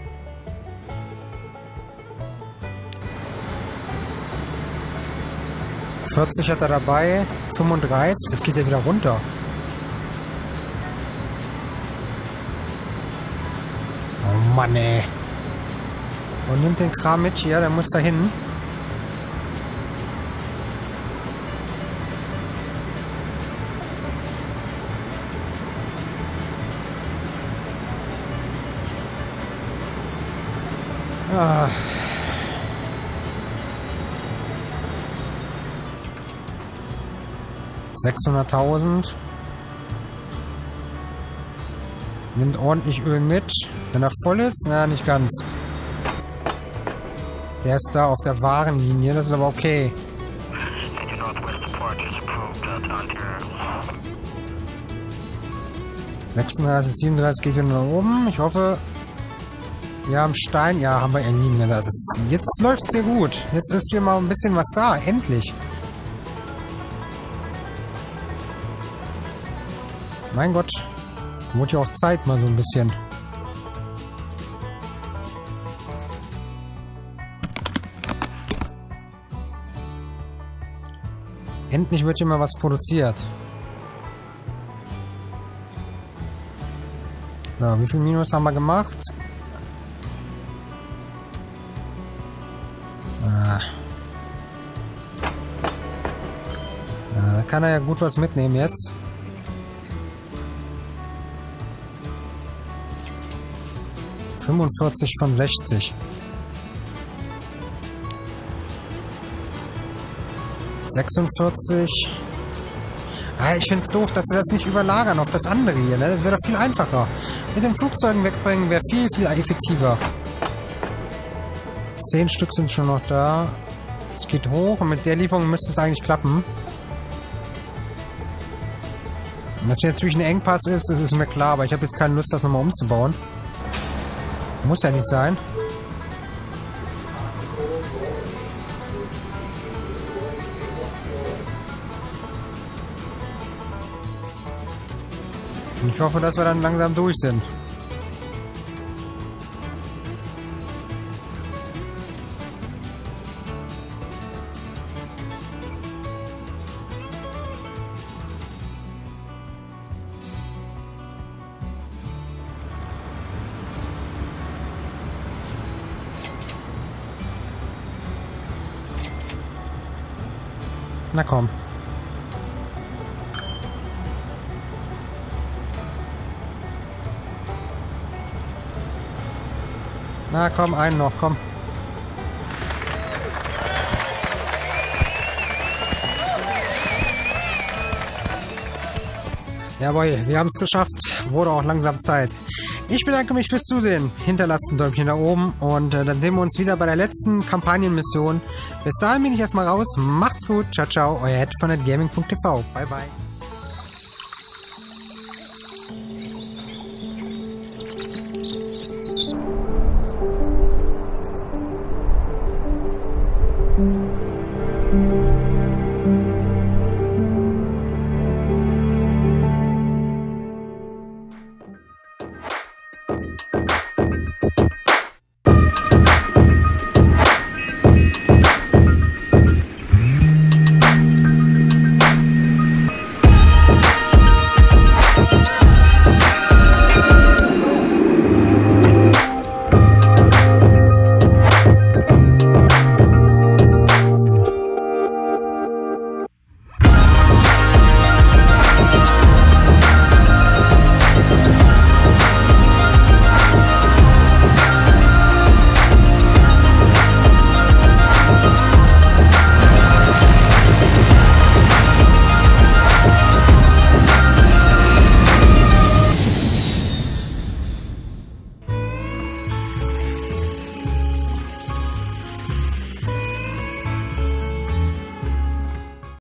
Hat er dabei, 35, das geht ja wieder runter. Oh Mann, ey. Und nimmt den Kram mit hier, der muss da hin. Ah. $600.000. Nimmt ordentlich Öl mit. Wenn er voll ist? Na, nicht ganz. Der ist da auf der Warenlinie. Das ist aber okay. 36, 37 geht wieder nach oben. Ich hoffe, wir haben Stein. Ja, haben wir erliegen. Jetzt läuft es sehr gut. Jetzt ist hier mal ein bisschen was da. Endlich. Mein Gott, wurde ja auch Zeit mal so ein bisschen. Endlich wird hier mal was produziert. So, wie viel Minus haben wir gemacht? Da kann er ja gut was mitnehmen jetzt. von 60. 46. Ah, ich finde es doof, dass sie das nicht überlagern auf das andere hier. Ne? Das wäre doch viel einfacher. Mit den Flugzeugen wegbringen wäre viel, viel effektiver. 10 Stück sind schon noch da. Es geht hoch und mit der Lieferung müsste es eigentlich klappen. Und dass hier natürlich ein Engpass ist, das ist mir klar, aber ich habe jetzt keine Lust, das nochmal umzubauen. Muss ja nicht sein. Ich hoffe, dass wir dann langsam durch sind. Na komm. Na komm, einen noch, komm. Jawohl, wir haben es geschafft. Wurde auch langsam Zeit. Ich bedanke mich fürs Zusehen. Hinterlasst ein Däumchen nach oben und dann sehen wir uns wieder bei der letzten Kampagnenmission. Bis dahin bin ich erstmal raus. Macht's gut. Ciao, ciao. Euer Ed von netgaming.tv. Bye, bye.